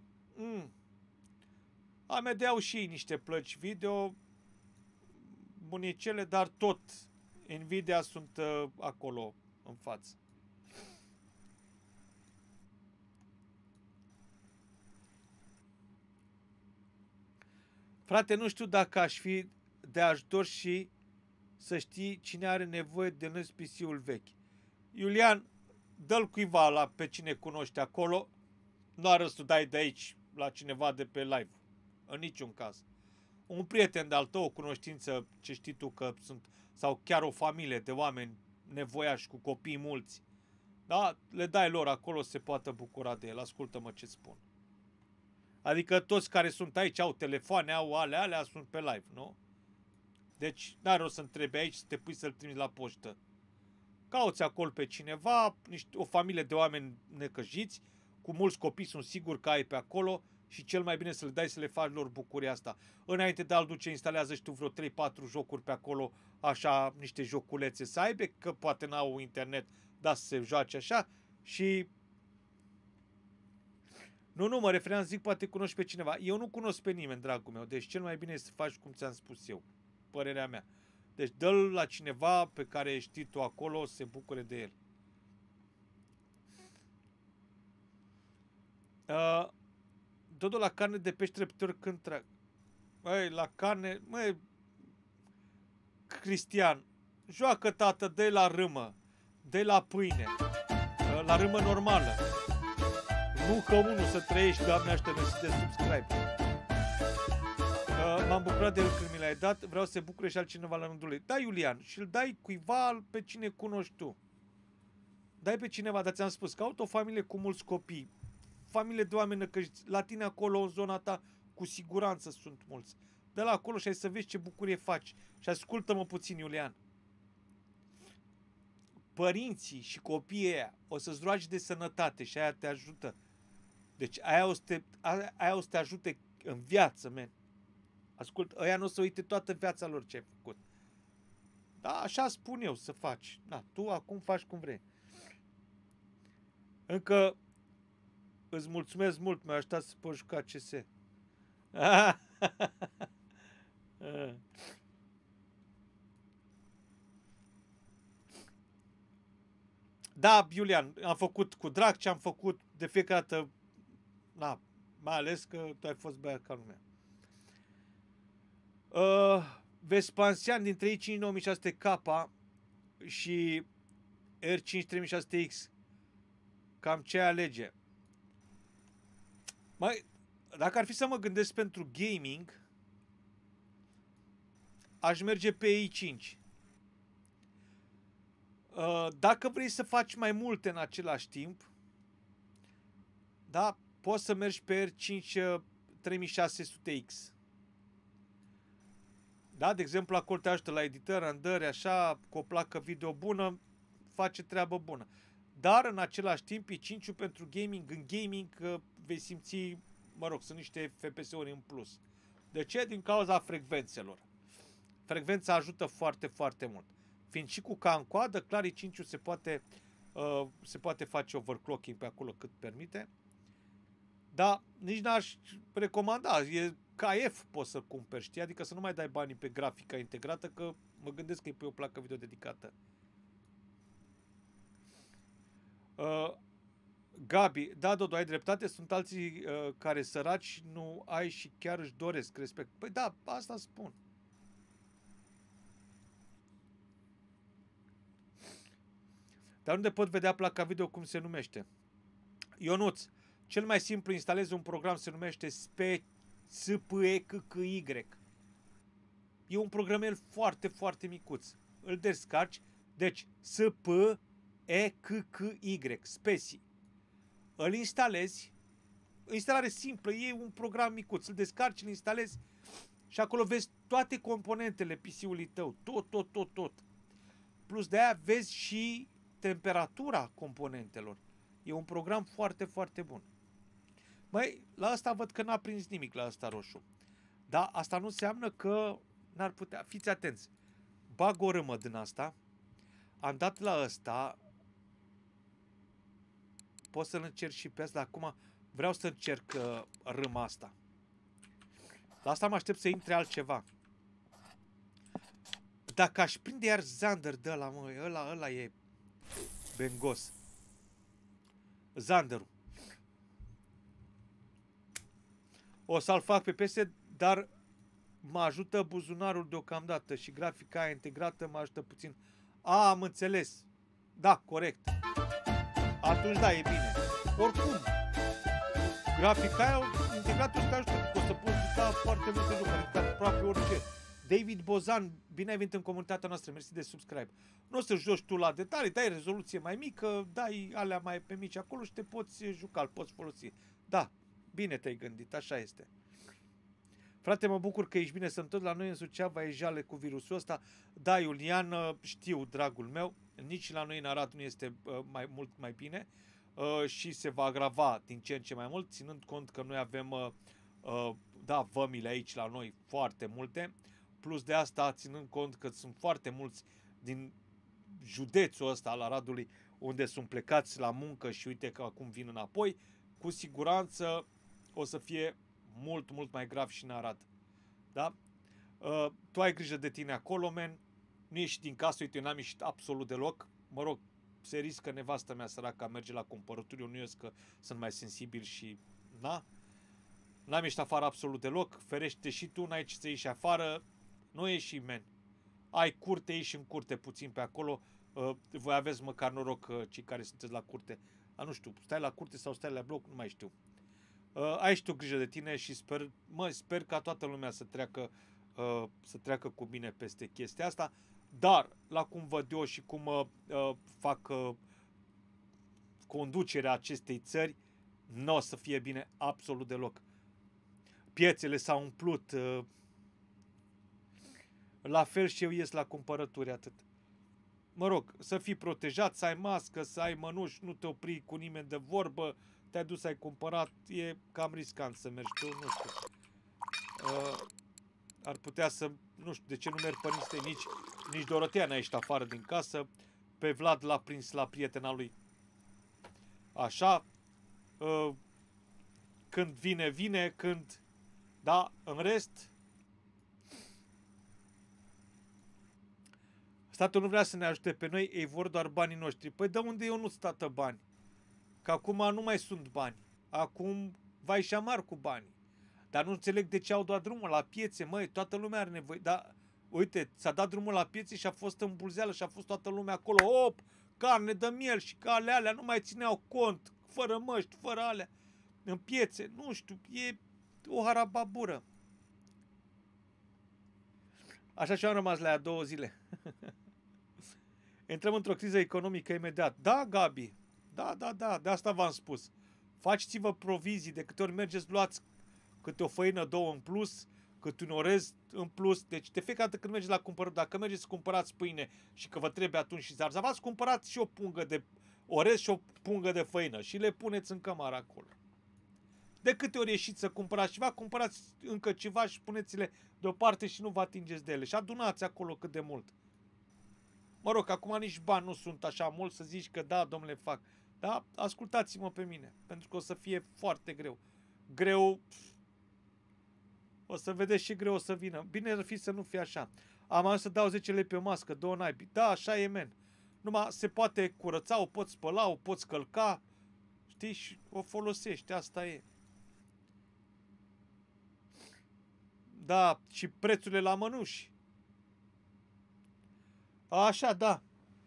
AMD au și ei niște plăci video, bunicele, dar tot Nvidia sunt acolo în față. Frate, nu știu dacă aș fi de ajutor și să știi cine are nevoie de NSPC-ul vechi. Iulian, dă-l cuiva pe cine cunoști acolo, nu arăt să dai de aici la cineva de pe live. În niciun caz. Un prieten de-al tău, o cunoștință, ce știi tu că sunt, sau chiar o familie de oameni nevoiași cu copii mulți, da? Le dai lor acolo să se poată bucura de el. Ascultă-mă ce spun. Adică toți care sunt aici au telefoane, au alea sunt pe live, nu? Deci n-are rost să întrebi aici, să te pui să-l trimiți la poștă. Cauți acolo pe cineva, o familie de oameni necăjiți, cu mulți copii, sunt sigur că ai pe acolo și cel mai bine să le dai să le faci lor bucuria asta. Înainte de a-l duce, instalează și tu vreo 3-4 jocuri pe acolo, așa, niște joculețe să aibă, că poate n-au internet, dar să se joace așa și... Nu, mă refeream, zic, poate cunoști pe cineva. Eu nu cunosc pe nimeni, dragul meu, deci cel mai bine este să faci cum ți-am spus eu, părerea mea. Deci dă-l la cineva pe care știi tu acolo, să se bucure de el. Dodo, la carne de pește răpitor când trag? Băi, la carne... Măi, Cristian, joacă, tată, dă la râmă, dă la pâine, la râmă normală. Nu că unul să trăiești, Doamne, ajută-ne să te subscribe. M-am bucurat de el când mi l-ai dat, vreau să se bucure și altcineva la rândul lui. Da, Iulian, și îl dai cuiva pe cine cunoști tu. Dai pe cineva, dar ți-am spus, caut o familie cu mulți copii, familie de oameni năcăjiți, la tine acolo, în zona ta, cu siguranță sunt mulți. Dă la acolo și hai să vezi ce bucurie faci. Și ascultă-mă puțin, Iulian. Părinții și copiii aia o să-ți roagi de sănătate și aia te ajută. Deci aia o să te ajute în viață, men. Ascult, ăia nu o să uite toată viața lor ce ai făcut. Da, așa spun eu să faci. Da, tu acum faci cum vrei. Încă îți mulțumesc mult, mi-a ajutat să poți juca CS. Da, Iulian, am făcut cu drag ce am făcut de fiecare dată. Na, mai ales că tu ai fost băiat ca lumea. Vespansian dintre i5 9600K și R5 3600X. Cam ce alege? Mai, dacă ar fi să mă gândesc pentru gaming, aș merge pe i5. Dacă vrei să faci mai multe în același timp, da, poți să mergi pe R5 3600X. Da, de exemplu, acolo te ajută la editări, randări, așa, cu o placă video bună, face treabă bună. Dar, în același timp, i5-ul pentru gaming, în gaming vei simți, mă rog, sunt niște FPS-uri în plus. De ce? Din cauza frecvențelor. Frecvența ajută foarte, foarte mult. Fiind și cu ca în coadă, clar, i5-ul se poate face overclocking pe acolo cât permite. Dar nici n-aș recomanda. E KF poți să cumperi, știi? Adică să nu mai dai banii pe grafica integrată, că mă gândesc că e pe o placă video dedicată. Gabi, da, Dodo, ai dreptate, sunt alții care săraci nu ai și chiar își doresc respect. Păi da, asta spun. Dar unde pot vedea placa video cum se numește? Ionuț, cel mai simplu instalezi un program, se numește SPECKY. E un programel foarte, foarte micuț. Îl descarci, deci SPECKY, Speci. Îl instalezi, instalare simplă, e un program micuț, îl descarci, îl instalezi și acolo vezi toate componentele PC-ului tău, tot. Plus de aia vezi și temperatura componentelor. E un program foarte, foarte bun. Măi, la asta văd că n-a prins nimic la asta roșu. Dar asta nu înseamnă că n-ar putea. Fiți atenți. Bag o râmă din asta. Am dat la ăsta. Pot să-l încerc și pe asta, dar acum vreau să încerc râma asta. La asta mă aștept să intre altceva. Dacă aș prinde iar Zander de ăla, măi, ăla e bengos. Zanderul. O să-l fac pe PS, dar mă ajută buzunarul deocamdată și grafica aia integrată mă ajută puțin. A, am înțeles. Da, corect. Atunci da, e bine. Oricum, grafica aia integrată te ajută. O să poți juca foarte multe lucruri, adică aproape orice. David Bozan, bine ai venit în comunitatea noastră, mersi de subscribe. Nu o să joci tu la detalii, dai rezoluție mai mică, dai alea mai pe mici acolo și te poți juca, îl poți folosi. Da, bine te-ai gândit, așa este. Frate, mă bucur că ești bine, sunt tot la noi în Suceava, e jale cu virusul ăsta. Da, Iulian, știu, dragul meu, nici la noi în Arad nu este mult mai bine și se va agrava din ce în ce mai mult, ținând cont că noi avem, da, vămile aici la noi foarte multe, plus de asta, ținând cont că sunt foarte mulți din județul ăsta al Aradului, unde sunt plecați la muncă și uite că acum vin înapoi, cu siguranță o să fie mult mai grav și în Arad. Da? Tu ai grijă de tine acolo, men. Nu ieși din casă, uite, eu n-am ieșit absolut deloc. Mă rog, se riscă nevastă mea săracă a merge la cumpărături, eu nu ies că sunt mai sensibil și n-am ieșit afară absolut deloc. Ferește și tu, n-ai ce să ieși afară. Nu ieși, men. Ai curte, ieși în curte puțin pe acolo. Voi aveți măcar noroc cei care sunteți la curte. Nu știu, stai la curte sau stai la bloc, nu mai știu. Ai și tu grijă de tine și sper ca toată lumea să treacă cu bine peste chestia asta, dar la cum văd eu și cum fac conducerea acestei țări, nu o să fie bine absolut deloc. Piețele s-au umplut, la fel și eu ies la cumpărături, atât. Mă rog, să fii protejat, să ai mască, să ai mănuși, nu te opri cu nimeni de vorbă, te-ai dus, ai cumpărat, e cam riscant să mergi tu, nu știu. ar putea să, nu știu, de ce nu merg pe niște, nici Dorotea n-a ieșit afară din casă, pe Vlad l-a prins la prietena lui. Așa, când vine, când, da, în rest, statul nu vrea să ne ajute pe noi, ei vor doar banii noștri. Păi de unde eu nu-ți tată bani? Că acum nu mai sunt bani. Acum vai și amar cu bani. Dar nu înțeleg de ce au dat drumul la piețe, măi, toată lumea are nevoie. Dar, uite, s-a dat drumul la piețe și a fost în bulzeală și a fost toată lumea acolo. Op, carne de miel și că alea nu mai țineau cont, fără măști, fără alea. În piețe, nu știu, e o harababură. Așa și am rămas la ea 2 zile. Intrăm într-o criză economică imediat. Da, Gabi, da, de asta v-am spus. Faceți-vă provizii, de câte ori mergeți, luați câte o făină, 2 în plus, câte un orez în plus. Deci de fiecare dată când mergeți la cumpărat, dacă mergeți să cumpărați pâine și că vă trebuie atunci și zarzavat, cumpărați și o pungă de orez și o pungă de făină și le puneți în cămară acolo. De câte ori ieșiți să cumpărați ceva, cumpărați încă ceva și puneți-le deoparte și nu vă atingeți de ele. Și adunați acolo cât de mult. Mă rog, acum nici bani nu sunt așa mult să zici că da, domnule, fac. Da, ascultați-mă pe mine, pentru că o să fie foarte greu. Greu, o să vedeți și greu o să vină. Bine ar fi să nu fie așa. Am ajuns să dau 10 lei pe mască, 2 naibii. Da, așa e, men. Numai se poate curăța, o poți spăla, o poți călca, știi, și o folosești, asta e. Da, și prețurile la mănuși. Așa, da.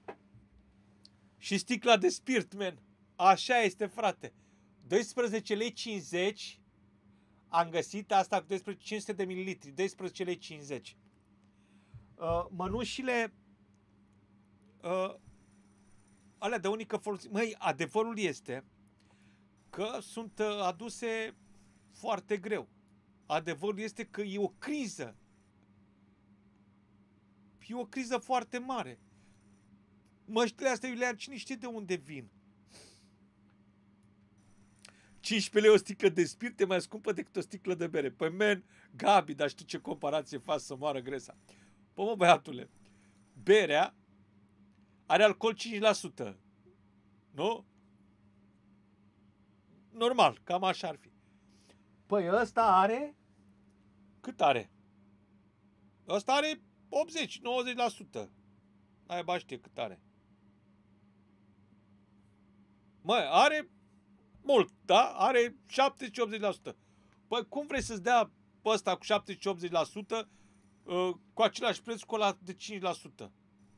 Și sticla de spirit, men. Așa este, frate. 12 lei 50. Am găsit asta cu 500 de mililitri. 12 lei 50. Mănușile alea de unică folosință. Măi, adevărul este că sunt aduse foarte greu. Adevărul este că e o criză. E o criză foarte mare. Măștile astea, Iulian, cine știe de unde vin? 15 lei o sticlă de spirit e mai scumpă decât o sticlă de bere. Păi, men, Gabi, dar știi ce comparație faci să moară Gresa? Păi, mă, băiatule, berea are alcool 5%. Nu? Normal, cam așa ar fi. Păi ăsta are? Cât are? Ăsta are 80-90%. Aia știe cât are. Măi, are mult, da? Are 70-80%. Păi cum vrei să-ți dea pe ăsta cu 70-80% cu același preț cu ăla de 5%?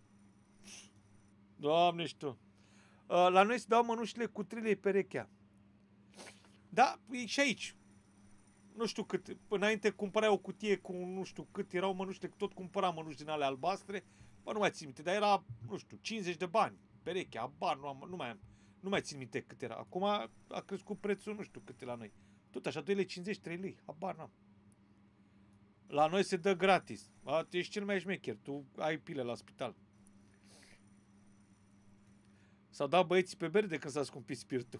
Doamne știu. La noi se dau mănușile cu 3 lei perechea. Da, e și aici. Nu știu cât. Înainte cumpărai o cutie cu nu știu cât erau mănușile, tot cumpăram mănuși din alea albastre. Bă, nu mai țin minte, dar era, nu știu, 50 de bani perechea, abar, nu mai țin minte cât era. Acum a crescut prețul, nu știu cât e la noi. Tot așa, 2 lei 50, 3 lei, abar n-am. La noi se dă gratis. Tu ești cel mai șmecher, tu ai pile la spital. S-au dat băieții pe bere de când s-a scumpit spiritul.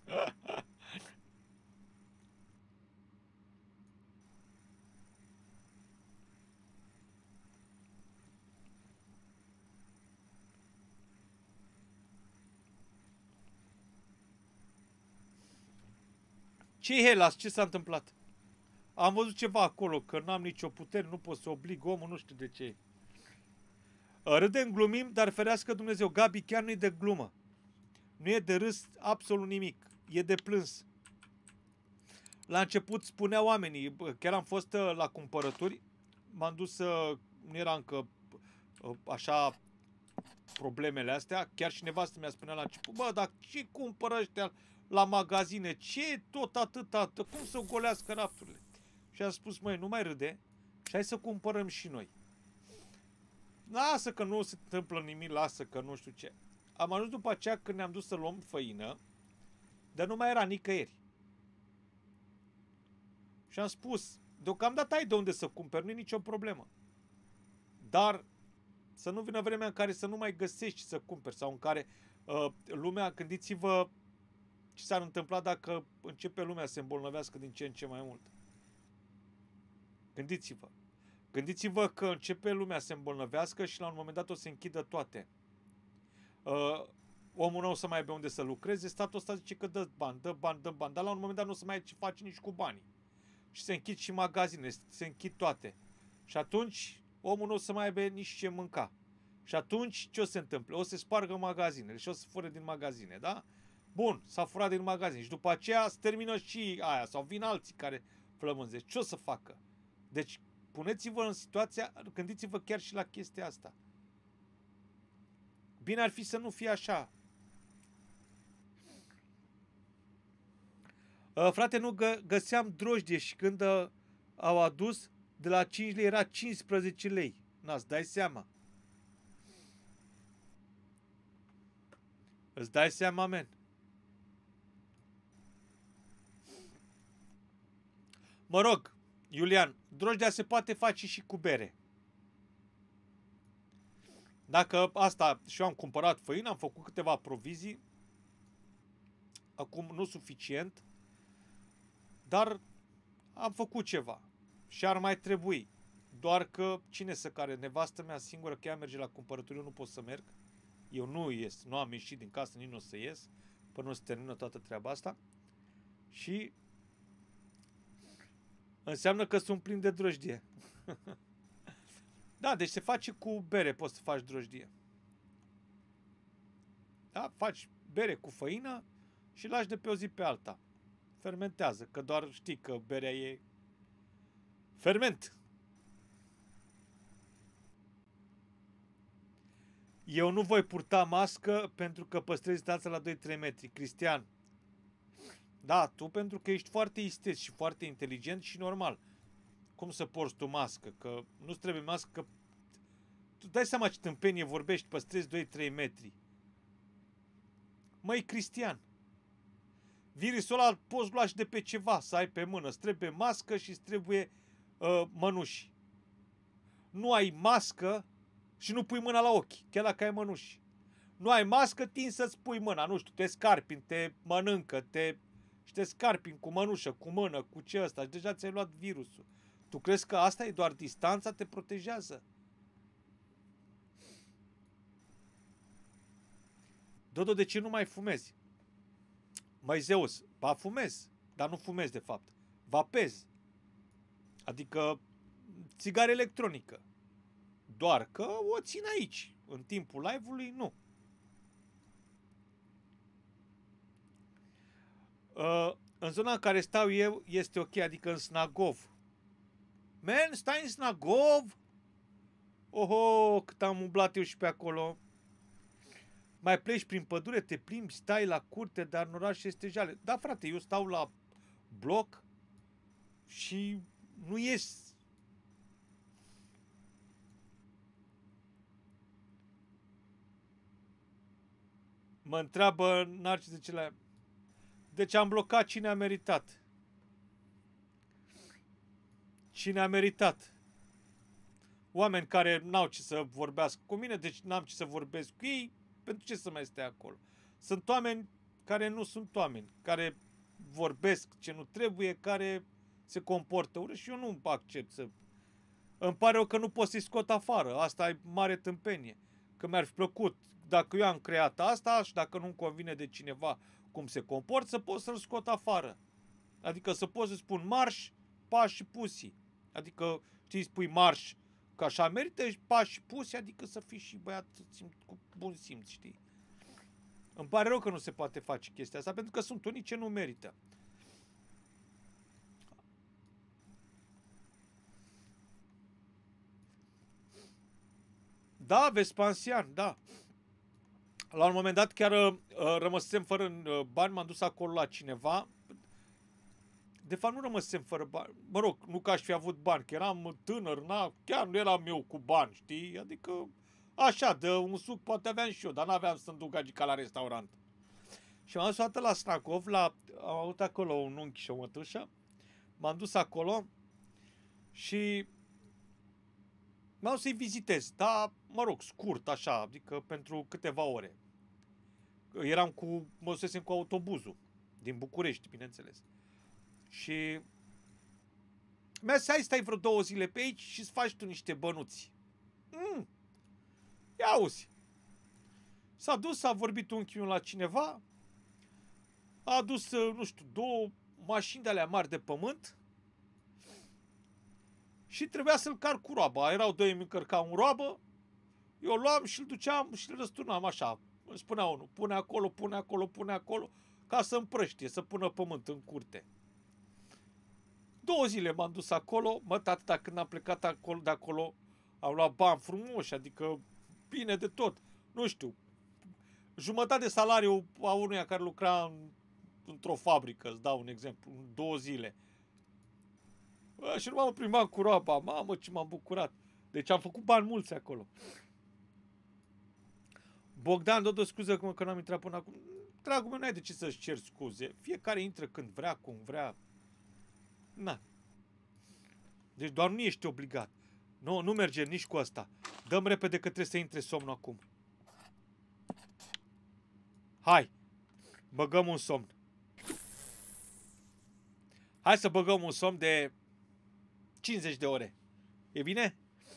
Ce-i Hellas? Ce s-a întâmplat? Am văzut ceva acolo, că n-am nicio putere, nu pot să oblig omul, nu știu de ce. Râdem, glumim, dar ferească Dumnezeu. Gabi, chiar nu e de glumă. Nu e de râs absolut nimic. E de plâns. La început spuneau oamenii, chiar am fost la cumpărături, m-am dus, nu era încă așa problemele astea, chiar și nevastă mi-a spunea la început, bă, dar ce cumpără ăștia la magazine? Ce tot atâta? Cum să golească rafturile? Și am spus, măi, nu mai râde și hai să cumpărăm și noi. Lasă că nu se întâmplă nimic, lasă că nu știu ce. Am ajuns după aceea când ne-am dus să luăm făină, dar nu mai era nicăieri. Și am spus, deocamdată ai de unde să cumperi, nu e nicio problemă. Dar să nu vină vremea în care să nu mai găsești să cumperi sau în care lumea, gândiți-vă ce s-ar întâmpla dacă începe lumea să se îmbolnăvească din ce în ce mai mult. Gândiți-vă. Gândiți-vă că începe lumea să se îmbolnăvească și la un moment dat o să închidă toate. Omul nu o să mai aibă unde să lucreze, statul ăsta zice că dă bani, dă bani, dă bani, dar la un moment dat nu o să mai ai ce face nici cu banii. Și se închid și magazine, se închid toate. Și atunci omul nu o să mai aibă nici ce mânca. Și atunci ce o să se întâmple? O să spargă magazinele și o să fure din magazine, da? Bun, s-a furat din magazin și după aceea se termină și aia sau vin alții care flămânze. Ce o să facă? Deci puneți-vă în situația, gândiți-vă chiar și la chestia asta. Bine ar fi să nu fie așa. Frate, nu găseam drojdie și când au adus, de la 5 lei era 15 lei. N-ați dai seama. Îți dai seama, men? Mă rog, Iulian, drojdea se poate face și cu bere. Dacă asta, și eu am cumpărat făină, am făcut câteva provizii, acum nu suficient, dar am făcut ceva și ar mai trebui. Doar că cine să care? Nevastă mea singură, că ea merge la cumpărături, eu nu pot să merg. Eu nu ies, nu am ieșit din casă, nici nu o să ies, până nu se termină toată treaba asta. Și înseamnă că sunt plin de drojdie. Da, deci se face cu bere, poți să faci drojdie. Da, faci bere cu făină și lași de pe o zi pe alta. Fermentează, că doar știi că berea e ferment. Eu nu voi purta mască pentru că păstrez distanța la 2-3 metri. Cristian. Da, tu pentru că ești foarte isteț și foarte inteligent și normal. Cum să porți tu mască? Că nu-ți trebuie mască, că tu dai seama ce tâmpenie vorbești, păstrezi 2-3 metri. Măi, Cristian, virusul ăla poți lua și de pe ceva, să ai pe mână. Îți trebuie mască și îți trebuie mănuși. Nu ai mască și nu pui mâna la ochi, chiar dacă ai mănuși. Nu ai mască, tin să-ți pui mâna, nu știu, te scarpini, te mănâncă, și te scarpini cu mănușă, cu mână, cu ce ăsta, și deja ți-ai luat virusul. Tu crezi că asta e doar distanța, te protejează? Dodo, de ce nu mai fumezi? Măi, Zeus, ba fumez, dar nu fumez de fapt. Vapez. Adică țigară electronică. Doar că o țin aici. În timpul live-ului, nu. În zona în care stau eu este ok, adică în Snagov. Man, stai în Snagov? Oho, cât am umblat eu și pe acolo. Mai pleci prin pădure, te plimbi, stai la curte, dar în oraș este jale. Da, frate, eu stau la bloc și nu ies. Mă întreabă narcisicele. Deci am blocat cine a meritat. Cine a meritat? Oameni care n-au ce să vorbească cu mine, deci n-am ce să vorbesc cu ei, pentru ce să mai stea acolo? Sunt oameni care nu sunt oameni, care vorbesc ce nu trebuie, care se comportă urât și eu nu accept să... Îmi pare rău că nu pot să-i scot afară, asta e mare tâmpenie. Că mi-ar fi plăcut, dacă eu am creat asta și dacă nu-mi convine de cineva cum se comportă, să pot să-l scot afară. Adică să pot să spun marș, pași și pusi. Adică, știi, spui marș, că așa merită, și pași și pusi, adică să fii și băiat cu bun simț, știi? Îmi pare rău că nu se poate face chestia asta, pentru că sunt unii ce nu merită. Da, Vespansian, da. La un moment dat chiar rămăsem fără bani, m-am dus acolo la cineva. De fapt, nu rămăsem fără bani. Mă rog, nu că aș fi avut bani, că eram tânăr, chiar nu eram eu cu bani, știi? Adică, așa, de un suc poate aveam și eu, dar n-aveam să-mi duc gagica la restaurant. Și m-am dus o dată la Snagov, am avut acolo un unchi și o mătușă. M-am dus acolo și m-am dus să-i vizitez, dar, mă rog, scurt, așa, adică pentru câteva ore. Mă dusesem cu autobuzul, din București, bineînțeles. Și Mi-a zis, hai stai vreo 2 zile pe aici și îți faci tu niște bănuți. Ia auzi. S-a dus, a vorbit unchiul la cineva, a adus, nu știu, 2 mașini de alea mari de pământ și trebuia să-l car cu roaba. Erau 2 îmi încărcau în roabă, eu luam și îl duceam și îl răsturnam așa. Îmi spunea unul, pune acolo, pune acolo, pune acolo, ca să împrăștie, să pună pământ în curte. 2 zile m-am dus acolo, atâta când am plecat acolo, de acolo, am luat bani frumoși, adică bine de tot. Nu știu, jumătate de salariu a unuia care lucra într-o fabrică, îți dau un exemplu, în 2 zile. Și nu m-am primat cu roaba, mamă ce m-am bucurat. Deci am făcut bani mulți acolo. Bogdan, Dodo, scuză că n-am intrat până acum. Dragul meu, n-ai de ce să-și cer scuze. Fiecare intră când vrea, cum vrea. Na. Deci doar nu ești obligat. Nu merge nici cu asta. Dăm repede că trebuie să intre somnul acum. Hai. Băgăm un somn. Hai să băgăm un somn de 50 de ore. E bine?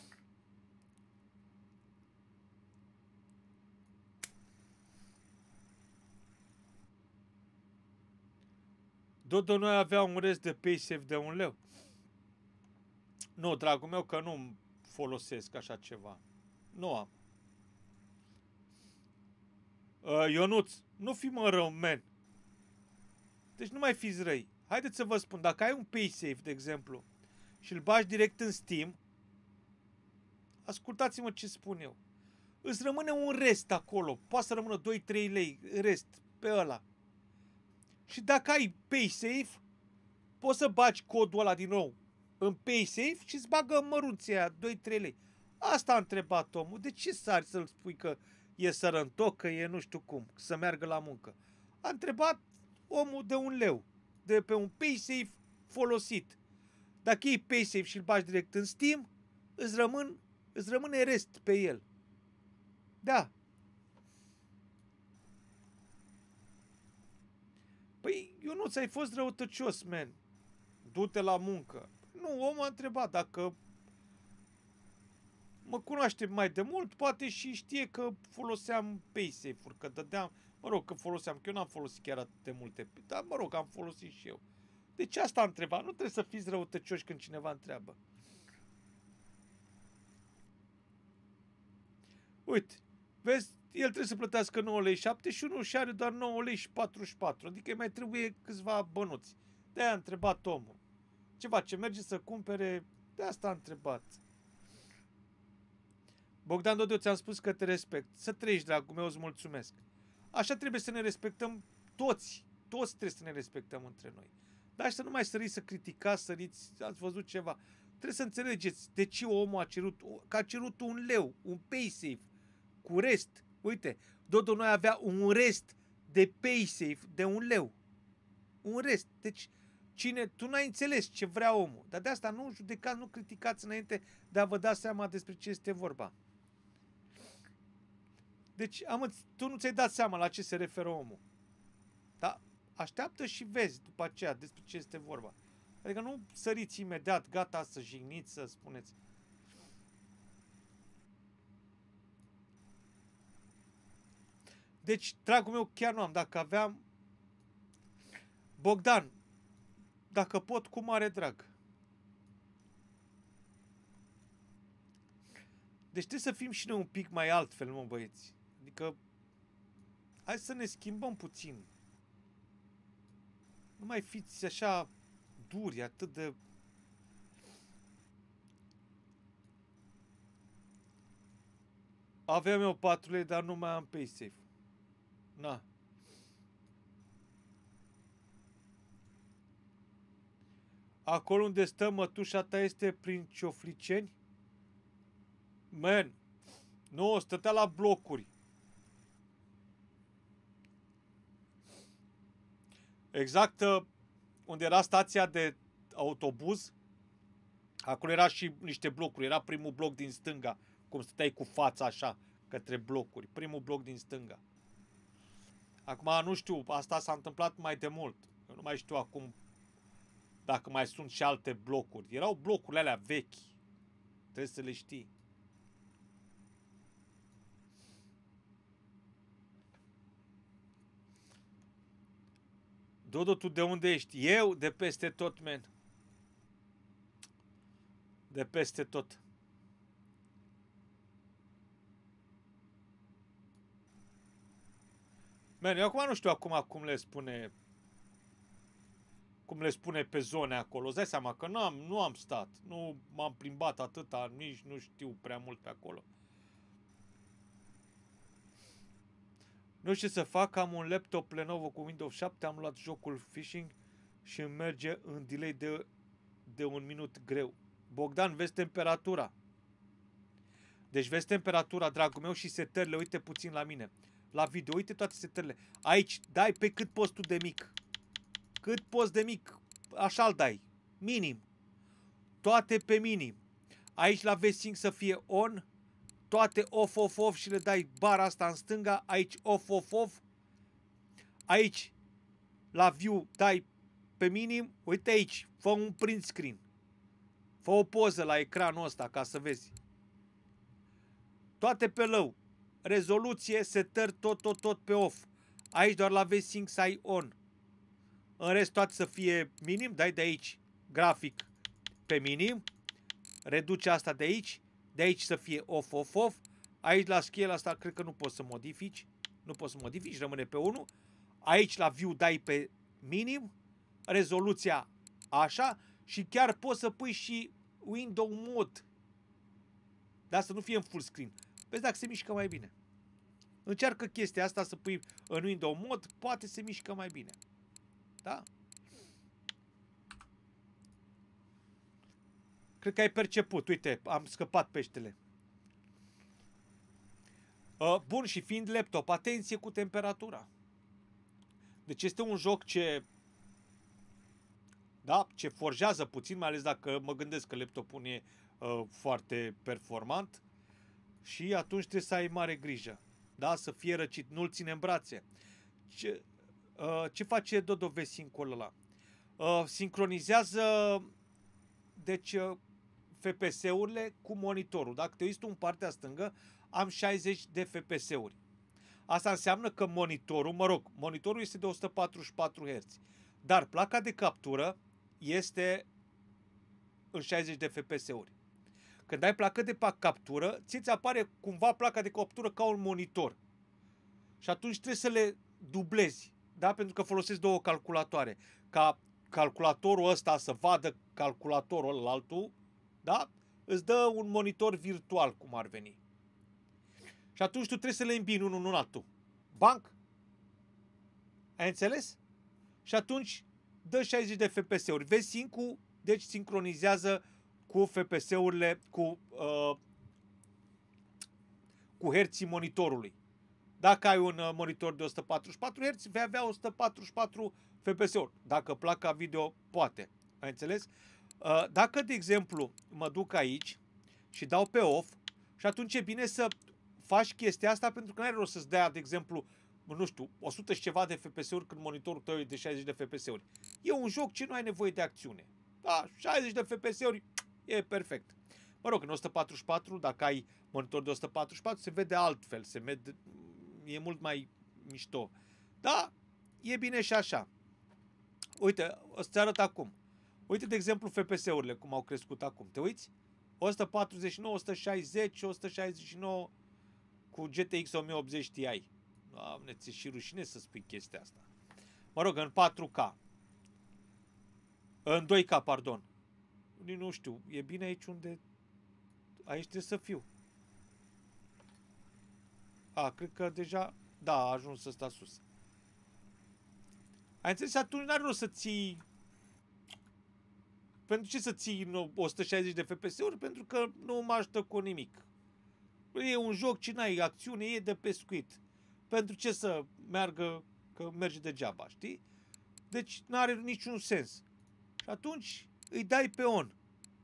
Dodo, noi avea un rest de PaySafe de 1 leu. Nu, dragul meu, că nu folosesc așa ceva. Nu am. Ionuț, nu fi mă rău, man. Deci nu mai fiți răi. Haideți să vă spun, dacă ai un PaySafe, de exemplu, și îl bagi direct în Steam, ascultați-mă ce spun eu. Îți rămâne un rest acolo. Poate să rămână 2-3 lei rest pe ăla. Și dacă ai PaySafe, poți să bagi codul ăla din nou în PaySafe și îți bagă mărunția 2-3 lei. Asta a întrebat omul. De ce sari să-l spui că e sărăntoc, că e nu știu cum, să meargă la muncă? A întrebat omul de 1 leu, de pe un PaySafe folosit. Dacă iei PaySafe și îl bagi direct în Steam, îți rămâne rest pe el. Da. Păi, nu ți-ai fost răutăcios, man. Du-te la muncă. Nu, omul a întrebat dacă mă cunoaște mai de mult, poate și știe că foloseam PaySafe-uri, că dădeam, mă rog, că foloseam, că eu n-am folosit chiar atât de multe, dar mă rog, am folosit și eu. Deci asta a întrebat, nu trebuie să fiți răutăcioși când cineva întreabă. Uite, vezi, el trebuie să plătească 9 lei 71 și are doar 9 lei și 44, adică îi mai trebuie câțiva bănuți. De-aia a întrebat omul. Ceva ce merge să cumpere, de asta a întrebat. Bogdan Dodeu, ți-am spus că te respect. Să trăiești, dragul meu, îți mulțumesc. Așa trebuie să ne respectăm toți. Toți trebuie să ne respectăm între noi. Dar și să nu mai săriți, să criticați, săriți, ați văzut ceva. Trebuie să înțelegeți de ce omul a cerut, că a cerut 1 leu, un PaySafe, cu rest. Uite, Dodo noi avea un rest de PaySafe de 1 leu. Un rest. Deci, tu n-ai înțeles ce vrea omul. Dar de asta nu judecați, nu criticați înainte de a vă da seama despre ce este vorba. Deci, tu nu ți-ai dat seama la ce se referă omul. Da? Așteaptă și vezi după aceea despre ce este vorba. Adică nu săriți imediat, gata, să jigniți, să spuneți. Deci, dragul meu, chiar nu am. Dacă aveam... Bogdan, dacă pot, cu mare drag. Deci trebuie să fim și noi un pic mai altfel, mă, băieți. Adică, hai să ne schimbăm puțin. Nu mai fiți așa duri, atât de... Aveam eu 4 lei, dar nu mai am PaySafe. Na. Acolo unde stă mătușa ta este prin Ciofliceni? Man, nu, stătea la blocuri. Exact unde era stația de autobuz, acolo era și niște blocuri. Era primul bloc din stânga, cum stăteai cu fața așa, către blocuri. Primul bloc din stânga. Acum nu știu, asta s-a întâmplat mai de mult. Eu nu mai știu acum Dacă mai sunt și alte blocuri. Erau blocurile alea vechi. Trebuie să le știi. Dodo, tu de unde ești? Eu de peste tot, man. De peste tot. Man, eu acum nu știu acum cum le spune... Cum le spune pe zone acolo. Îți dai seama că nu am stat. Nu m-am plimbat atâta, nici nu știu prea mult pe acolo. Nu știu ce să fac, am un laptop Lenovo cu Windows 7, am luat jocul Phishing și îmi merge în delay de un minut greu. Bogdan, vezi temperatura. Deci vezi temperatura, dragul meu, și setările. Uite puțin la mine. La video, uite toate setările. Aici, dai pe cât poți tu de mic. Cât poți de mic. Așa-l dai. Minim. Toate pe minim. Aici la VSync să fie on. Toate off, off, off și le dai bara asta în stânga. Aici off, off, off. Aici la view dai pe minim. Uite aici. Fă un print screen. Fă o poză la ecranul ăsta ca să vezi. Toate pe low. Rezoluție, setări, tot pe off. Aici doar la VSync să ai on. În rest toate să fie minim. Dai de aici grafic pe minim. Reduce asta de aici. De aici să fie off, off, off. Aici la scale asta cred că nu poți să modifici. Nu poți să modifici, rămâne pe 1. Aici la view dai pe minim. Rezoluția așa. Și chiar poți să pui și window mode. Dar să nu fie în full screen. Vezi dacă se mișcă mai bine. Încearcă chestia asta să pui în window mode. Poate se mișcă mai bine. Da? Cred că ai perceput. Uite, am scăpat peștele. Bun, și fiind laptop, atenție cu temperatura. Deci este un joc ce... Da, ce forjează puțin, mai ales dacă mă gândesc că laptopul e foarte performant. Și atunci trebuie să ai mare grijă. Da, să fie răcit, nu-l ține în brațe. Ce face Dodo VSync-ul ăla? Sincronizează, deci, FPS-urile cu monitorul. Dacă te uiți tu în partea stângă, am 60 de FPS-uri. Asta înseamnă că monitorul, monitorul este de 144 Hz. Dar placa de captură este în 60 de FPS-uri. Când ai placă de captură, ți apare cumva placa de captură ca un monitor. Și atunci trebuie să le dublezi. Da? Pentru că folosesc două calculatoare. Ca calculatorul ăsta să vadă calculatorul ăla altul, da? Îți dă un monitor virtual, cum ar veni. Și atunci tu trebuie să le îmbini unul în altul. Banc? Ai înțeles? Și atunci dă 60 de FPS-uri. VSync-ul, deci, sincronizează cu FPS-urile, cu herții monitorului. Dacă ai un monitor de 144 Hz, vei avea 144 FPS-uri. Dacă placa video poate. Ai înțeles? Dacă, de exemplu, mă duc aici și dau pe off, și atunci e bine să faci chestia asta, pentru că nu are rost să-ți dea, de exemplu, nu știu, 100 și ceva de FPS-uri când monitorul tău e de 60 de FPS-uri. E un joc ce nu ai nevoie de acțiune. Da, 60 de FPS-uri e perfect. Mă rog, în 144, dacă ai monitor de 144, se vede altfel, e mult mai mișto. Da, e bine și așa. Uite, o să-ți arăt acum. Uite, de exemplu, FPS-urile, cum au crescut acum. Te uiți? 149, 160, 169 cu GTX 1080 Ti. Doamne, ți-e și rușine să spui chestia asta. Mă rog, în 4K. În 2K, pardon. Nu știu, e bine aici unde... Aici trebuie să fiu. Cred că deja... Da, a ajuns ăsta sus. Ai înțeles? Atunci n-are rost să ții... Pentru ce să ții 160 de FPS-uri? Pentru că nu mă ajută cu nimic. E un joc ce n-ai acțiune, e de pescuit. Pentru ce să meargă, că merge degeaba, știi? Deci n-are niciun sens. Și atunci îi dai pe on.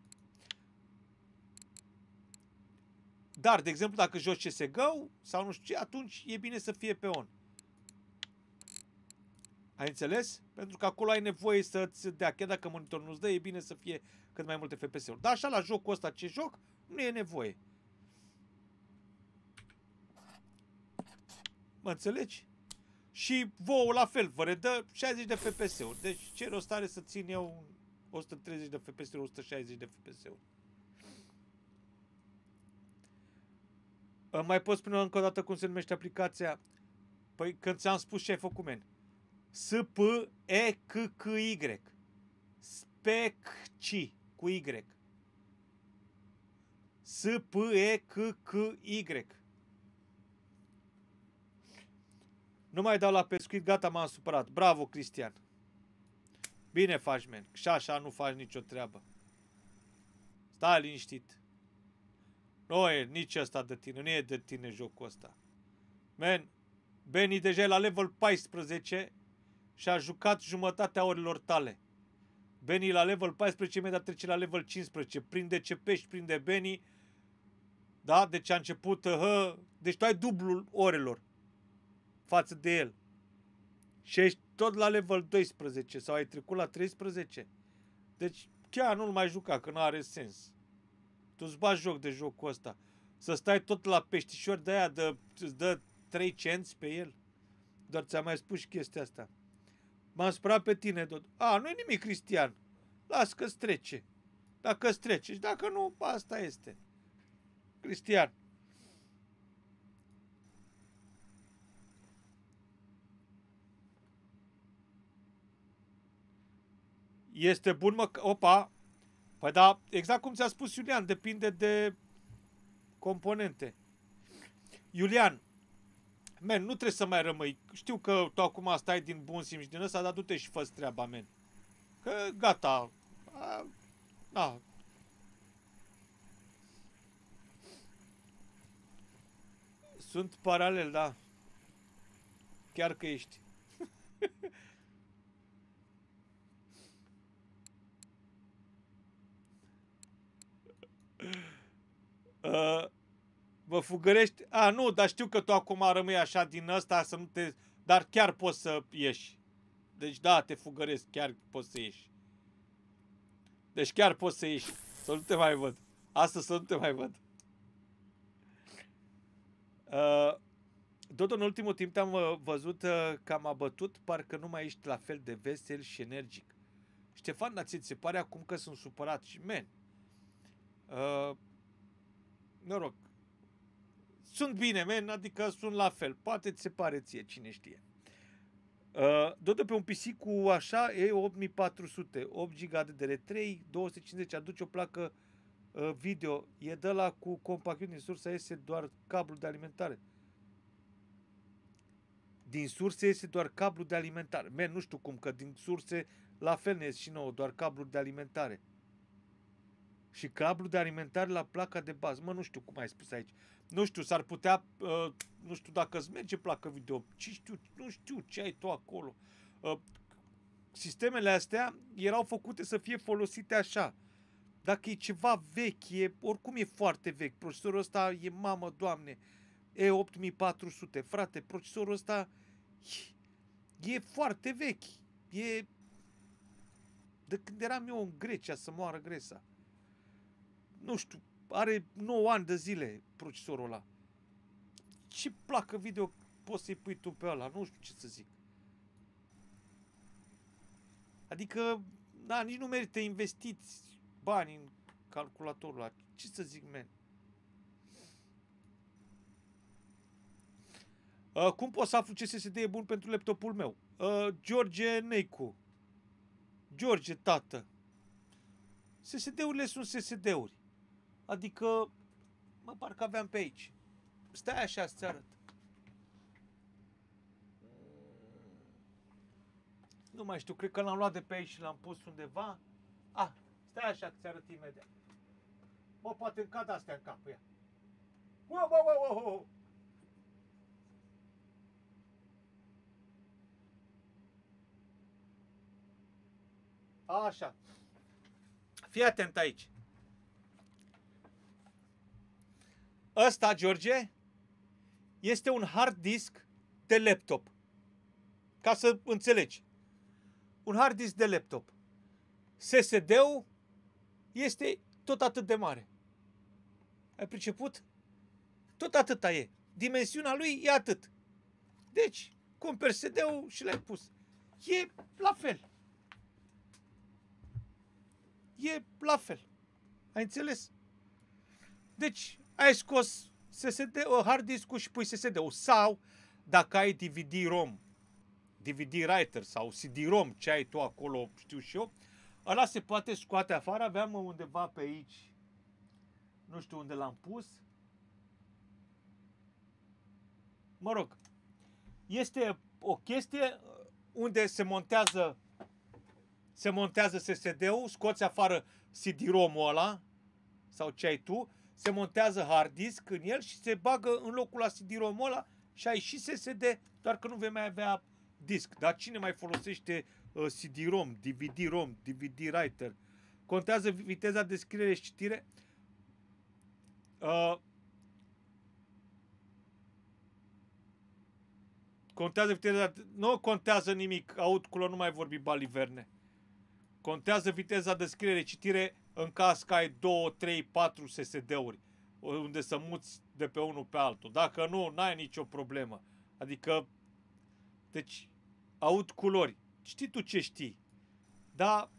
Dar, de exemplu, dacă joci CSGO sau nu știu ce, atunci e bine să fie pe on. Ai înțeles? Pentru că acolo ai nevoie să-ți dea. Chiar dacă monitorul nu-ți dă, e bine să fie cât mai multe FPS-uri. Dar așa la jocul ăsta ce joc, nu e nevoie. Mă înțelegi? Și vouă la fel, vă redă 60 de FPS-uri. Deci ce rost are să țin eu 130 de FPS-uri, 160 de FPS-uri? Mai poți spune încă o dată cum se numește aplicația? Păi când ți-am spus ce ai făcut, men. S-P-E-C-C-Y. Specci cu Y. S-P-E-C-C-Y. Nu mai dau la pescuit, gata, m-am supărat. Bravo, Cristian. Bine faci, men. Și așa nu faci nicio treabă. Stai liniștit. Nu e nici ăsta de tine, nu e de tine jocul ăsta. Man, Benny deja e la level 14 și a jucat jumătatea orelor tale. Benny la level 14, imediat trece la level 15. Prinde ce pești, prinde Benny. Da? Deci a început, deci tu ai dublul orelor față de el. Și ești tot la level 12 sau ai trecut la 13. Deci chiar nu-l mai juca, că nu are sens. Tu îți bagi joc de jocul ăsta. Să stai tot la peștișori de aia, îți dă 3 cenți pe el. Doar ți-am mai spus și chestia asta. M-am spărat pe tine tot. Nu-i nimic, Cristian. Las că-ți trece. Dacă-ți trece și dacă nu, asta este. Cristian. Este bun, mă... Opa! Păi da, exact cum ți-a spus Iulian, depinde de componente. Iulian, men, nu trebuie să mai rămâi. Știu că tu acum stai din bun simț și din ăsta, dar du-te și fă-ți treaba, men. Că gata. Da. Sunt paralel, da. Chiar că ești. Vă fugărești? Nu, dar știu că tu acum rămâi așa din ăsta să nu te... Dar chiar poți să ieși. Deci da, te fugăresc, chiar poți să ieși. Deci chiar poți să ieși. Să nu te mai văd. Asta să nu te mai văd. Dodo, în ultimul timp te-am văzut că am abătut, parcă nu mai ești la fel de vesel și energic. Ștefan, dar ți se pare acum că sunt supărat și men. Noroc. Sunt bine, men, adică sunt la fel. Poate ți se pare ție, cine știe. Dodo, pe un PC cu așa e 8400, 8 GB de DDR3, 250, aduce o placă video. E de la cu compact din sursa iese doar cablu de alimentare. Din surse iese doar cablu de alimentare. Men, nu știu cum, că din surse la fel ne iese și nouă, doar cablu de alimentare. Și cablu de alimentare la placa de bază. Mă, nu știu cum ai spus aici. Nu știu, s-ar putea, nu știu dacă îți merge placă video. Nu știu ce ai tu acolo. Sistemele astea erau făcute să fie folosite așa. Dacă e ceva vechi, oricum e foarte vechi. Procesorul ăsta e, mamă, Doamne, E8400. Frate, procesorul ăsta e foarte vechi. E de când eram eu în Grecia să moară Gresa. Nu știu, are 9 ani de zile procesorul ăla. Ce placă video poți să-i pui tu pe ăla? Nu știu ce să zic. Adică, da, nici nu merită investiți bani în calculatorul ăla. Ce să zic, man? Cum pot să aflu ce SSD e bun pentru laptopul meu? George Neicu. George, tată. SSD-urile sunt SSD-uri. Adică, mă, parcă aveam pe aici. Stai așa să-ți arăt. Nu mai știu, cred că l-am luat de pe aici și l-am pus undeva. Stai așa că ți arăt imediat. Bă, poate îmi cad astea în cap, ia. Wow. Așa. Fii atent aici. Ăsta, George, este un hard disk de laptop. Ca să înțelegi. un hard disk de laptop. SSD-ul este tot atât de mare. Ai priceput? Tot atâta e. Dimensiunea lui e atât. Deci, cumperi SD-ul și l-ai pus. E la fel. E la fel. Ai înțeles? Deci, ai scos hard disk-ul și pui SSD-ul. Sau, dacă ai DVD-ROM, DVD writer sau CD-ROM, ce ai tu acolo, știu și eu, ăla se poate scoate afară. Aveam undeva pe aici, nu știu unde l-am pus. Mă rog, este o chestie unde se montează SSD-ul, scoți afară CD-ROM-ul ăla, sau ce ai tu, se montează hard disk în el și se bagă în locul la CD-ROM-ul ăla și ai și SSD, doar că nu vei mai avea disc. Dar cine mai folosește CD-ROM, DVD-ROM, DVD writer? Contează viteza de scriere și citire? Contează viteza, nu contează nimic, Outcool nu mai vorbi baliverne. Contează viteza de scriere, citire în caz că ai 2, 3, 4 SSD-uri unde să muți de pe unul pe altul. Dacă nu, n-ai nicio problemă. Adică, deci, aud culori. Știi tu ce știi. Dar,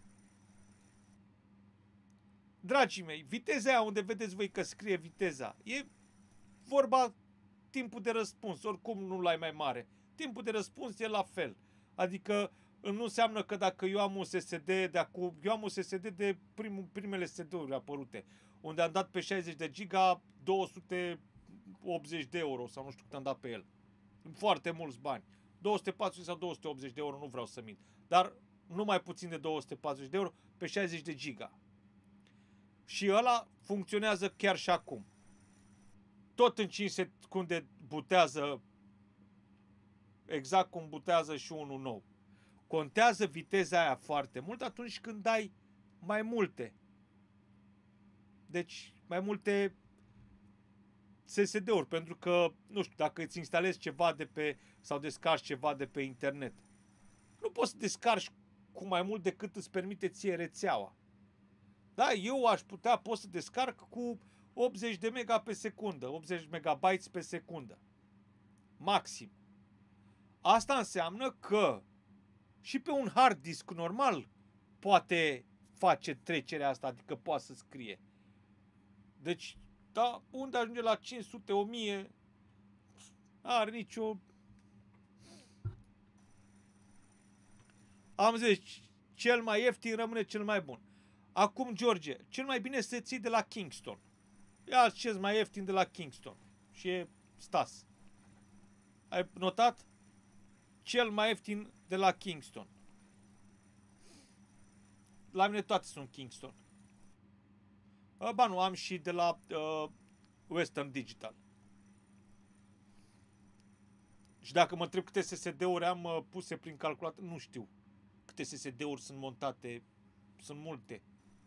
dragii mei, viteza aia unde vedeți voi că scrie viteza, e vorba timpul de răspuns. Oricum nu l-ai mai mare. Timpul de răspuns e la fel. Adică nu înseamnă că dacă eu am un SSD de acum, eu am un SSD de primele SSD-uri apărute, unde am dat pe 60 de giga 280 de euro sau nu știu cât am dat pe el. Foarte mulți bani. 240 sau 280 de euro, nu vreau să mint. Dar nu mai puțin de 240 de euro pe 60 de giga. Și ăla funcționează chiar și acum. Tot în 5 secunde butează exact cum butează și unul nou. Contează viteza aia foarte mult atunci când ai mai multe. Deci, mai multe SSD-uri, pentru că, nu știu, dacă îți instalezi ceva de pe, sau descarci ceva de pe internet, nu poți să descarci cu mai mult decât îți permite ție rețeaua. Da, eu pot să descarc cu 80 de mega pe secundă, 80 megabytes pe secundă. Maxim. Asta înseamnă că și pe un hard disk normal poate face trecerea asta, adică poate să scrie. Deci, da, unde ajunge la 500, 1000, are nicio... Am zis, cel mai ieftin rămâne cel mai bun. Acum, George, cel mai bine să ții de la Kingston. Ia ce mai ieftin de la Kingston. Și e Stas. Ai notat? Cel mai ieftin de la Kingston. La mine toate sunt Kingston. Ba nu, am și de la Western Digital. Și dacă mă întreb câte SSD-uri am puse prin calculator, nu știu câte SSD-uri sunt montate. Sunt multe.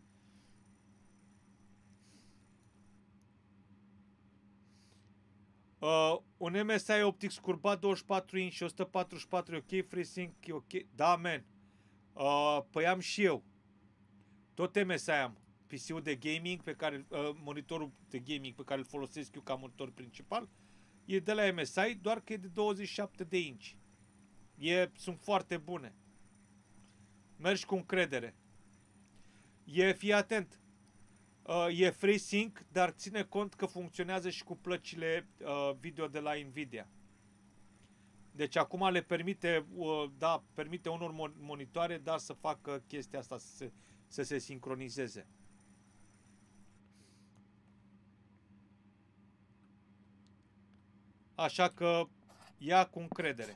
Un MSI optic scurbat 24 inch și 144 ok, FreeSync e ok. Da, man. Păi am și eu. Tot MSI am. PC-ul de gaming pe care monitorul de gaming pe care îl folosesc eu ca monitor principal e de la MSI, doar că e de 27 de inch. Sunt foarte bune. Mergi cu încredere. Fii atent. E FreeSync, dar ține cont că funcționează și cu plăcile video de la Nvidia. Deci acum le permite, permite unor monitoare, dar să facă chestia asta, să se sincronizeze. Așa că ia cu încredere.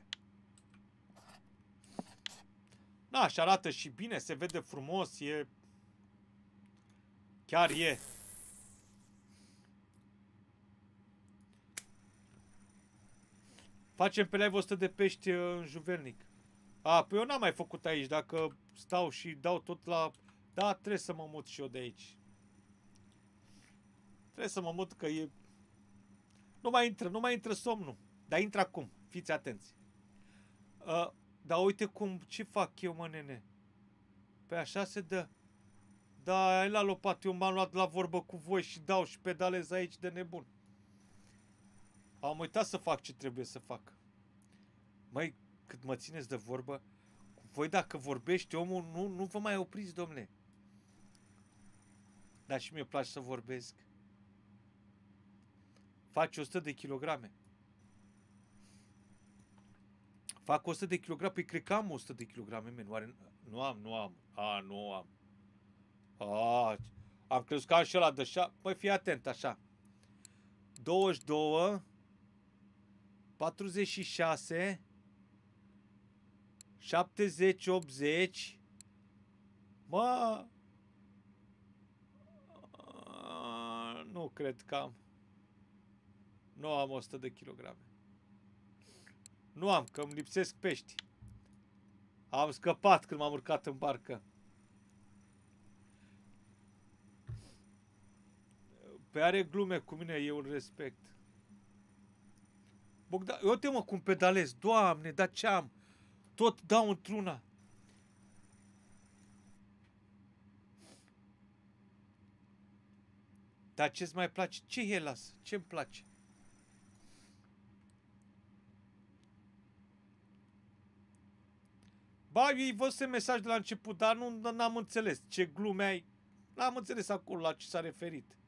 Da, și arată și bine, se vede frumos, chiar e. Facem pe live 100 de pești în Juvelnic. Păi eu n-am mai făcut aici, dacă stau și dau tot la... Da, trebuie să mă mut și eu de aici. Trebuie să mă mut că e... Nu mai intră somnul. Dar intră acum, fiți atenți. Dar uite ce fac eu, mă, nene. Pe așa se dă. Da, ai la lopată, eu m-am luat la vorbă cu voi și dau și pedalez aici de nebun. Am uitat să fac ce trebuie să fac. Măi, cât mă țineți de vorbă, voi dacă vorbește omul, nu vă mai opriți, domne. Dar și mie place să vorbesc. Faci 100 de kilograme. Fac 100 de kilograme, păi cred că am 100 de kilograme, men. Oare nu am. Nu am. Am crezut că am și ăla de așa. Păi fii atent, așa. 22, 46, 70, 80. Mă... Nu cred că am. Nu am 100 de kilograme. Nu am, că îmi lipsesc pești. Am scăpat când m-am urcat în barcă. Pe are glume cu mine, eu îl respect. Bogdan, eu te mă cum pedalez. Doamne, dar ce am? Tot dau într-una. Dar ce-ți mai place? Ce e las? Ce-mi place? Ba, ei văzuse mesaj de la început, dar n-am înțeles ce glume ai. N-am înțeles acolo la ce s-a referit.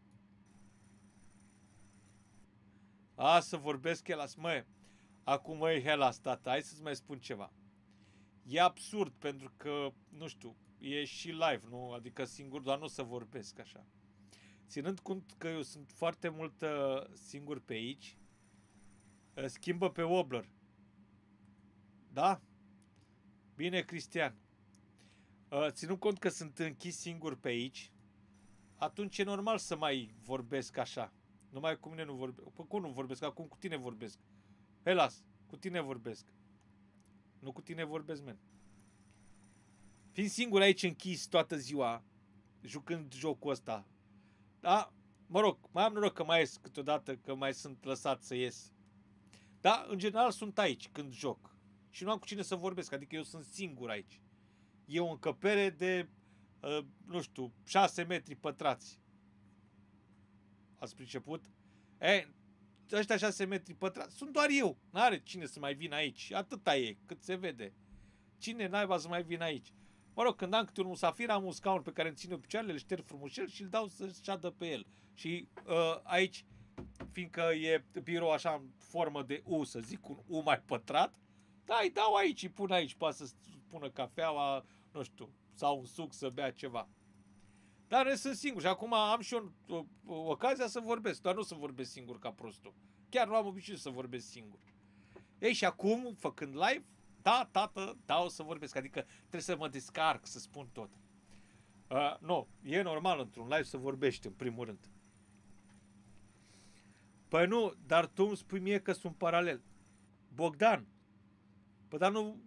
A, să vorbesc Helas, mă. Acum, măi, Helas, tata, hai să-ți mai spun ceva. E absurd, pentru că, nu știu, e și live, nu? Adică singur, doar nu să vorbesc așa. Ținând cont că eu sunt foarte mult singur pe aici, schimbă pe Wobbler. Da? Bine, Cristian. Ținând cont că sunt închis singur pe aici, atunci e normal să mai vorbesc așa. Numai cu mine nu vorbesc. Păi cum nu vorbesc? Acum cu tine vorbesc. Helas, cu tine vorbesc. Nu cu tine vorbesc, men. Fiind singur aici închis toată ziua, jucând jocul ăsta. Da? Mă rog, mai am noroc că mai ies câteodată, că mai sunt lăsat să ies. Da? În general sunt aici când joc. Și nu am cu cine să vorbesc, adică eu sunt singur aici. E o încăpere de, nu știu, 6 metri pătrați. Ați priceput? Ăștia 6 metri pătrați sunt doar eu. N-are cine să mai vină aici. Atâta e, cât se vede. Cine naiba să mai vină aici? Mă rog, când am câte un musafir, am un scaun pe care îmi țin eu picioarele, îl șterg frumușel și îl dau să șadă pe el. Și aici, fiindcă e birou așa în formă de U, să zic, un U mai pătrat, da, îi dau aici, îi pun aici, poate să pună cafeaua, nu știu, sau un suc să bea ceva. Dar sunt singur și acum am și eu ocazia să vorbesc, doar nu să vorbesc singur ca prostul. Chiar nu am obișnuit să vorbesc singur. Ei, și acum, făcând live, da, tată, dau să vorbesc, adică trebuie să mă descarc, să spun tot. Nu, e normal într-un live să vorbești, în primul rând. Păi nu, dar tu îmi spui mie că sunt paralel. Bogdan, păi dar nu...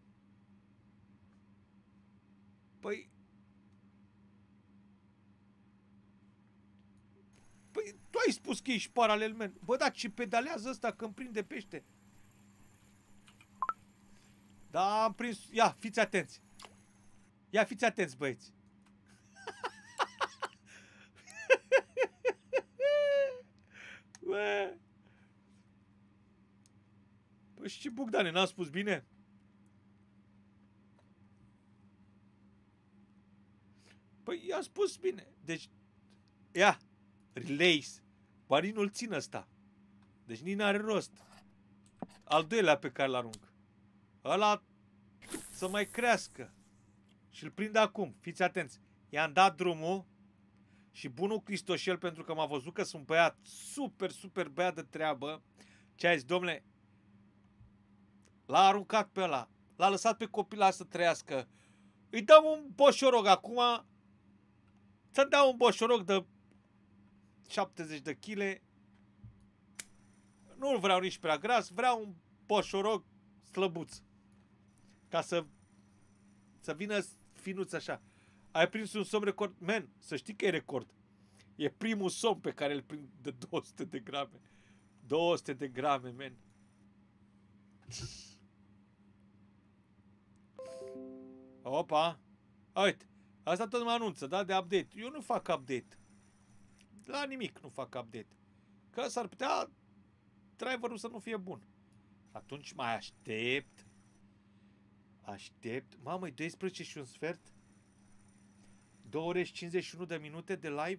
Păi tu ai spus că ești paralel, men. Bă, dar ce pedalează ăsta când prinde pește? Da, am prins... Ia, fiți atenți. Ia, fiți atenți, băieți. Bă. Păi și ce, Bogdane, n-am spus bine? Păi i-am spus bine. Deci, ia, relays. Banii nu-l țin ăsta. Deci nici n-are rost. Al doilea pe care l-arunc. Ăla să mai crească. Și îl prind acum. Fiți atenți. I-am dat drumul și bunul Cristoșel, pentru că m-a văzut că sunt băiat super, super băiat de treabă, ce a zis, domnule, l-a aruncat pe ăla, l-a lăsat pe copila să trăiască, îi dăm un boșorog acum, să-mi dau un boșorog de 70 de kg, nu-l vreau nici prea gras, vreau un boșorog slăbuț, ca să vină finuț așa. Ai prins un somn record? Man, să știi că e record. E primul somn pe care îl prind de 200 de grame. 200 de grame, man. Opa! Uite, asta tot mă anunță, da, de update. Eu nu fac update. La nimic nu fac update. Că s-ar putea driverul să nu fie bun. Atunci mai aștept. Aștept. Mamă, e 12 și un sfert? 2 ore și 51 de minute de live?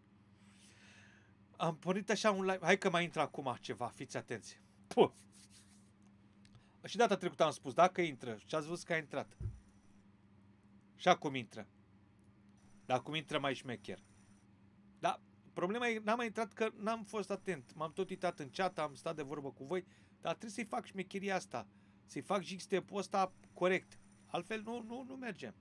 Am pornit așa un live. Hai că mai intră acum ceva, fiți atenți. Puh. Și data trecută am spus, dacă intră, și ați văzut că a intrat. Și acum intră. Dar acum intră mai șmecher. Da, problema e, n-am mai intrat că n-am fost atent. M-am tot uitat în chat, am stat de vorbă cu voi, dar trebuie să-i fac șmecheria asta. Să-i fac jigstep-ul ăsta corect. Altfel nu mergem.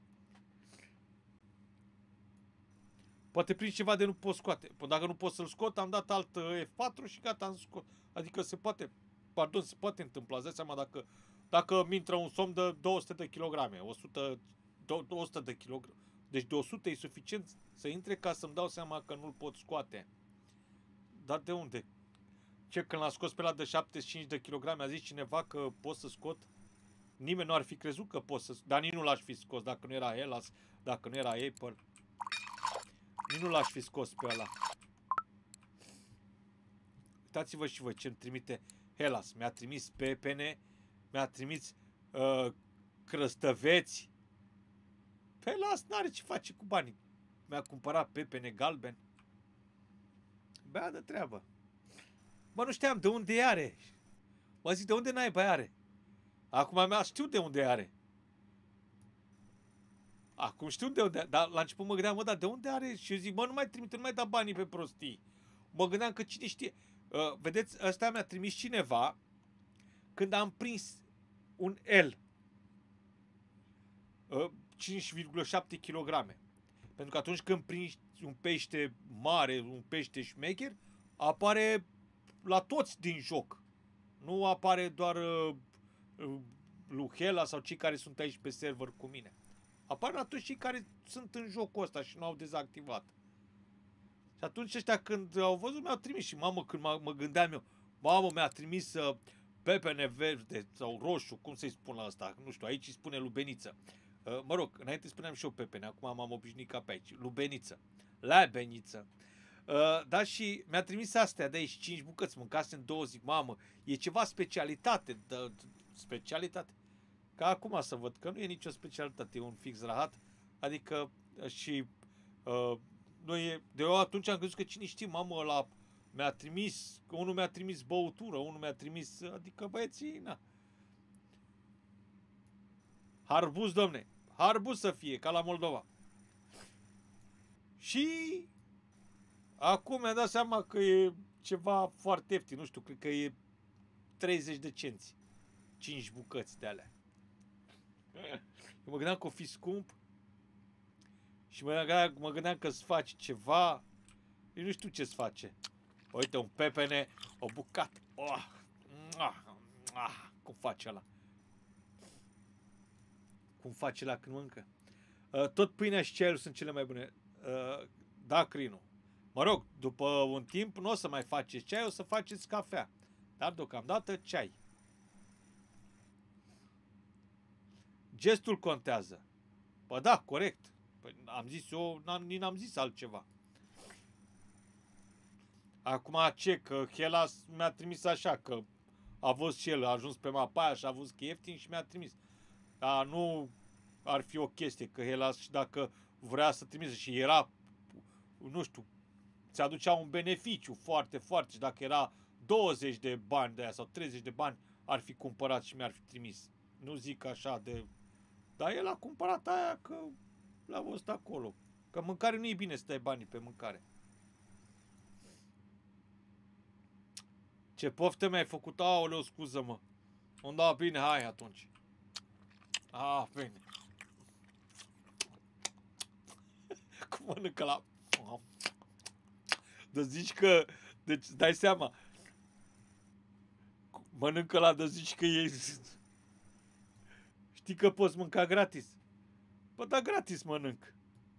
Poate prin ceva de nu pot scoate. Păi dacă nu pot să-l scot, am dat alt F4 și gata, am scot. Adică se poate, pardon, se poate întâmpla. Îți dai seama dacă mi intră un somn de 200 de kilograme, 100 de kilograme. Deci de 100 e suficient să intre ca să-mi dau seama că nu-l pot scoate. Dar de unde? Ce, când l-am scos pe ăla de 75 de kilograme, a zis cineva că pot să scot? Nimeni nu ar fi crezut că pot să... Dar nici nu l-aș fi scos dacă nu era Hellas, dacă nu era Apple. Nici nu l-aș fi scos pe ăla. Uitați-vă și voi ce-mi trimite Hellas. Mi-a trimis pepene, mi-a trimis crăstăveți. Hellas n-are ce face cu banii. Mi-a cumpărat pepene galben. Bea de treabă. Bă, nu știam de unde are. Mă zic, de unde naiba are? Acum știu de unde are. Acum știu de unde, dar la început mă gândeam, mă, dar de unde are? Și eu zic, mă, nu mai trimite, nu mai da banii pe prostii. Mă gândeam că cine știe. Vedeți, ăsta mi-a trimis cineva când am prins un L. 5,7 kg. Pentru că atunci când prinzi un pește mare, un pește șmecher, apare la toți din joc. Nu apare doar lui Hela sau cei care sunt aici pe server cu mine. Apar la toți cei care sunt în jocul ăsta și nu au dezactivat. Și atunci ăștia când au văzut mi-au trimis și mamă, când mă gândeam eu, mamă, mi-a trimis pepene verde sau roșu, cum să-i spun la ăsta, nu știu, aici îi spune lubeniță. Mă rog, înainte spuneam și eu pepene, acum m-am obișnuit ca pe aici, lubeniță, labeniță. Da, și mi-a trimis astea de aici, 5 bucăți, mâncase în 2, zic, mamă, e ceva specialitate, specialitate. Ca acum să văd că nu e nicio specialitate, e un fix rahat, adică și nu e, de eu atunci am crezut că cine știe, mamă, ăla mi-a trimis, că unul mi-a trimis băutură, unul mi-a trimis, adică băieții, na. Harbuz, domne, harbuz să fie, ca la Moldova. Și acum mi-am dat seama că e ceva foarte ieftin, nu știu, cred că e 30 de cenți, 5 bucăți de alea. Eu mă gândeam că o fi scump și mă gândeam că îți faci ceva. Eu nu știu ce-ți face. Uite, un pepene, o bucată. Cum face ăla? Cum face ăla când mâncă? Tot pâinea și ceaiul sunt cele mai bune. Da, Crinu. Mă rog, după un timp nu o să mai faceți ceai, o să faceți cafea. Dar deocamdată ceai. Gestul contează. Păi da, corect. Păi am zis eu, n-am zis altceva. Acum ce? Că Hellas mi-a trimis așa, că a văzut și el, a ajuns pe mapa aia și a văzut că e ieftin și mi-a trimis. Dar nu ar fi o chestie, că Hellas și dacă vrea să trimise și era, nu știu, ți aducea un beneficiu foarte, foarte și dacă era 20 de bani de aia sau 30 de bani, ar fi cumpărat și mi-ar fi trimis. Nu zic așa de... Dar el a cumpărat aia că l-a văzut acolo. Că mâncare nu e bine să dai banii pe mâncare. Ce poftă mi-ai făcut? Aoleu, scuză-mă. Da, bine, hai atunci. Bine. Cum mănâncă la... Dă zici că... Deci, dai seama. Mănâncă la... Dă zici că e... Știi că poți mânca gratis. Bă, da, gratis mănânc.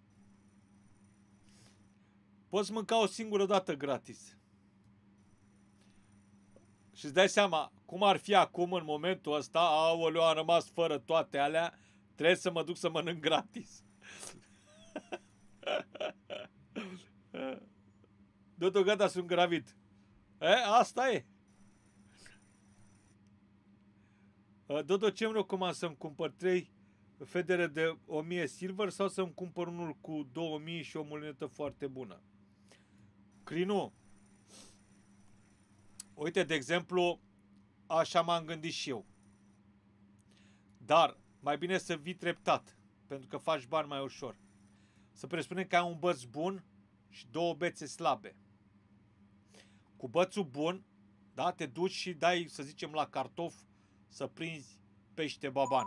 Poți mânca o singură dată gratis. Și îți dai seama cum ar fi acum în momentul ăsta, aoleu, am rămas fără toate alea, trebuie să mă duc să mănânc gratis. Dodo, gata, sunt gravid. Asta e. Dodo, ce-mi recomand să-mi cumpăr 3 federe de 1000 silver sau să-mi cumpăr unul cu 2000 și o mulinetă foarte bună? Crinu, uite, de exemplu, așa m-am gândit și eu. Dar mai bine să vii treptat, pentru că faci bani mai ușor. Să presupunem că ai un băț bun și 2 bețe slabe. Cu bățul bun, da, te duci și dai, să zicem, la cartof să prinzi pește baban.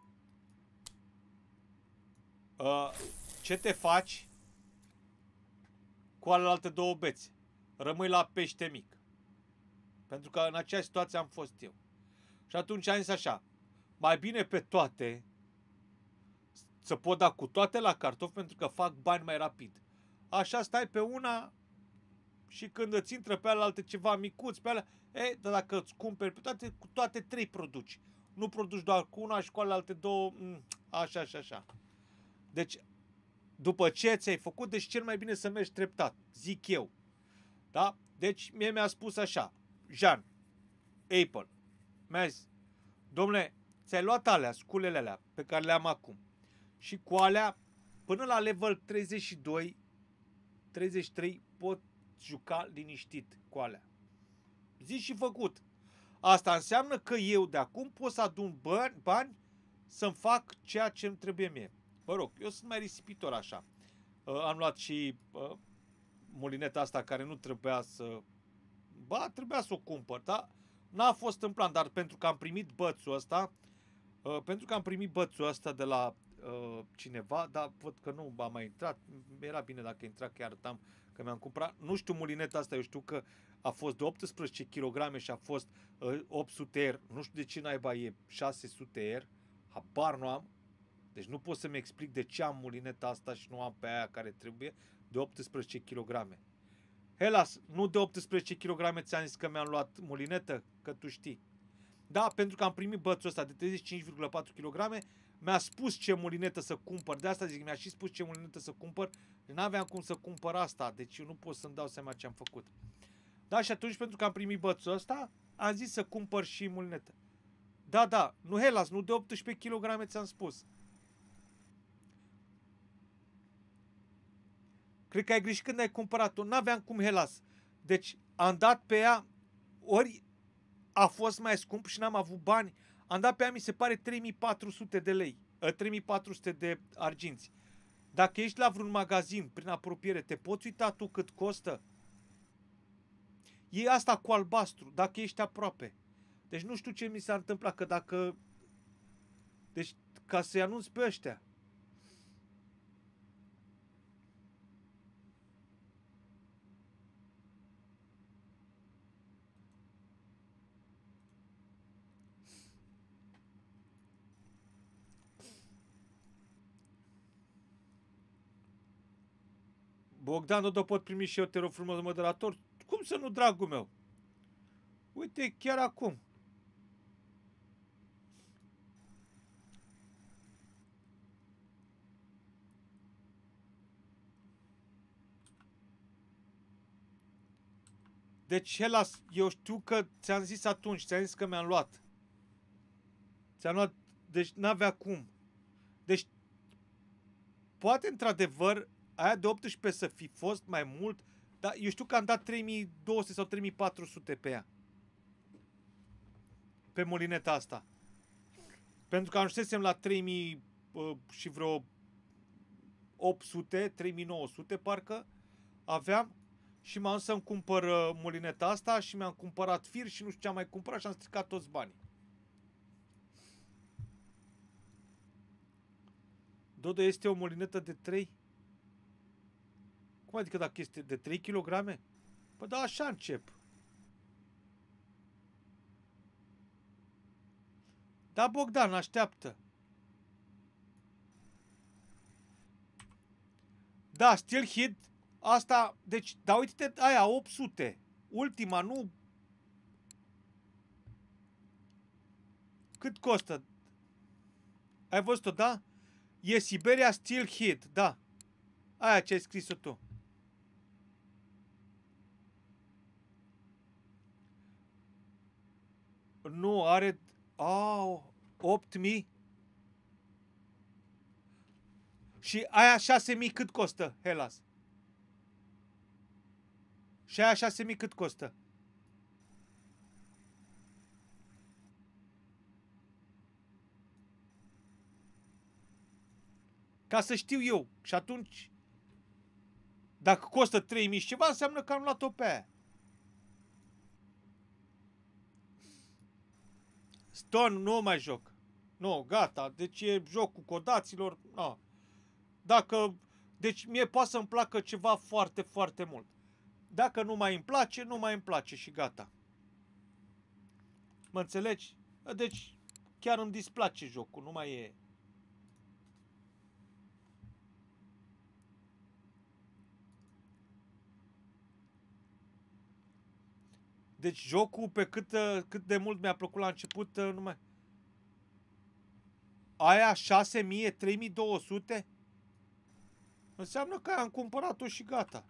Ce te faci cu alelalte 2 bețe? Rămâi la pește mic. Pentru că în aceeași situație am fost eu. Și atunci am zis așa, mai bine pe toate să pot da cu toate la cartofi pentru că fac bani mai rapid. Așa stai pe una și când îți intră pe alte ceva micuț, pe alea, dar dacă îți cumperi pe toate, cu toate 3 produci. Nu produci doar cu una și cu alte 2, așa și așa. Deci, după ce ți-ai făcut, deci cel mai bine să mergi treptat, zic eu. Da? Deci, mie mi-a spus așa, Jean, Apple, mi-a zis, dom'le, ți-ai luat alea, sculele alea, pe care le am acum. Și cu alea, până la level 32, 33, pot juca liniștit cu alea. Zi și făcut. Asta înseamnă că eu de acum pot să adun bani să-mi fac ceea ce îmi trebuie mie. Mă rog, eu sunt mai risipitor așa. Am luat și mulineta asta care nu trebuia să... Ba, trebuia să o cumpăr, da? N-a fost în plan, dar pentru că am primit bățul ăsta, de la cineva, dar văd că nu a mai intrat. Era bine dacă intra, că arătam că mi-am cumpărat. Nu știu mulineta asta, eu știu că a fost de 18 kg și a fost 800 R. Nu știu de ce naiba e 600 R. Habar nu am. Deci nu pot să-mi explic de ce am mulineta asta și nu am pe aia care trebuie de 18 kg. Helas, nu de 18 kg ți-am zis că mi-am luat mulinetă, că tu știi. Da, pentru că am primit bățul ăsta de 35,4 kg, mi-a spus ce mulinetă să cumpăr. De asta zic, mi-a și spus ce mulinetă să cumpăr. N-aveam cum să cumpăr asta, deci eu nu pot să-mi dau seama ce am făcut. Da, și atunci, pentru că am primit bățul ăsta, am zis să cumpăr și mulinetă. Da, nu Helas, nu de 18 kg ți-am spus. Cred că ai greșit când ai cumpărat-o. N-aveam cum, Helas. Deci am dat pe ea, ori a fost mai scump și n-am avut bani. Am dat pe ea, mi se pare, 3400 de lei. 3400 de arginți. Dacă ești la vreun magazin, prin apropiere, te poți uita tu cât costă? E asta cu albastru, dacă ești aproape. Deci nu știu ce mi s-a întâmplat, că dacă... Deci, ca să-i anunț pe ăștia. Bogdan, nu pot primi și eu, te rog frumos, moderator? Cum să nu, dragul meu? Uite, chiar acum. Deci, Helas, eu știu că ți-am zis atunci, ți-am zis că mi-am luat. Ți-am luat, deci n-avea cum. Deci, poate într-adevăr, aia de 18 să fi fost mai mult, dar eu știu că am dat 3200 sau 3400 pe ea. Pe mulineta asta. Pentru că ajunsesem la 3000 și vreo 800, 3900 parcă aveam și m-am dus să-mi cumpăr mulineta asta și mi-am cumpărat fir și nu știu ce am mai cumpărat și am stricat toți banii. Dodo, este o mulinetă de 3? Cum adică dacă este de 3 kg? Păi da, așa încep. Da, Bogdan, așteaptă. Da, Steel Hit, asta, deci, da, uite-te, aia, 800. Ultima, nu... Cât costă? Ai văzut-o, da? E Siberia Steel Hit, da. Aia ce ai scris-o tu. Nu, are... Au, 8.000. Și aia 6.000 cât costă, Hellas? Și aia 6.000 cât costă? Ca să știu eu. Și atunci, dacă costă 3.000 și ceva, înseamnă că am luat-o pe aia. Stone, nu mai joc. Nu, gata. Deci e jocul codaților. No. Dacă... Deci mie poate să-mi placă ceva foarte, foarte mult. Dacă nu mai îmi place, nu mai îmi place și gata. Mă înțelegi? Deci chiar îmi displace jocul, nu mai e... Deci jocul, pe cât de mult mi-a plăcut la început, nu mai... Aia 6.000, 3.200? Înseamnă că am cumpărat-o și gata.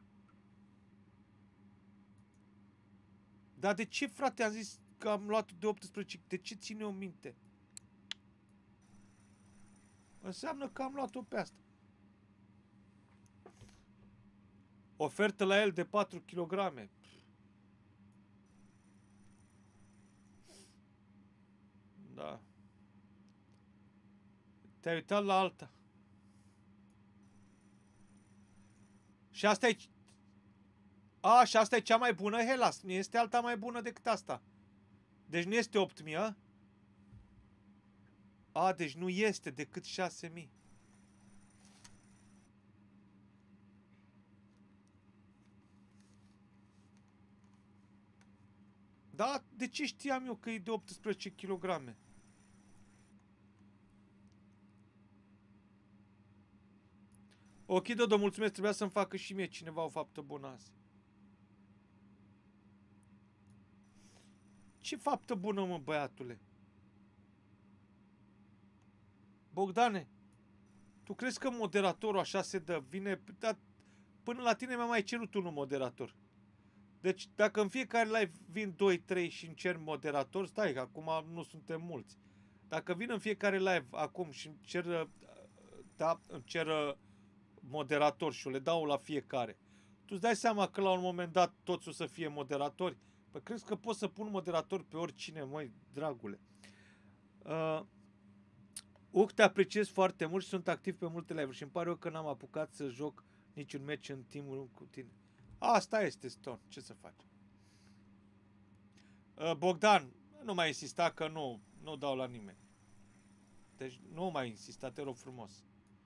Dar de ce, frate, am zis că am luat de 18? De ce ține o minte? Înseamnă că am luat-o pe asta. Ofertă la el de 4 kg. Da. Te-ai uitat la alta. Și asta e... A, și asta e cea mai bună, Hellas. Nu este alta mai bună decât asta. Deci nu este 8.000, a? A, deci nu este decât 6.000. Da, de ce știam eu că e de 18 kg? Ok, Dodo, mulțumesc, trebuia să-mi facă și mie cineva o faptă bună azi. Ce faptă bună, mă, băiatule? Bogdane, tu crezi că moderatorul așa se dă? Vine... Dar până la tine mi-a mai cerut unul moderator. Deci, dacă în fiecare live vin 2-3 și îmi cer moderator, stai, că acum nu suntem mulți. Dacă vin în fiecare live acum și îmi cer, da, îmi cer moderator și o le dau la fiecare, tu îți dai seama că la un moment dat toți o să fie moderatori? Păi crezi că pot să pun moderator pe oricine, măi, dragule? Te apreciez foarte mult și sunt activ pe multe live-uri și îmi pare rău că n-am apucat să joc niciun meci în timpul cu tine. Asta este, Stone. Ce să faci? Bogdan, nu mai insista că nu dau la nimeni. Deci nu mai insista, te rog frumos.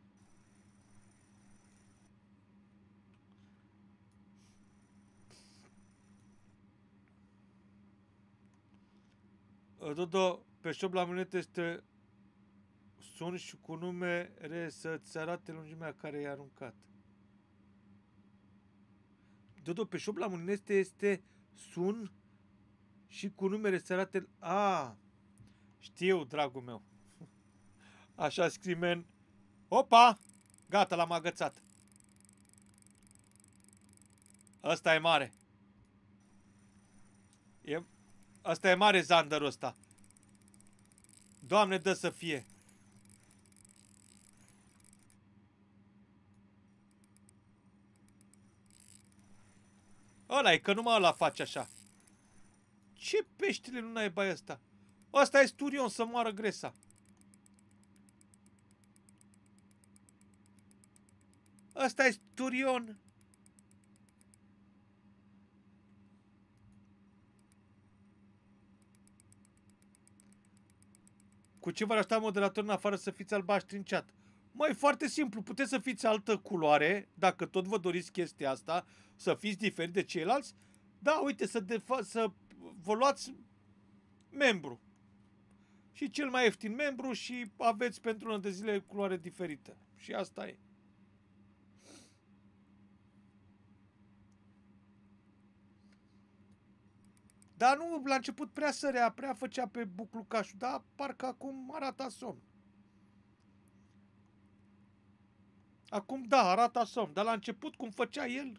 Dodo, pe shop la monete este sun și cu numere să-ți arate lungimea care i-a aruncat. Dodo, pe shop la monete este sun și cu numere să arate... A, știu, dragul meu. Așa scrimen. Opa! Gata, l-am agățat. Ăsta e mare. Ăsta e mare, zandarul ăsta. Doamne, dă să fie. Ăla e, că numai ăla face așa. Ce peștele nu naiba ăsta? Ăsta e Sturion, să moară gresa. Ăsta e Sturion. Cu ce vă aștepta moderator în afară să fiți albaștri în chat? Măi, foarte simplu, puteți să fiți altă culoare, dacă tot vă doriți chestia asta, să fiți diferit de ceilalți. Da, uite, să vă luați membru. Și cel mai ieftin membru și aveți pentru una de zile culoare diferită. Și asta e. Dar nu, la început prea sărea, prea făcea pe buclucașul, dar parcă acum arată somn. Acum da, arată somn, dar la început cum făcea el,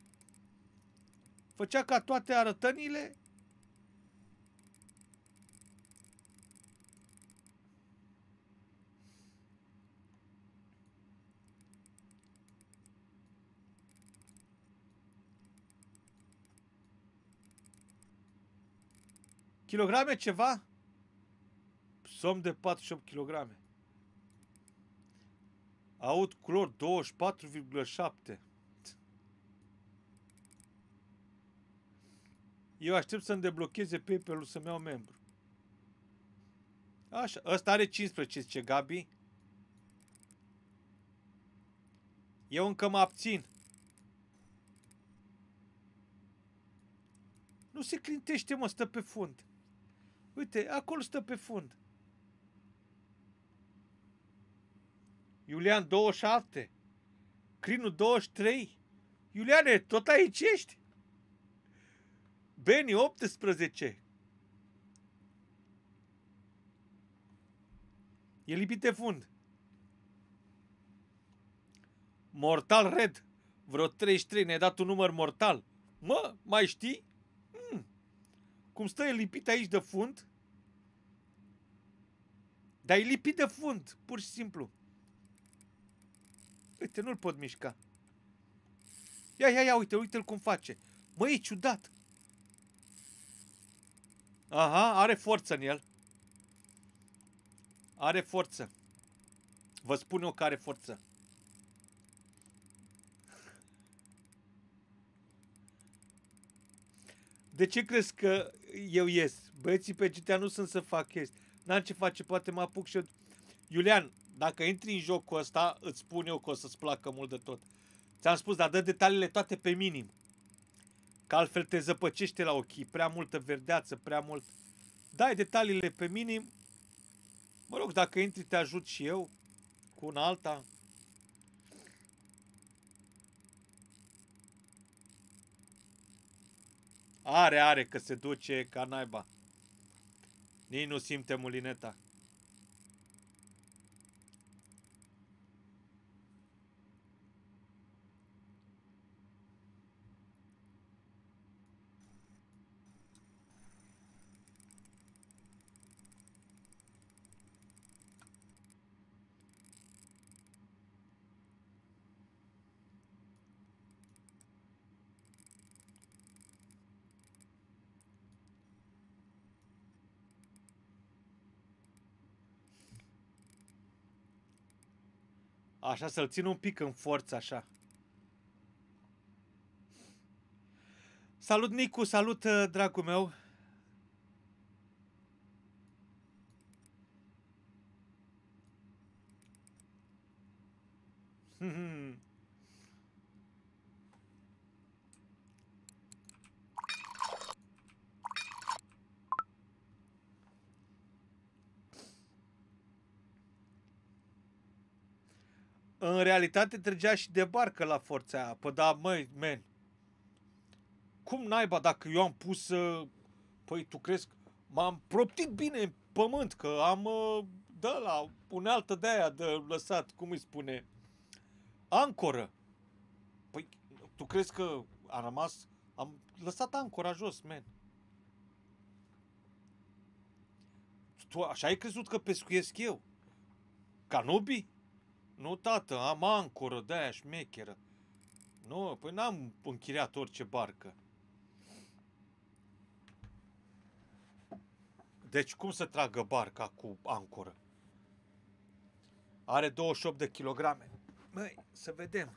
făcea ca toate arătănile. Kilograme ceva? Somn de 48 kg. Aud culori 24,7. Eu aștept să-mi deblocheze PayPal-ul să-mi iau membru. Așa, ăsta are 15, zice Gabi. Eu încă mă abțin. Nu se clintește, mă, stă pe fund. Uite, acolo stă pe fund. Iulian 27. Crinu 23. Iuliane, tot aici ești? Beni 18. E lipit de fund. Mortal Red. Vreo 33. Ne-ai dat un număr mortal. Mă, mai știi? Cum stă e lipit aici de fund? Dar e lipit de fund, pur și simplu. Uite, nu-l pot mișca. Ia, uite-l cum face. Măi, e ciudat. Aha, are forță în el. Are forță. Vă spun eu că are forță. De ce crezi că eu ies? Băieții pe GTA nu sunt să fac chestii. N-am ce face, poate mă apuc și eu. Iulian, dacă intri în jocul ăsta, îți spun eu că o să-ți placă mult de tot. Ți-am spus, dar dă detaliile toate pe minim. Că altfel te zăpăcește la ochii. Prea multă verdeață, prea mult. Dai detaliile pe minim. Mă rog, dacă intri, te ajut și eu cu una alta. Are, că se duce ca naiba. Nici nu simte mulineta. Așa, să-l țin un pic în forță, așa. Salut, Nicu, salut, dragul meu. În realitate trăgea și de barcă la forța aia. Păi da, măi, man. Cum naiba dacă eu am pus... Păi tu crezi că m-am proptit bine în pământ, că am... Da, la unealtă de aia de lăsat, cum îi spune? Ancoră. Păi tu crezi că a rămas... Am lăsat ancora jos, man. Tu așa ai crezut că pescuiesc eu? Canubii? Nu, tată, am ancoră de-aia șmecheră. Nu, păi n-am închiriat orice barcă. Deci cum să tragă barca cu ancoră? Are 28 de kilograme. Măi, să vedem.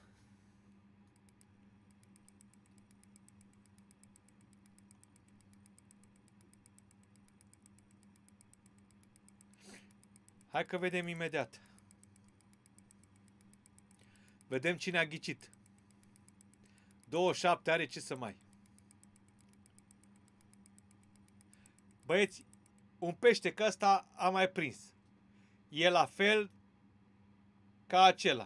Hai că vedem imediat. Vedem cine a ghicit. 27 are ce să mai. Băieți, un pește că ăsta a mai prins. E la fel ca acela.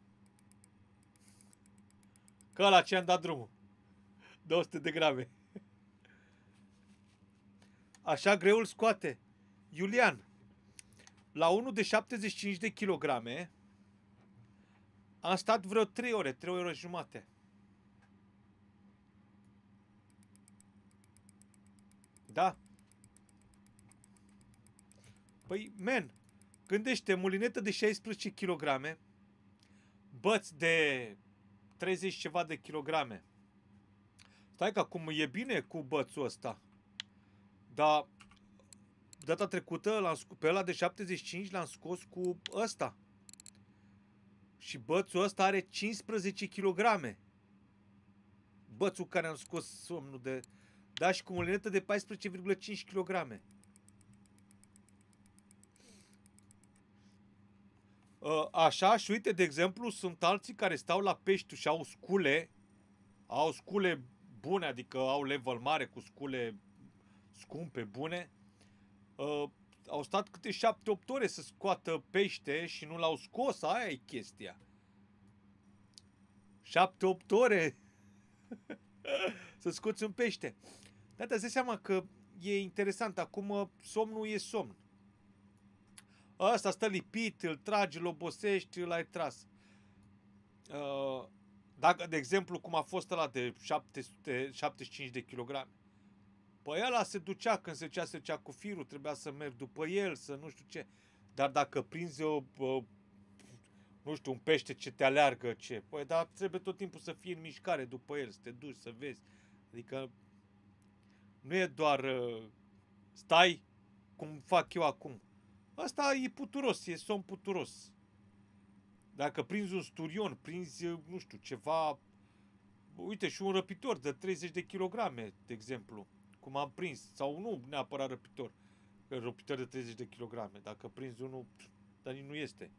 Că ăla ce-am dat drumul. 200 de grame. Așa greul scoate. Iulian, la unul de 75 de kilograme Am stat vreo 3 ore, 3 ore jumate. Da. Păi, man, gândește, mulinetă de 16 kg, băți de 30 ceva de kilograme. Stai că acum e bine cu bățul ăsta. Dar data trecută, pe ăla de 75 l-am scos cu ăsta. Și bățul ăsta are 15 kg. Bățul care am scos somnul de... Da, și cu mulinetă de 14,5 kg. Așa, și uite, de exemplu, sunt alții care stau la pești și au scule bune, adică au level mare cu scule scumpe, bune. Au stat câte 7-8 ore să scoată pește și nu l-au scos, aia e chestia. 7-8 ore să scoți un pește. Dar îți dai seama că e interesant, acum somnul e somn. Ăsta stă lipit, îl tragi, îl obosești, l-ai tras. Dacă, de exemplu, cum a fost ăla de 775 de kilograme, păi ăla se ducea, când se ducea cu firul, trebuia să merg după el, să nu știu ce. Dar dacă prinzi nu știu, un pește ce te aleargă, ce? Păi, dar trebuie tot timpul să fii în mișcare după el, să te duci, să vezi. Adică nu e doar stai cum fac eu acum. Asta e puturos, e somn puturos. Dacă prinzi un sturion, prinzi, nu știu, ceva... Uite, și un răpitor de 30 de kilograme, de exemplu, cum am prins. Sau nu neapărat răpitor. Răpitor de 30 de kilograme. Dacă prinzi unul, dar nu este.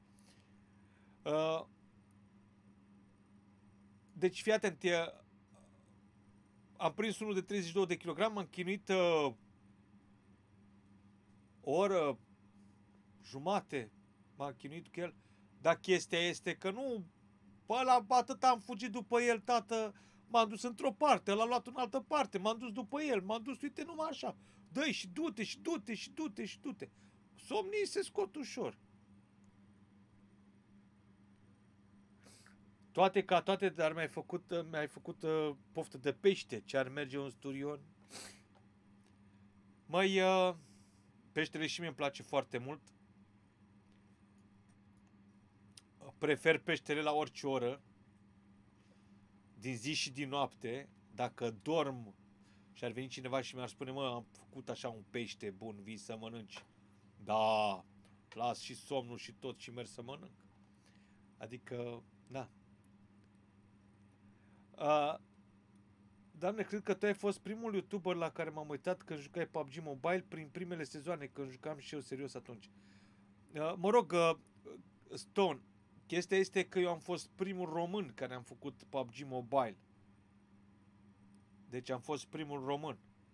Deci, fii atent, am prins unul de 32 de kilograme, m-am chinuit o oră jumate, m-am chinuit cu el, dar chestia este că nu, pe ăla atât am fugit după el, tată, m-am dus într-o parte, l-a luat în altă parte, m-am dus după el, m-am dus, uite, numai așa, dă-i și du-te, și du-te, și du-te, și du-te. Somnii se scot ușor. Toate ca toate, dar mi-ai făcut poftă de pește, ce ar merge un sturion. Măi, peștele și mie îmi place foarte mult. Prefer peștele la orice oră, din zi și din noapte. Dacă dorm și ar veni cineva și mi-ar spune, mă, am făcut așa un pește bun, vii să mănânci. Da, las și somnul și tot și merg să mănânc. Adică, da. Doamne, cred că tu ai fost primul YouTuber la care m-am uitat când jucai PUBG Mobile prin primele sezoane, când jucam și eu serios atunci. Mă rog, Stone, chestia este că eu am fost primul român care am făcut PUBG Mobile. Deci am fost primul român.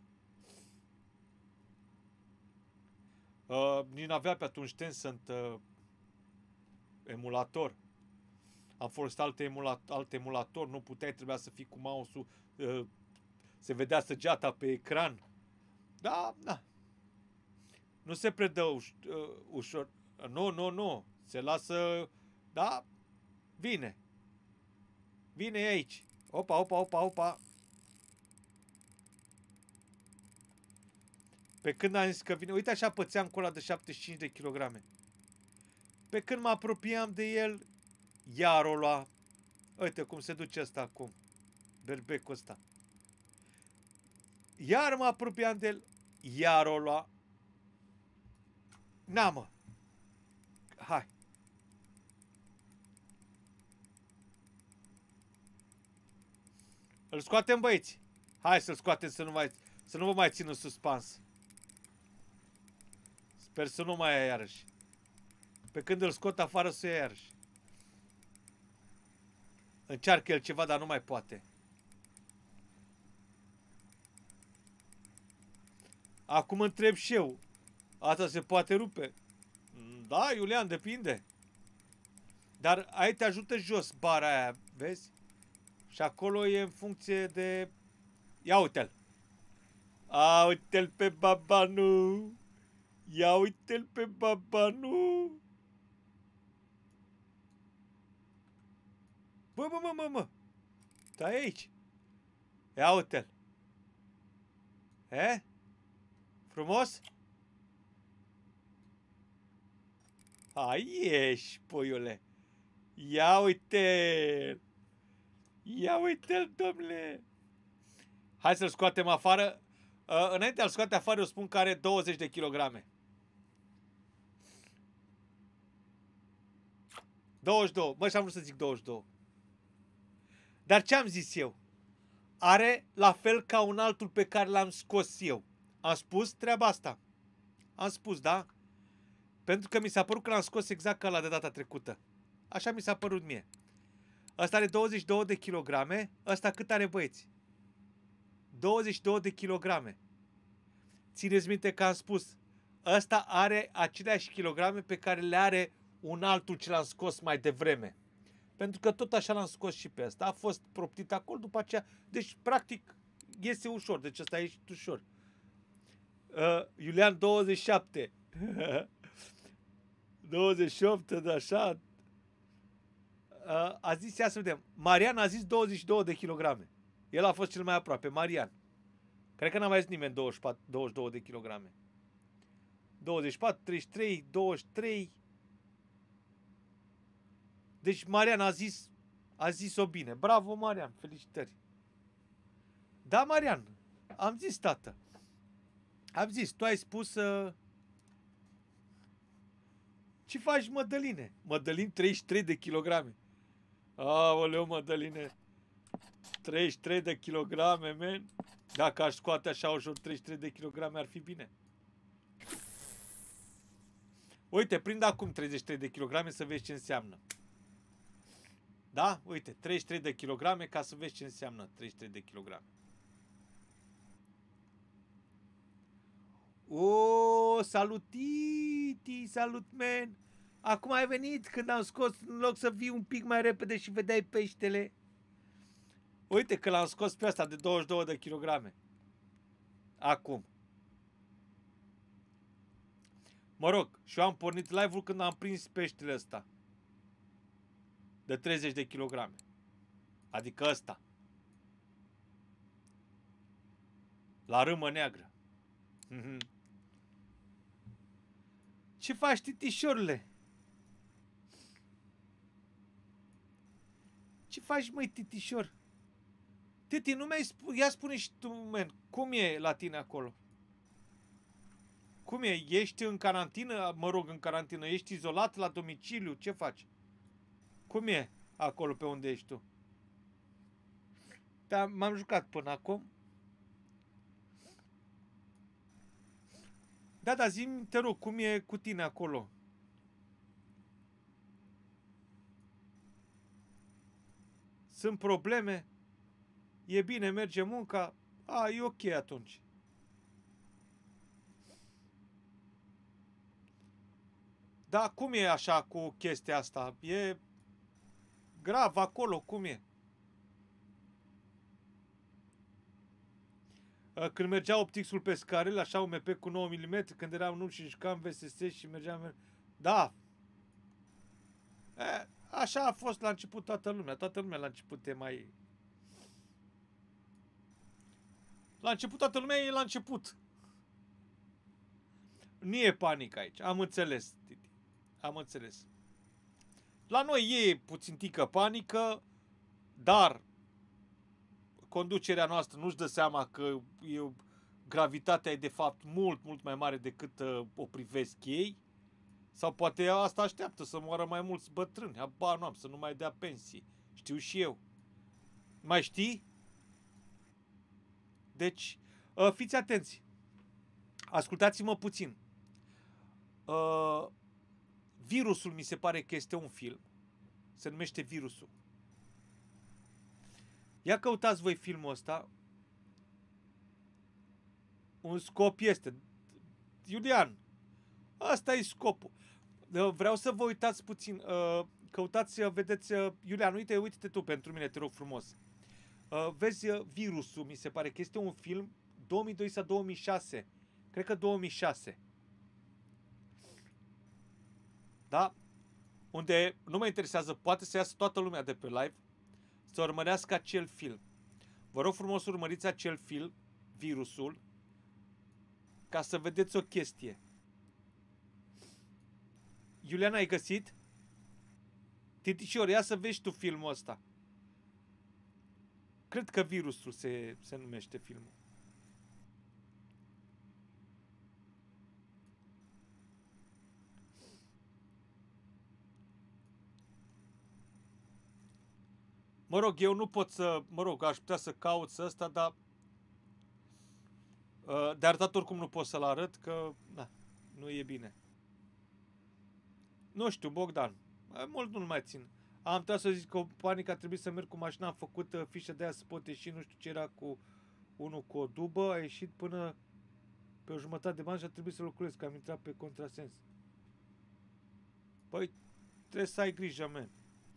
Nici n-avea pe atunci Tencent emulator. Am folosit alt emulator, nu puteai, trebuia să fii cu mouse-ul, se vedea săgeata pe ecran. Da, da. Nu se predă ușor. Nu. Se lasă, da, vine. Vine aici. Opa. Pe când am zis că vine, uite așa pățeam cu ăla de 75 de kilograme. Pe când mă apropiam de el, iar o lua. Uite cum se duce ăsta acum. Berbecul ăsta. Iar mă apropiam de el, iar o lua. Na, mă. Hai. Îl scoatem, băieți. Hai să-l scoatem să nu vă mai țin în suspans. Sper să nu mai ia iarăși. Pe când îl scot afară să ia iarăși. Încearcă el ceva, dar nu mai poate. Acum întreb și eu. Asta se poate rupe? Da, Iulian, depinde. Dar aici te ajută jos bara aia, vezi? Și acolo e în funcție de... Ia uite-l. A, uite-l pe babanu. Ia uite-l pe babanu. Bă. Stai aici. Ia uite-l. E? Frumos? Hai ieși, puiule. Ia uite-l. Ia uite-l, domnule. Hai să-l scoatem afară. Înainte de a-l scoate afară, eu spun că are 20 de kilograme. 22. Bă, și-am vrut să zic 22. Dar ce am zis eu? Are la fel ca un altul pe care l-am scos eu. Am spus treaba asta. Am spus, da? Pentru că mi s-a părut că l-am scos exact ca la de data trecută. Așa mi s-a părut mie. Ăsta are 22 de kilograme. Ăsta cât are, băieți? 22 de kilograme. Țineți minte că am spus. Ăsta are aceleași kilograme pe care le are un altul ce l-am scos mai devreme. Pentru că tot așa l-am scos și pe ăsta. A fost proptit acolo, după aceea. Deci, practic, iese ușor. Deci ăsta a ieșit ușor. Iulian 27. 28, de așa. A zis, ia să vedem. Marian a zis 22 de kilograme. El a fost cel mai aproape. Marian. Cred că n-a mai zis nimeni 22 de kilograme. 24, 33, 23. Deci Marian a zis-o bine. Bravo, Marian. Felicitări. Da, Marian. Am zis, tată. Am zis, tu ai spus... Ce faci, Mădăline? Mădălin, 33 de kilograme. Aoleu, Mădăline. 33 de kilograme, men. Dacă aș scoate așa ușor 33 de kilograme, ar fi bine. Uite, prind acum 33 de kilograme să vezi ce înseamnă. Da? Uite, 33 de kilograme ca să vezi ce înseamnă 33 de kilograme. O, salut, Titi, salut, man. Acum ai venit când am scos, în loc să vii un pic mai repede și vedeai peștele. Uite că l-am scos pe asta de 22 de kilograme. Acum. Mă rog, și eu am pornit live-ul când am prins peștele ăsta. De 30 de kilograme. Adică ăsta. La râmă neagră. Ce faci, titișorule? Ce faci, măi, titișor? Titi, nu mi-ai spus... Ia spune și tu, man, cum e la tine acolo? Cum e? Ești în carantină? Mă rog, în carantină. Ești izolat la domiciliu? Ce faci? Cum e acolo pe unde ești tu? Da, m-am jucat până acum. Da, zi-mi, te rog, cum e cu tine acolo? Sunt probleme? E bine, merge munca? E ok atunci. Da, cum e așa cu chestia asta? E grav acolo, cum e? Când mergea optixul pe scarele, așa UMP cu 9 mm, când eram nu și jucam VSS și mergeam... Da. Așa a fost la început toată lumea. Toată lumea la început e mai... La început toată lumea e la început. Nu e panică aici. Am înțeles, Titi. Am înțeles. La noi e puțin tică panică, dar conducerea noastră nu-și dă seama că gravitatea e de fapt mult mai mare decât o privesc ei. Sau poate asta așteaptă să moară mai mulți bătrâni. Habar n-am, să nu mai dea pensii. Știu și eu. Mai știi? Deci, fiți atenți. Ascultați-mă puțin. Virusul mi se pare că este un film. Se numește Virusul. Ia căutați voi filmul ăsta. Un scop este. Iulian, ăsta e scopul. Vreau să vă uitați puțin. Căutați, vedeți, Iulian, uite-te tu pentru mine, te rog frumos. Vezi Virusul, mi se pare că este un film 2002 sau 2006. Cred că 2006. Da? Unde nu mă interesează, poate să iasă toată lumea de pe live. să urmărească acel film. Vă rog frumos, urmăriți acel film, virusul, ca să vedeți o chestie. Iulian, ai găsit? Titișor, ia să vezi tu filmul ăsta. Cred că virusul se numește filmul. Mă rog, eu nu pot să... Mă rog, aș putea să caut ăsta, dar... De arătat oricum nu pot să-l arăt, că... Na, nu e bine. Nu știu, Bogdan. Mult nu-l mai țin. Am putea să zic că panica a trebuit să merg cu mașina, am făcut fișă de aia să pot ieși, nu știu ce era cu unul cu o dubă, a ieșit până pe o jumătate de bani și a trebuit să lucrez, că am intrat pe contrasens. Păi, trebuie să ai grijă, man.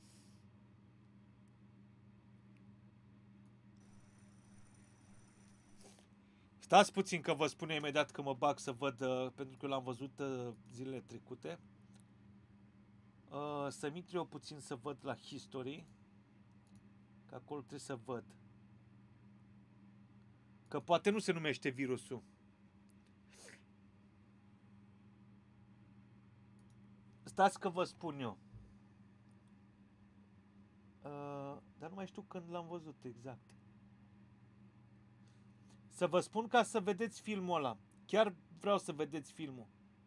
Stați puțin că vă spun imediat că mă bag să văd, pentru că l-am văzut zilele trecute. Să-mi intri eu puțin să văd la history, că acolo trebuie să văd. Că poate nu se numește virusul. Stați că vă spun eu. Dar nu mai știu când l-am văzut exact. Să vă spun ca să vedeți filmul ăla. Chiar vreau să vedeți filmul.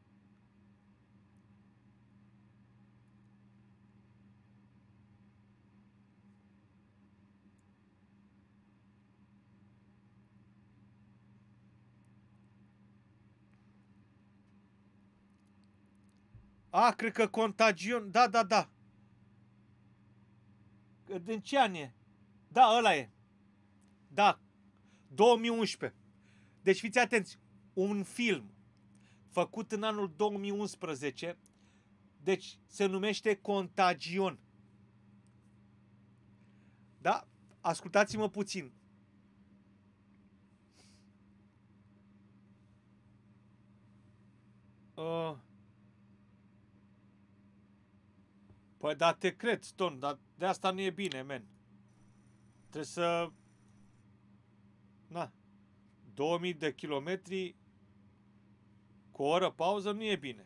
Cred că Contagion. Da. Din ce an e? Da, ăla e. Da. 2011. Deci fiți atenți. Un film făcut în anul 2011. Deci se numește Contagion. Da? Ascultați-mă puțin. Păi da, te cred, Stone, dar de asta nu e bine, men. Trebuie să... Na. 2000 de kilometri cu o oră pauză nu e bine.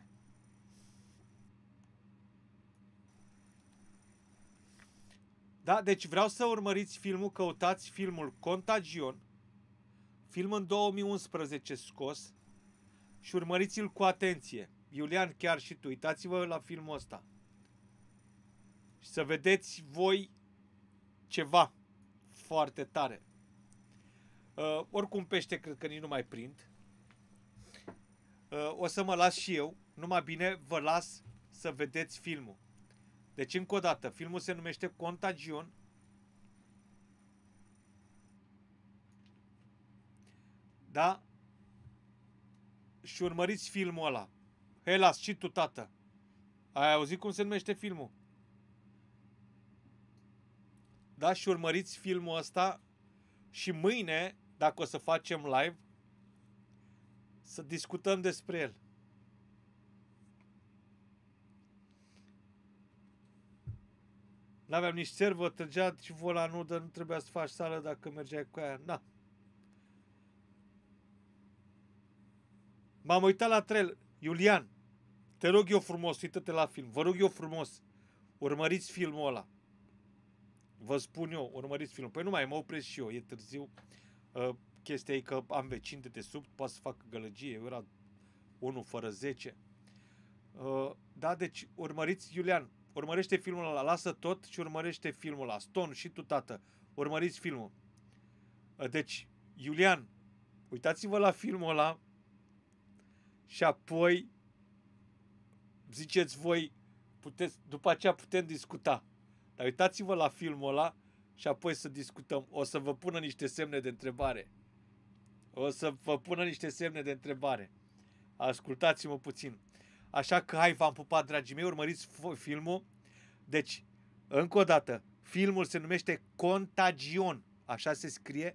Da, deci vreau să urmăriți filmul, căutați filmul Contagion, film în 2011 scos, și urmăriți-l cu atenție. Iulian, chiar și tu, uitați-vă la filmul ăsta. Și să vedeți voi ceva foarte tare. Oricum pește cred că nici nu mai prind. O să mă las și eu. Numai bine vă las să vedeți filmul. Deci încă o dată, filmul se numește Contagion. Da? Și urmăriți filmul ăla. Helas, și tu, tată. Ai auzit cum se numește filmul? Da? Și urmăriți filmul ăsta. Și mâine, dacă o să facem live, să discutăm despre el. N-aveam nici servă, trăgea și volanul, dar nu trebuia să faci sală dacă mergeai cu aia. Na. M-am uitat la trailer. Iulian, te rog eu frumos, uită-te la film. Vă rog eu frumos, urmăriți filmul ăla. Vă spun eu, urmăriți filmul. Păi nu mai, mă opresc și eu, e târziu. Chestia e că am vecini de desubt, poate să facă gălăgie. Eu era 1 fără 10. Da, deci urmăriți, Iulian, urmărește filmul ăla, lasă tot și urmărește filmul ăla. Stone, și tu, tată, urmăriți filmul. Deci, Iulian, uitați-vă la filmul ăla și apoi ziceți voi, după aceea putem discuta. Dar uitați-vă la filmul ăla și apoi să discutăm. O să vă pună niște semne de întrebare. Ascultați-mă puțin. Așa că hai, v-am pupat, dragii mei, urmăriți filmul. Deci, încă o dată, filmul se numește Contagion. Așa se scrie,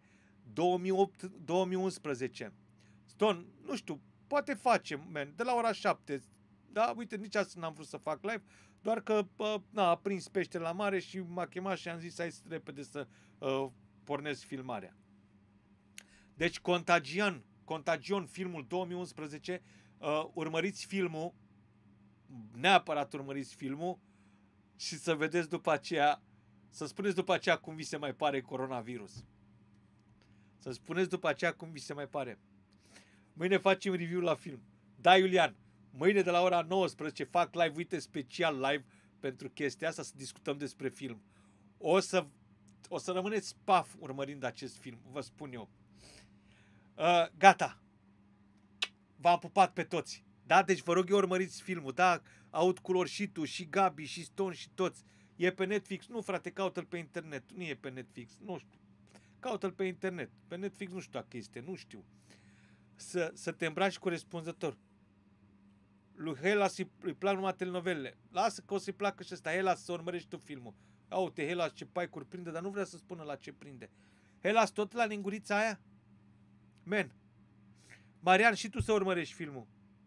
2011. Stone, nu știu, poate facem, man, de la ora 7. Da, uite, nici astăzi n-am vrut să fac live, doar că a prins pește la mare și m-a chemat și am zis hai repede să pornesc filmarea. Deci Contagion, filmul 2011, urmăriți filmul, neapărat urmăriți filmul și să vedeți după aceea, să spuneți după aceea cum vi se mai pare coronavirus. Să spuneți după aceea cum vi se mai pare. Mâine facem review la film. Da, Iulian, mâine de la ora 19 fac live, uite, special live pentru chestia asta, să discutăm despre film. O să rămâneți paf urmărind acest film, vă spun eu. Gata. V-am pupat pe toți. Da? Deci vă rog eu urmăriți filmul. Da? Aud culori și tu, și Gabi, și Stone, și toți. E pe Netflix? Nu, frate, caută-l pe internet. Nu e pe Netflix. Nu știu. Caută-l pe internet. Pe Netflix nu știu dacă este. Nu știu. Să te îmbraci corespunzător. Lui Helas îi plac numai telenovelele. Lasă că o să-i placă și ăsta. Helas, să urmărești tu filmul. Uite, Helas ce paicuri prinde, dar nu vrea să spună la ce prinde. Helas tot la lingurița aia? Men. Marian, și tu să urmărești filmul.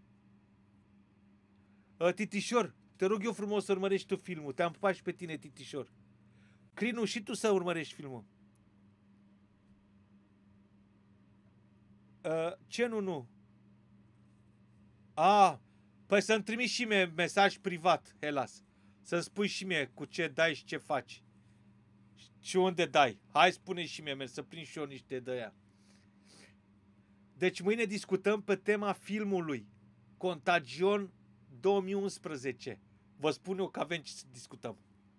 Titișor, te rog eu frumos să urmărești tu filmul. Te-am pupat și pe tine, Titișor. Crinu, și tu să urmărești filmul. Ce nu? Păi să-mi trimiți și mie mesaj privat, Helas. Să-mi spui și mie cu ce dai și ce faci. Și unde dai. Hai, spune și mie, să prind și eu niște de aia. Deci mâine discutăm pe tema filmului Contagion 2011. Vă spun eu că avem ce să discutăm.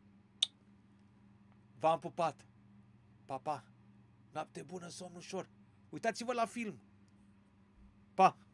V-am pupat. Pa, pa. Noapte bună, somn ușor. Uitați-vă la film. Pa.